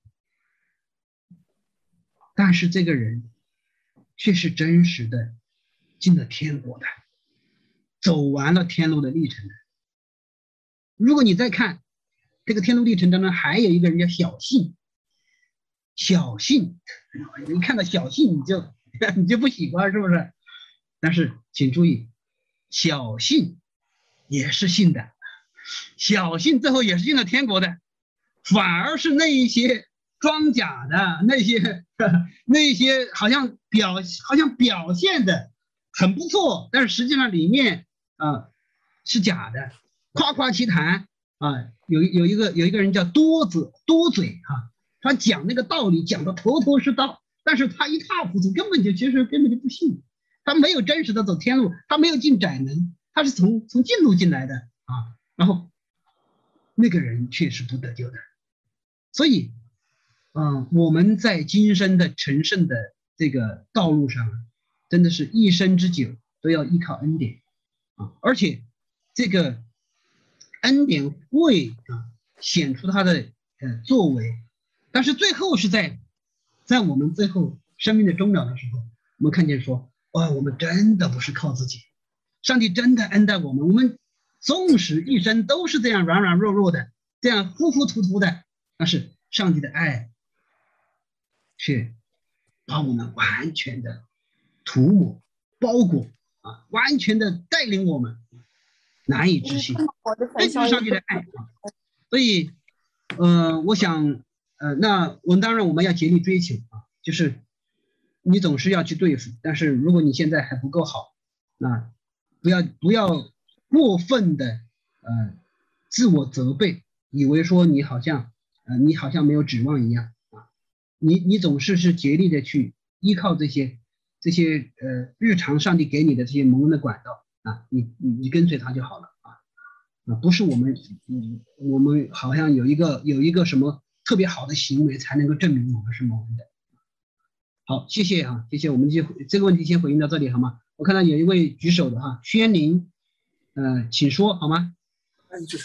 但是这个人却是真实的进了天国的，走完了天路的历程的。如果你再看这个天路历程当中，还有一个人叫小信，小信，你看到小信你就你就不喜欢，是不是？但是请注意，小信也是信的，小信最后也是进了天国的，反而是那一些装假的那些那些好像表好像表现的很不错，但是实际上里面啊、呃、是假的，夸夸其谈啊。有有一个有一个人叫多嘴多嘴啊，他讲那个道理讲的头头是道，但是他一塌糊涂，根本就其实根本就不信，他没有真实的走天路，他没有进窄门，他是从从近路进来的啊，然后那个人却是不得救的。所以嗯，我们在今生的成圣的这个道路上，真的是一生之久都要依靠恩典啊，而且这个恩典会啊显出他的呃作为，但是最后是在在我们最后生命的终了的时候，我们看见说，哇，我们真的不是靠自己，上帝真的恩待我们，我们纵使一生都是这样软软弱弱的，这样糊糊涂涂的，但是上帝的爱却把我们完全的涂抹包裹啊，完全的带领我们，难以置信，这就是上帝的爱。所以呃我想呃那我们当然我们要竭力追求啊，就是你总是要去对付，但是如果你现在还不够好，那不要不要过分的呃自我责备，以为说你好像呃你好像没有指望一样啊，你你总是是竭力的去依靠这些这些呃日常上帝给你的这些蒙恩的管道啊，你你你跟随他就好了啊啊，不是我们嗯我们好像有一个有一个什么特别好的行为才能够证明我们是蒙恩的。好，谢谢啊，谢谢，我们就这个问题先回应到这里好吗？我看到有一位举手的哈，宣宁，呃，请说好吗？ 嗯，就是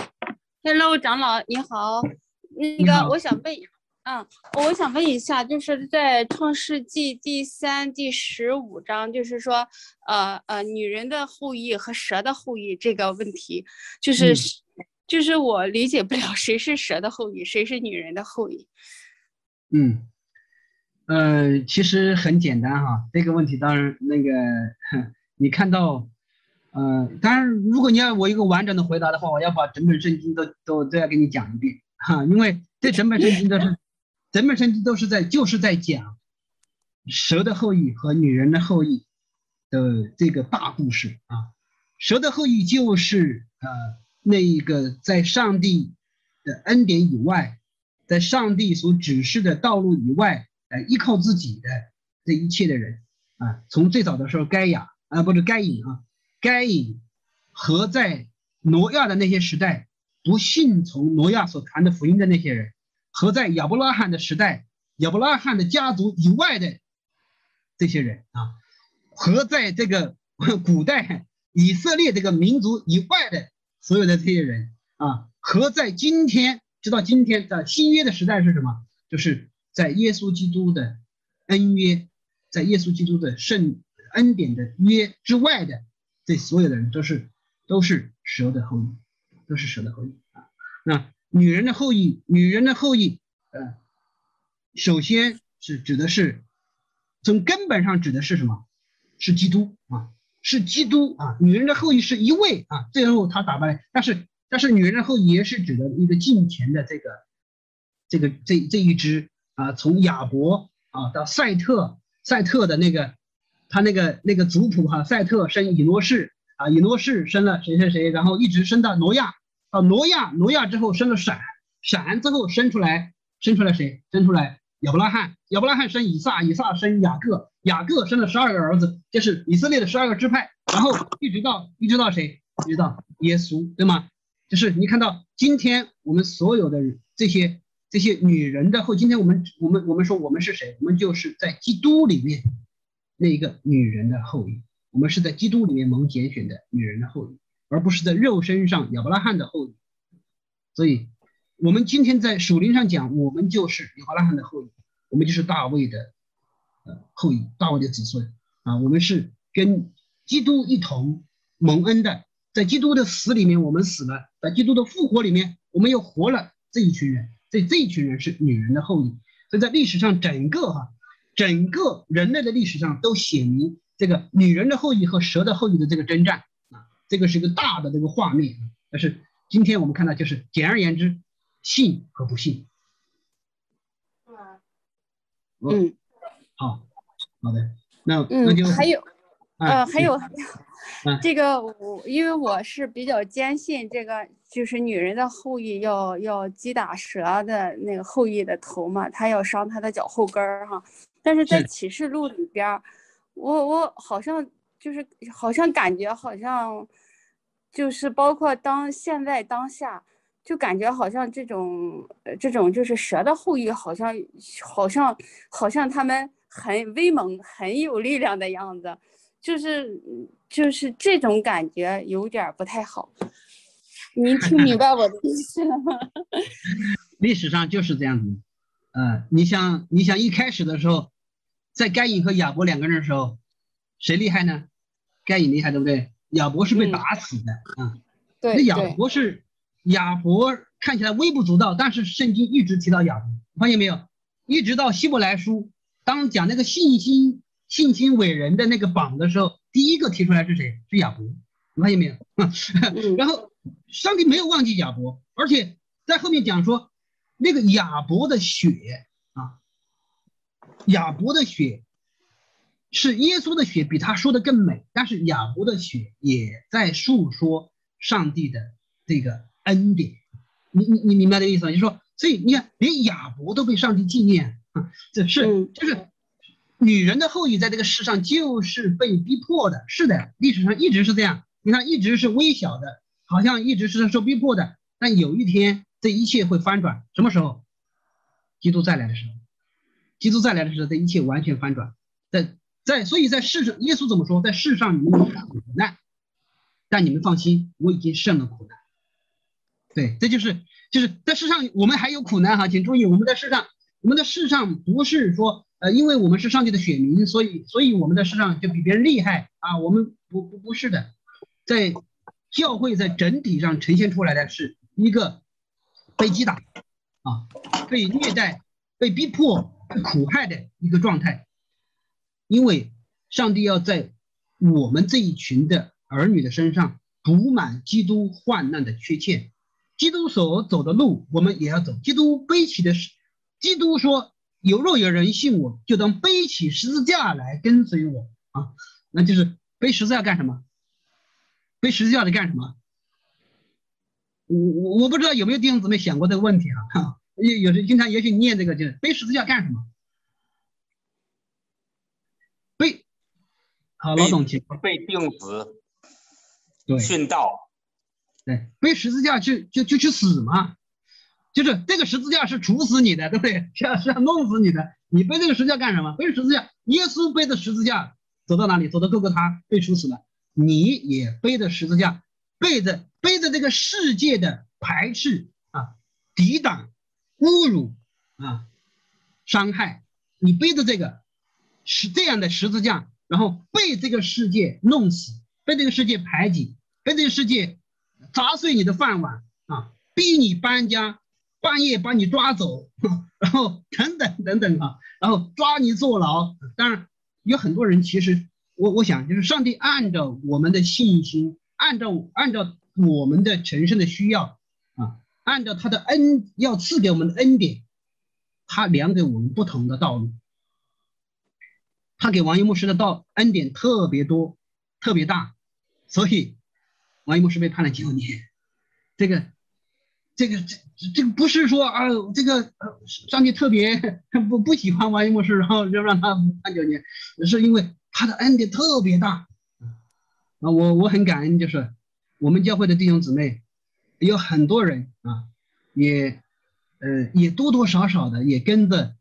，Hello， 长老你好，那个我想问，嗯，我想问一下，就是在创世纪第三、第十五章，就是说，呃呃，女人的后裔和蛇的后裔这个问题，就是、嗯、就是我理解不了谁是蛇的后裔，谁是女人的后裔。 嗯。呃，其实很简单哈，这个问题当然那个你看到，呃，当然如果你要我一个完整的回答的话，我要把整本圣经都都都要给你讲一遍哈，因为这整本圣经都是整本圣经都是在就是在讲蛇的后裔和女人的后裔的这个大故事啊。蛇的后裔就是呃那一个在上帝的恩典以外，在上帝所指示的道路以外。呃，依靠自己的这一切的人啊，从最早的时候该亚啊，不是该隐啊，该隐和在挪亚的那些时代不信从挪亚所传的福音的那些人，和在亚伯拉罕的时代亚伯拉罕的家族以外的这些人啊，和在这个古代以色列这个民族以外的所有的这些人啊，和在今天直到今天的新约的时代是什么？就是在耶稣基督的恩约，在耶稣基督的圣恩典的约之外的这所有的人都是都是蛇的后裔，都是蛇的后裔啊。那女人的后裔，女人的后裔，呃，首先是指的是从根本上指的是什么？是基督啊，是基督啊。女人的后裔是一位啊，最后他打败了，但是但是女人的后裔也是指的一个近前的这个这个这这一支。啊，从亚伯啊到赛特赛特的那个他那个那个族谱哈，赛特生以诺士啊，以诺士生了谁谁谁，然后一直生到挪亚，到挪亚挪亚之后生了闪，闪之后生出来生出来谁？生出来亚伯拉罕，亚伯拉罕生以撒，以撒生雅各，雅各生了十二个儿子，这是以色列的十二个支派，然后一直到一直到谁？一直到耶稣，对吗？就是你看到今天我们所有的这些这些女人的后，今天我们我们我们说我们是谁？我们就是在基督里面那一个女人的后裔，我们是在基督里面蒙拣选的女人的后裔，而不是在肉身上亚伯拉罕的后裔。所以我们今天在属灵上讲，我们就是亚伯拉罕的后裔，我们就是大卫的呃后裔，大卫的子孙啊，我们是跟基督一同蒙恩的，在基督的死里面我们死了，在基督的复活里面我们又活了，这一群人，所以这一群人是女人的后裔。所以在历史上整个哈整个人类的历史上都写明这个女人的后裔和蛇的后裔的这个征战啊，这个是一个大的这个画面。但是今天我们看到就是简而言之，信和不信。 嗯， 好，好的，那嗯那就还有呃， 啊还有， 啊这个我因为我是比较坚信这个，就是女人的后裔要要击打蛇的那个后裔的头嘛，她要伤她的脚后跟儿哈。但是在是启示录里边儿，我我好像就是好像感觉好像就是包括当现在当下，就感觉好像这种呃这种就是蛇的后裔，好像好像好像他们很威猛、很有力量的样子。就是就是这种感觉有点不太好，您听明白我的意思了吗？ 历史上就是这样子。呃，你想你想一开始的时候，在该隐和亚伯两个人的时候，谁厉害呢？该隐厉害，对不对？亚伯是被打死的啊、嗯。 对， 那亚伯是亚伯看起来微不足道，但是圣经一直提到亚伯，发现没有？一直到希伯来书，当讲那个信心。信心伟人的那个榜的时候，第一个提出来是谁？是亚伯，你发现没有？然后上帝没有忘记亚伯，而且在后面讲说，那个亚伯的血啊，亚伯的血是耶稣的血比他说的更美，但是亚伯的血也在述说上帝的这个恩典。你你你明白这个意思吗？就是说，所以你看，连亚伯都被上帝纪念，这是就是。女人的后裔在这个世上就是被逼迫的，是的，历史上一直是这样。你看，一直是微小的，好像一直是受逼迫的，但有一天这一切会翻转。什么时候？基督再来的时候，基督再来的时候，这一切完全翻转。在在，所以在世上，耶稣怎么说？在世上你们有苦难，但你们放心，我已经胜了苦难。对，这就是就是在世上我们还有苦难哈，请注意，我们在世上，我们的世上不是说。呃，因为我们是上帝的选民，所以所以我们在世上就比别人厉害啊。我们不不不是的，在教会在整体上呈现出来的是一个被击打啊、被虐待、被逼迫、被苦害的一个状态。因为上帝要在我们这一群的儿女的身上补满基督患难的缺欠，基督所走的路我们也要走。基督背起的是，基督说。有若有人信我，就当背起十字架来跟随我啊！那就是背十字架干什么？背十字架的干什么？我我我不知道有没有弟兄姊妹想过这个问题啊？有有时经常也许念这个，就是背十字架干什么？背好，老董请被钉死， 对， 殉道， 对，背十字架就就就去死嘛。就是这个十字架是处死你的，对不对？是要是要弄死你的。你背这个十字架干什么？背十字架，耶稣背着十字架走到哪里？走到各个他被处死了。你也背着十字架，背着背着这个世界的排斥啊、抵挡、侮辱啊、伤害，你背着这个是这样的十字架，然后被这个世界弄死，被这个世界排挤，被这个世界砸碎你的饭碗啊，逼你搬家。半夜把你抓走，然后等等等等啊，然后抓你坐牢。当然，有很多人其实，我我想就是上帝按照我们的信心，按照按照我们的陈圣的需要啊，按照他的恩要赐给我们的恩典，他量给我们不同的道路。 他给王一牧师的道恩典特别多，特别大，所以王一牧师被判了九年。这个，这个，这这个不是说啊，这个呃，上帝特别不不喜欢王一牧师，然后就让他判九年，是因为他的恩典特别大。啊，我我很感恩，就是我们教会的弟兄姊妹有很多人啊，也呃也多多少少的也跟着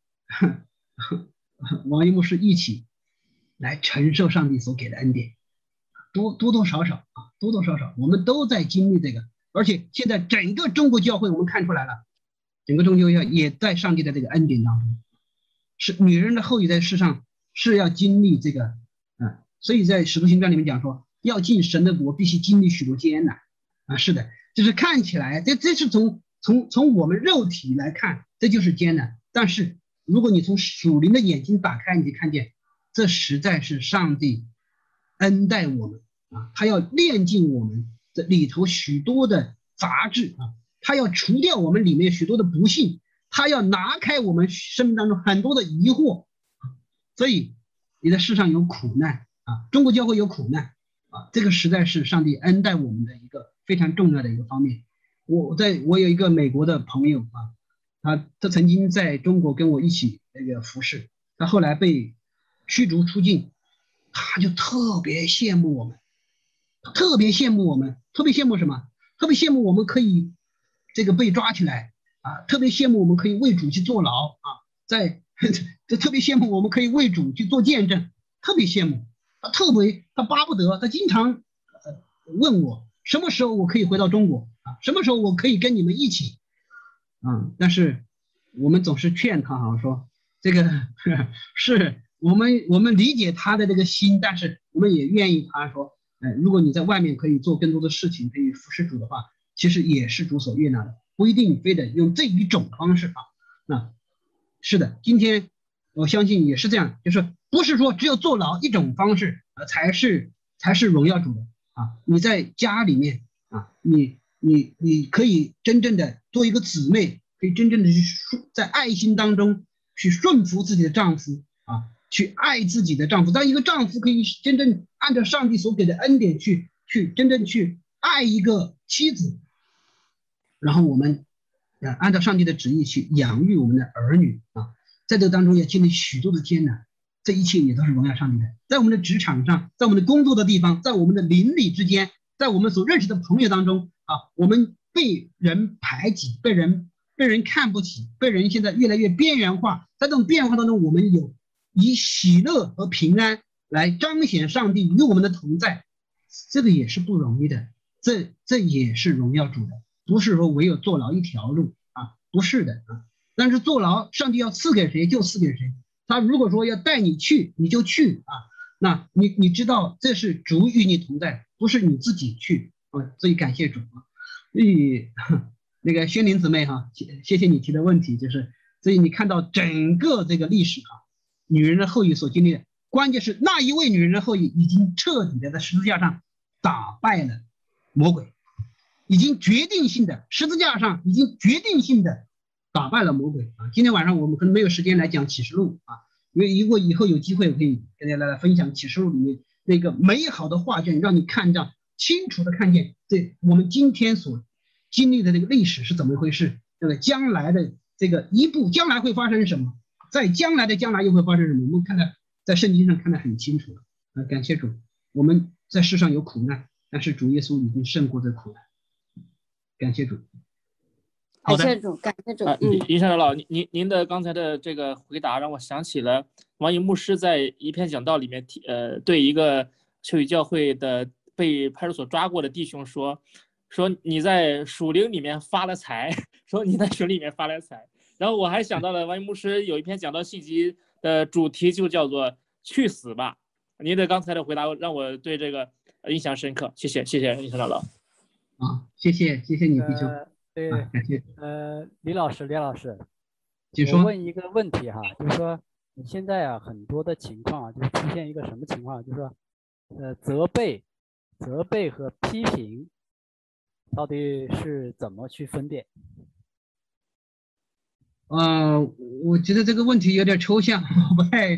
王一牧师一起来承受上帝所给的恩典，多多多少少啊，多多少少我们都在经历这个，而且现在整个中国教会我们看出来了，整个中国教会也在上帝的这个恩典当中，是女人的后裔在世上是要经历这个，啊，所以在使徒行传里面讲说，要进神的国必须经历许多艰难啊，是的，就是看起来这这是从从从我们肉体来看，这就是艰难，但是如果你从属灵的眼睛打开，你就看见这实在是上帝恩待我们啊，他要炼净我们这里头许多的杂质啊，他要除掉我们里面许多的不幸，他要拿开我们生命当中很多的疑惑，所以你在世上有苦难啊，中国教会有苦难啊，这个实在是上帝恩待我们的一个非常重要的一个方面。我在我有一个美国的朋友啊，他他曾经在中国跟我一起那个服侍，他后来被驱逐出境，他就特别羡慕我们，特别羡慕我们，特别羡慕什么？特别羡慕我们可以这个被抓起来啊，特别羡慕我们可以为主去坐牢啊，在特别羡慕我们可以为主去做见证，特别羡慕。他特别他巴不得，他经常呃问我什么时候我可以回到中国啊，什么时候我可以跟你们一起啊，但是我们总是劝他哈，说这个是我们我们理解他的这个心，但是我们也愿意他说，呃，如果你在外面可以做更多的事情，可以服侍主的话，其实也是主所悦纳的，不一定非得用这一种方式啊。那是的，今天我相信也是这样，就是不是说只有坐牢一种方式啊，才是才是荣耀主的啊。你在家里面啊，你你你可以真正的做一个姊妹，可以真正的去在爱心当中去顺服自己的丈夫啊，去爱自己的丈夫。当一个丈夫可以真正按照上帝所给的恩典去去真正去爱一个妻子，然后我们呃按照上帝的旨意去养育我们的儿女啊，在这个当中也经历许多的艰难，这一切也都是荣耀上帝的。在我们的职场上，在我们的工作的地方，在我们的邻里之间，在我们所认识的朋友当中啊，我们被人排挤，被人被人看不起，被人现在越来越边缘化，在这种变化当中，我们有以喜乐和平安来彰显上帝与我们的同在，这个也是不容易的，这这也是荣耀主的，不是说唯有坐牢一条路啊，不是的啊。但是坐牢，上帝要赐给谁就赐给谁，他如果说要带你去，你就去啊，那你你知道这是主与你同在，不是你自己去啊，所以感谢主啊。所以那个宣灵姊妹哈，谢谢你提的问题，就是所以你看到整个这个历史哈，女人的后裔所经历的，关键是那一位女人的后裔已经彻底的在十字架上打败了魔鬼，已经决定性的十字架上已经决定性的打败了魔鬼啊！今天晚上我们可能没有时间来讲启示录啊，因为如果以后有机会，我可以跟大家来分享启示录里面那个美好的画卷，让你看到清楚的看见这我们今天所经历的这个历史是怎么回事，这个将来的这个一步将来会发生什么，在将来的将来又会发生什么，我们看到在圣经上看得很清楚了啊！感谢主，我们在世上有苦难，但是主耶稣已经胜过这苦难，感谢主。 感谢主，感谢主。 啊，林山长老，您您的刚才的这个回答让我想起了王颖牧师在一篇讲道里面提，呃，对一个秋雨教会的被派出所抓过的弟兄说，说你在属灵里面发了财，说你在属灵里面发了财。然后我还想到了王颖牧师有一篇讲道信息的主题就叫做去死吧。您的刚才的回答让我对这个印象深刻，谢谢谢谢林山长老。 啊，谢谢谢谢你弟兄。 呃对， 啊、感谢。 呃，李老师，李老师， 请说。 我问一个问题哈，就是说你现在啊很多的情况啊，就是出现一个什么情况，就是说，呃，责备、责备和批评，到底是怎么去分辨？ 呃，我觉得这个问题有点抽象，我不太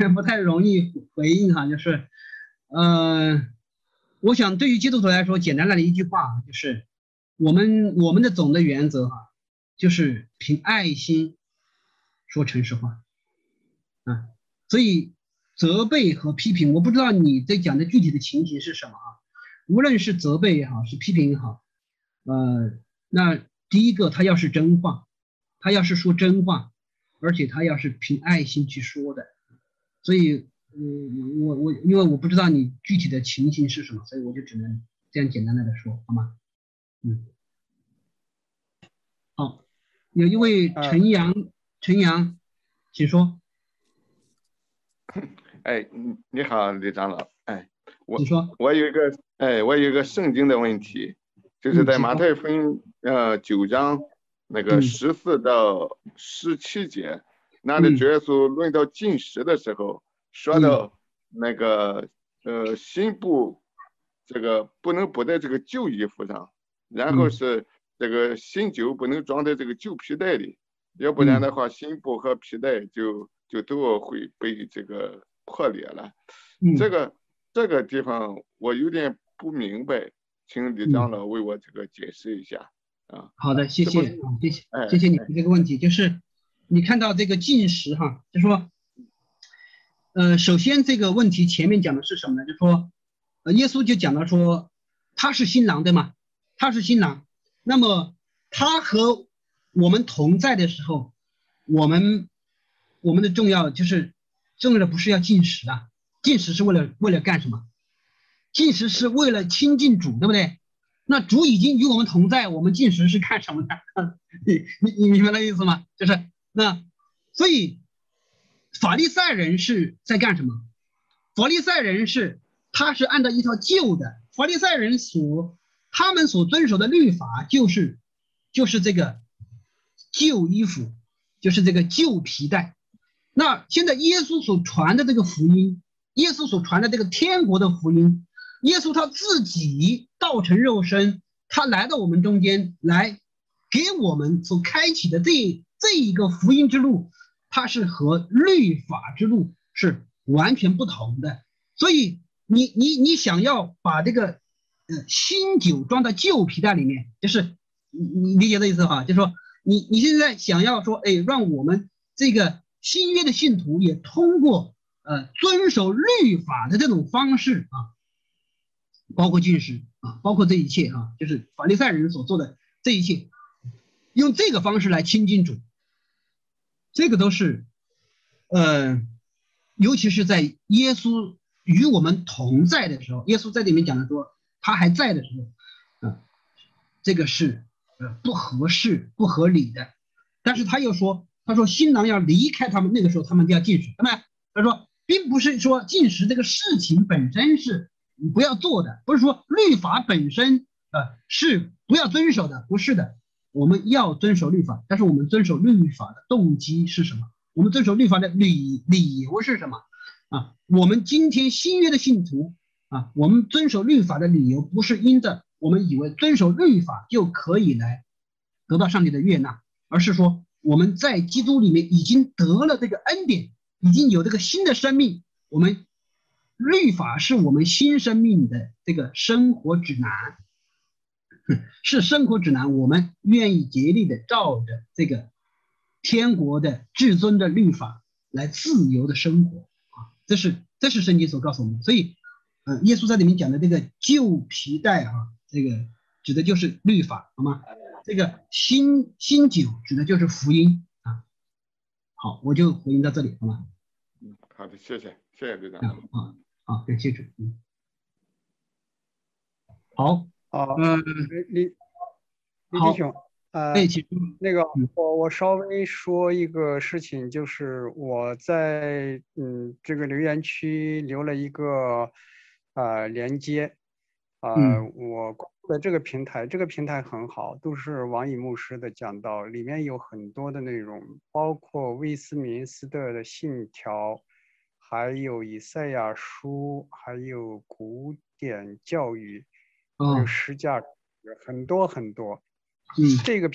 不太容易回应哈，就是，呃，我想对于基督徒来说，简单的一句话就是，我们我们的总的原则哈，就是凭爱心说诚实话，啊，所以责备和批评，我不知道你在讲的具体的情形是什么啊，无论是责备也好，是批评也好，呃，那第一个他要是真话，他要是说真话，而且他要是凭爱心去说的。所以，嗯，我我因为我不知道你具体的情形是什么，所以我就只能这样简单的来说，好吗？嗯，好，有一位陈阳，陈阳，请说。 哎，你你好，李长老，哎，我你说， 我有一个，哎，我有一个圣经的问题，就是在马太福音呃九章那个十四到十七节。那里主耶稣论到进食的时候，说到那个呃新布这个不能补在这个旧衣服上，然后是这个新酒不能装在这个旧皮带里，要不然的话新布和皮带就就都会被这个破裂了。这个这个地方我有点不明白，请李长老为我这个解释一下啊。 好的，谢谢，谢谢，谢谢你这个问题，就是。你看到这个进食哈，就说，呃，首先这个问题前面讲的是什么呢？就说，呃，耶稣就讲到说，他是新郎对吗？他是新郎，那么他和我们同在的时候，我们我们的重要就是重要的不是要进食啊，进食是为了为了干什么？进食是为了亲近主，对不对？那主已经与我们同在，我们进食是干什么的？你你你明白那意思吗？就是。那所以法利赛人是在干什么？法利赛人是他是按照一套旧的，法利赛人所他们所遵守的律法就是就是这个旧衣服，就是这个旧皮带。那现在耶稣所传的这个福音，耶稣所传的这个天国的福音，耶稣他自己道成肉身，他来到我们中间来给我们所开启的这这一个福音之路，它是和律法之路是完全不同的。所以你你你想要把这个呃新酒装到旧皮带里面，就是你你理解这意思哈？就是说你你现在想要说，哎，让我们这个新约的信徒也通过呃遵守律法的这种方式啊，包括进食啊，包括这一切啊，就是法利赛人所做的这一切，用这个方式来亲近主。这个都是，呃，尤其是在耶稣与我们同在的时候，耶稣在里面讲的说，他还在的时候，啊、呃，这个是呃不合适、不合理的。但是他又说，他说新郎要离开他们，那个时候他们就要进食，对吧？他说，并不是说进食这个事情本身是不要做的，不是说律法本身呃是不要遵守的，不是的。我们要遵守律法，但是我们遵守律法的动机是什么？我们遵守律法的理理由是什么？啊，我们今天新约的信徒啊，我们遵守律法的理由不是因着我们以为遵守律法就可以来得到上帝的悦纳，而是说我们在基督里面已经得了这个恩典，已经有这个新的生命。我们律法是我们新生命的这个生活指南。是生活指南，我们愿意竭力的照着这个天国的至尊的律法来自由的生活啊，这是这是圣经所告诉我们。所以，呃，耶稣在里面讲的这个旧皮带啊，这个指的就是律法，好吗？这个新新酒指的就是福音啊。好，我就回应到这里，好吗？ 嗯，好的，谢谢，谢谢队长。 啊啊，好，感谢主。嗯，好。 啊， 嗯， 李李弟兄，呃，那个我我稍微说一个事情，就是我在嗯这个留言区留了一个呃连接，呃， 嗯、 我关注的这个平台，这个平台很好，都是王乙牧师的讲道，里面有很多的内容，包括威斯敏斯特的信条，还有以赛亚书，还有古典教育。还有实价很多很多， 嗯， 这个平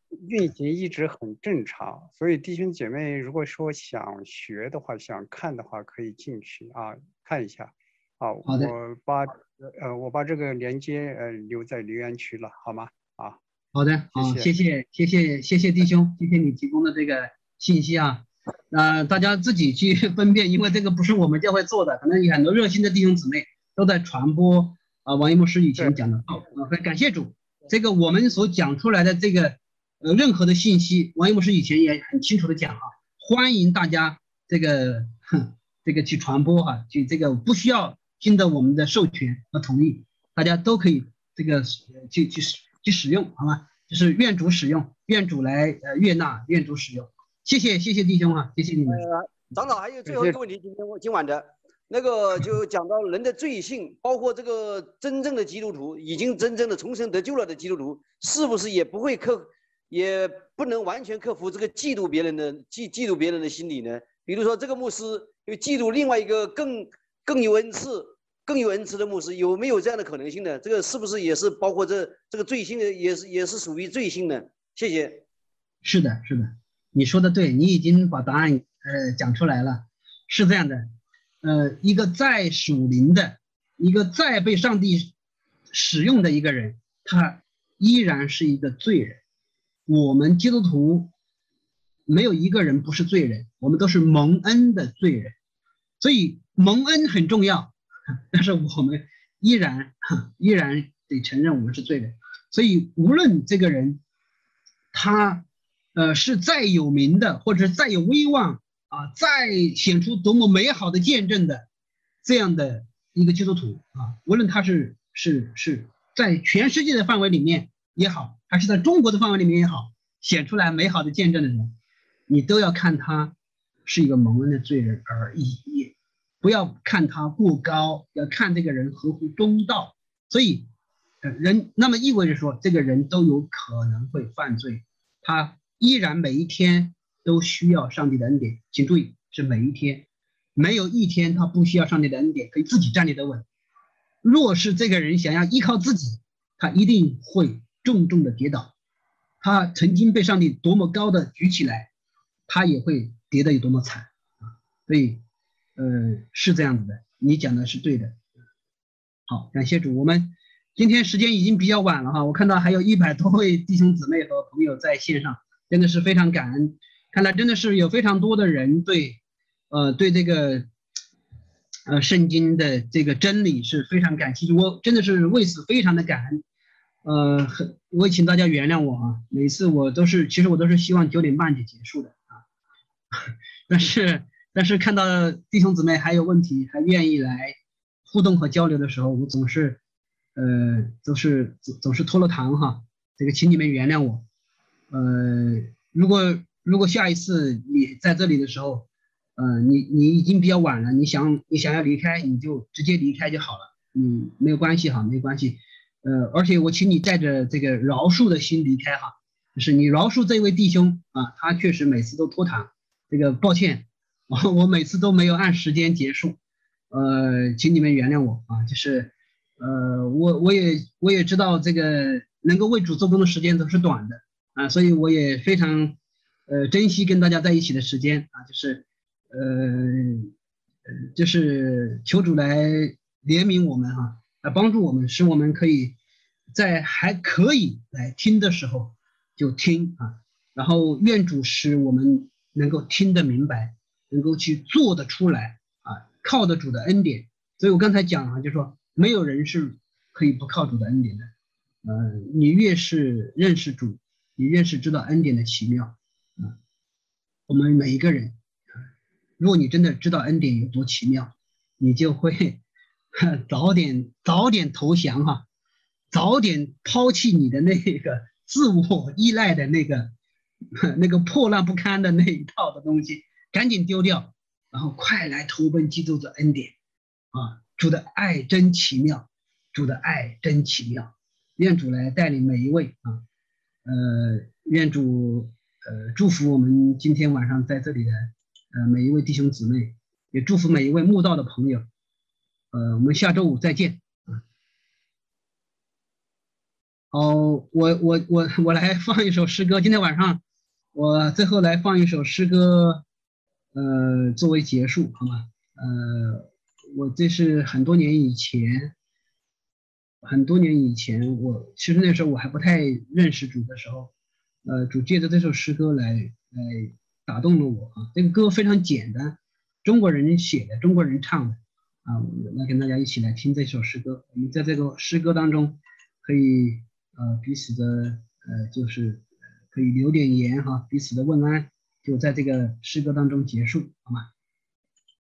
运行一直很正常，所以弟兄姐妹如果说想学的话，想看的话，可以进去啊看一下。啊， 好的， 我把呃我把这个连接呃留在留言区了，好吗？啊， 好的，好， 谢谢谢谢谢谢谢弟兄，谢谢你提供的这个信息啊。呃，大家自己去分辨，因为这个不是我们教会做的，可能有很多热心的弟兄姊妹都在传播啊、呃、王一牧师以前讲的道啊，很感谢主。这个我们所讲出来的这个呃任何的信息，王一牧师以前也很清楚的讲啊，欢迎大家这个哼这个去传播哈、啊，去这个不需要经得我们的授权和同意，大家都可以这个去去去使用，好吗？就是愿主使用，愿主来呃悦纳，愿主使用。谢谢谢谢弟兄啊，谢谢你们。 呃，长老还有最后一个问题，今天今晚的那个就讲到人的罪性，包括这个真正的基督徒，已经真正的重生得救了的基督徒，是不是也不会克，也不能完全克服这个嫉妒别人的嫉嫉妒别人的心理呢？比如说这个牧师又嫉妒另外一个更更有恩赐、更有恩赐的牧师，有没有这样的可能性呢？这个是不是也是包括这这个罪性的，也是也是属于罪性呢？谢谢。 是的，是的。你说的对，你已经把答案呃讲出来了，是这样的，呃，一个再属灵的，一个再被上帝使用的一个人，他依然是一个罪人。我们基督徒没有一个人不是罪人，我们都是蒙恩的罪人，所以蒙恩很重要，但是我们依然依然得承认我们是罪人。所以无论这个人他呃，是再有名的，或者再有威望啊，再显出多么美好的见证的这样的一个基督徒啊，无论他是是是在全世界的范围里面也好，还是在中国的范围里面也好，显出来美好的见证的人，你都要看他是一个蒙恩的罪人而已，不要看他过高，要看这个人合乎中道。所以，呃，人那么意味着说，这个人都有可能会犯罪，他依然每一天都需要上帝的恩典，请注意是每一天，没有一天他不需要上帝的恩典，可以自己站立得稳。若是这个人想要依靠自己，他一定会重重的跌倒。他曾经被上帝多么高的举起来，他也会跌得有多么惨啊！所以，呃，是这样子的，你讲的是对的。好，感谢主，我们今天时间已经比较晚了哈，我看到还有一百多位弟兄姊妹和朋友在线上。真的是非常感恩，看来真的是有非常多的人对，呃，对这个，呃，圣经的这个真理是非常感兴趣，我真的是为此非常的感恩，呃，很，我也请大家原谅我啊，每次我都是，其实我都是希望九点半就结束的啊，但是但是看到弟兄姊妹还有问题，还愿意来互动和交流的时候，我总是，呃，都是总总是拖了堂哈，这个请你们原谅我。呃，如果如果下一次你在这里的时候，呃，你你已经比较晚了，你想你想要离开，你就直接离开就好了，嗯，没有关系哈，没有关系，呃，而且我请你带着这个饶恕的心离开哈，就是你饶恕这位弟兄啊，他确实每次都拖堂，这个抱歉，我我每次都没有按时间结束，呃，请你们原谅我啊，就是呃，我我也我也知道这个能够为主做工的时间都是短的。啊，所以我也非常，呃，珍惜跟大家在一起的时间啊，就是，呃，呃，就是求主来怜悯我们哈、啊，来帮助我们，使我们可以在还可以来听的时候就听啊，然后愿主使我们能够听得明白，能够去做得出来啊，靠得主的恩典。所以我刚才讲啊，就说没有人是可以不靠主的恩典的，呃，你越是认识主。你越是知道恩典的奇妙，啊，我们每一个人，如果你真的知道恩典有多奇妙，你就会早点早点投降哈、啊，早点抛弃你的那个自我依赖的那个那个破烂不堪的那一套的东西，赶紧丢掉，然后快来投奔基督的恩典啊！主的爱真奇妙，主的爱真奇妙，愿主来带领每一位啊。呃，愿主呃祝福我们今天晚上在这里的呃每一位弟兄姊妹，也祝福每一位慕道的朋友。呃，我们下周五再见。 好，我我我我来放一首诗歌。今天晚上我最后来放一首诗歌，呃，作为结束，好吗？呃，我这是很多年以前，很多年以前，我其实那时候我还不太认识主的时候，呃，主借着这首诗歌来来打动了我啊。这个歌非常简单，中国人写的，中国人唱的啊。我来跟大家一起来听这首诗歌。我们在这个诗歌当中可以呃彼此的呃就是可以留点言哈，彼此的问安就在这个诗歌当中结束，好吗？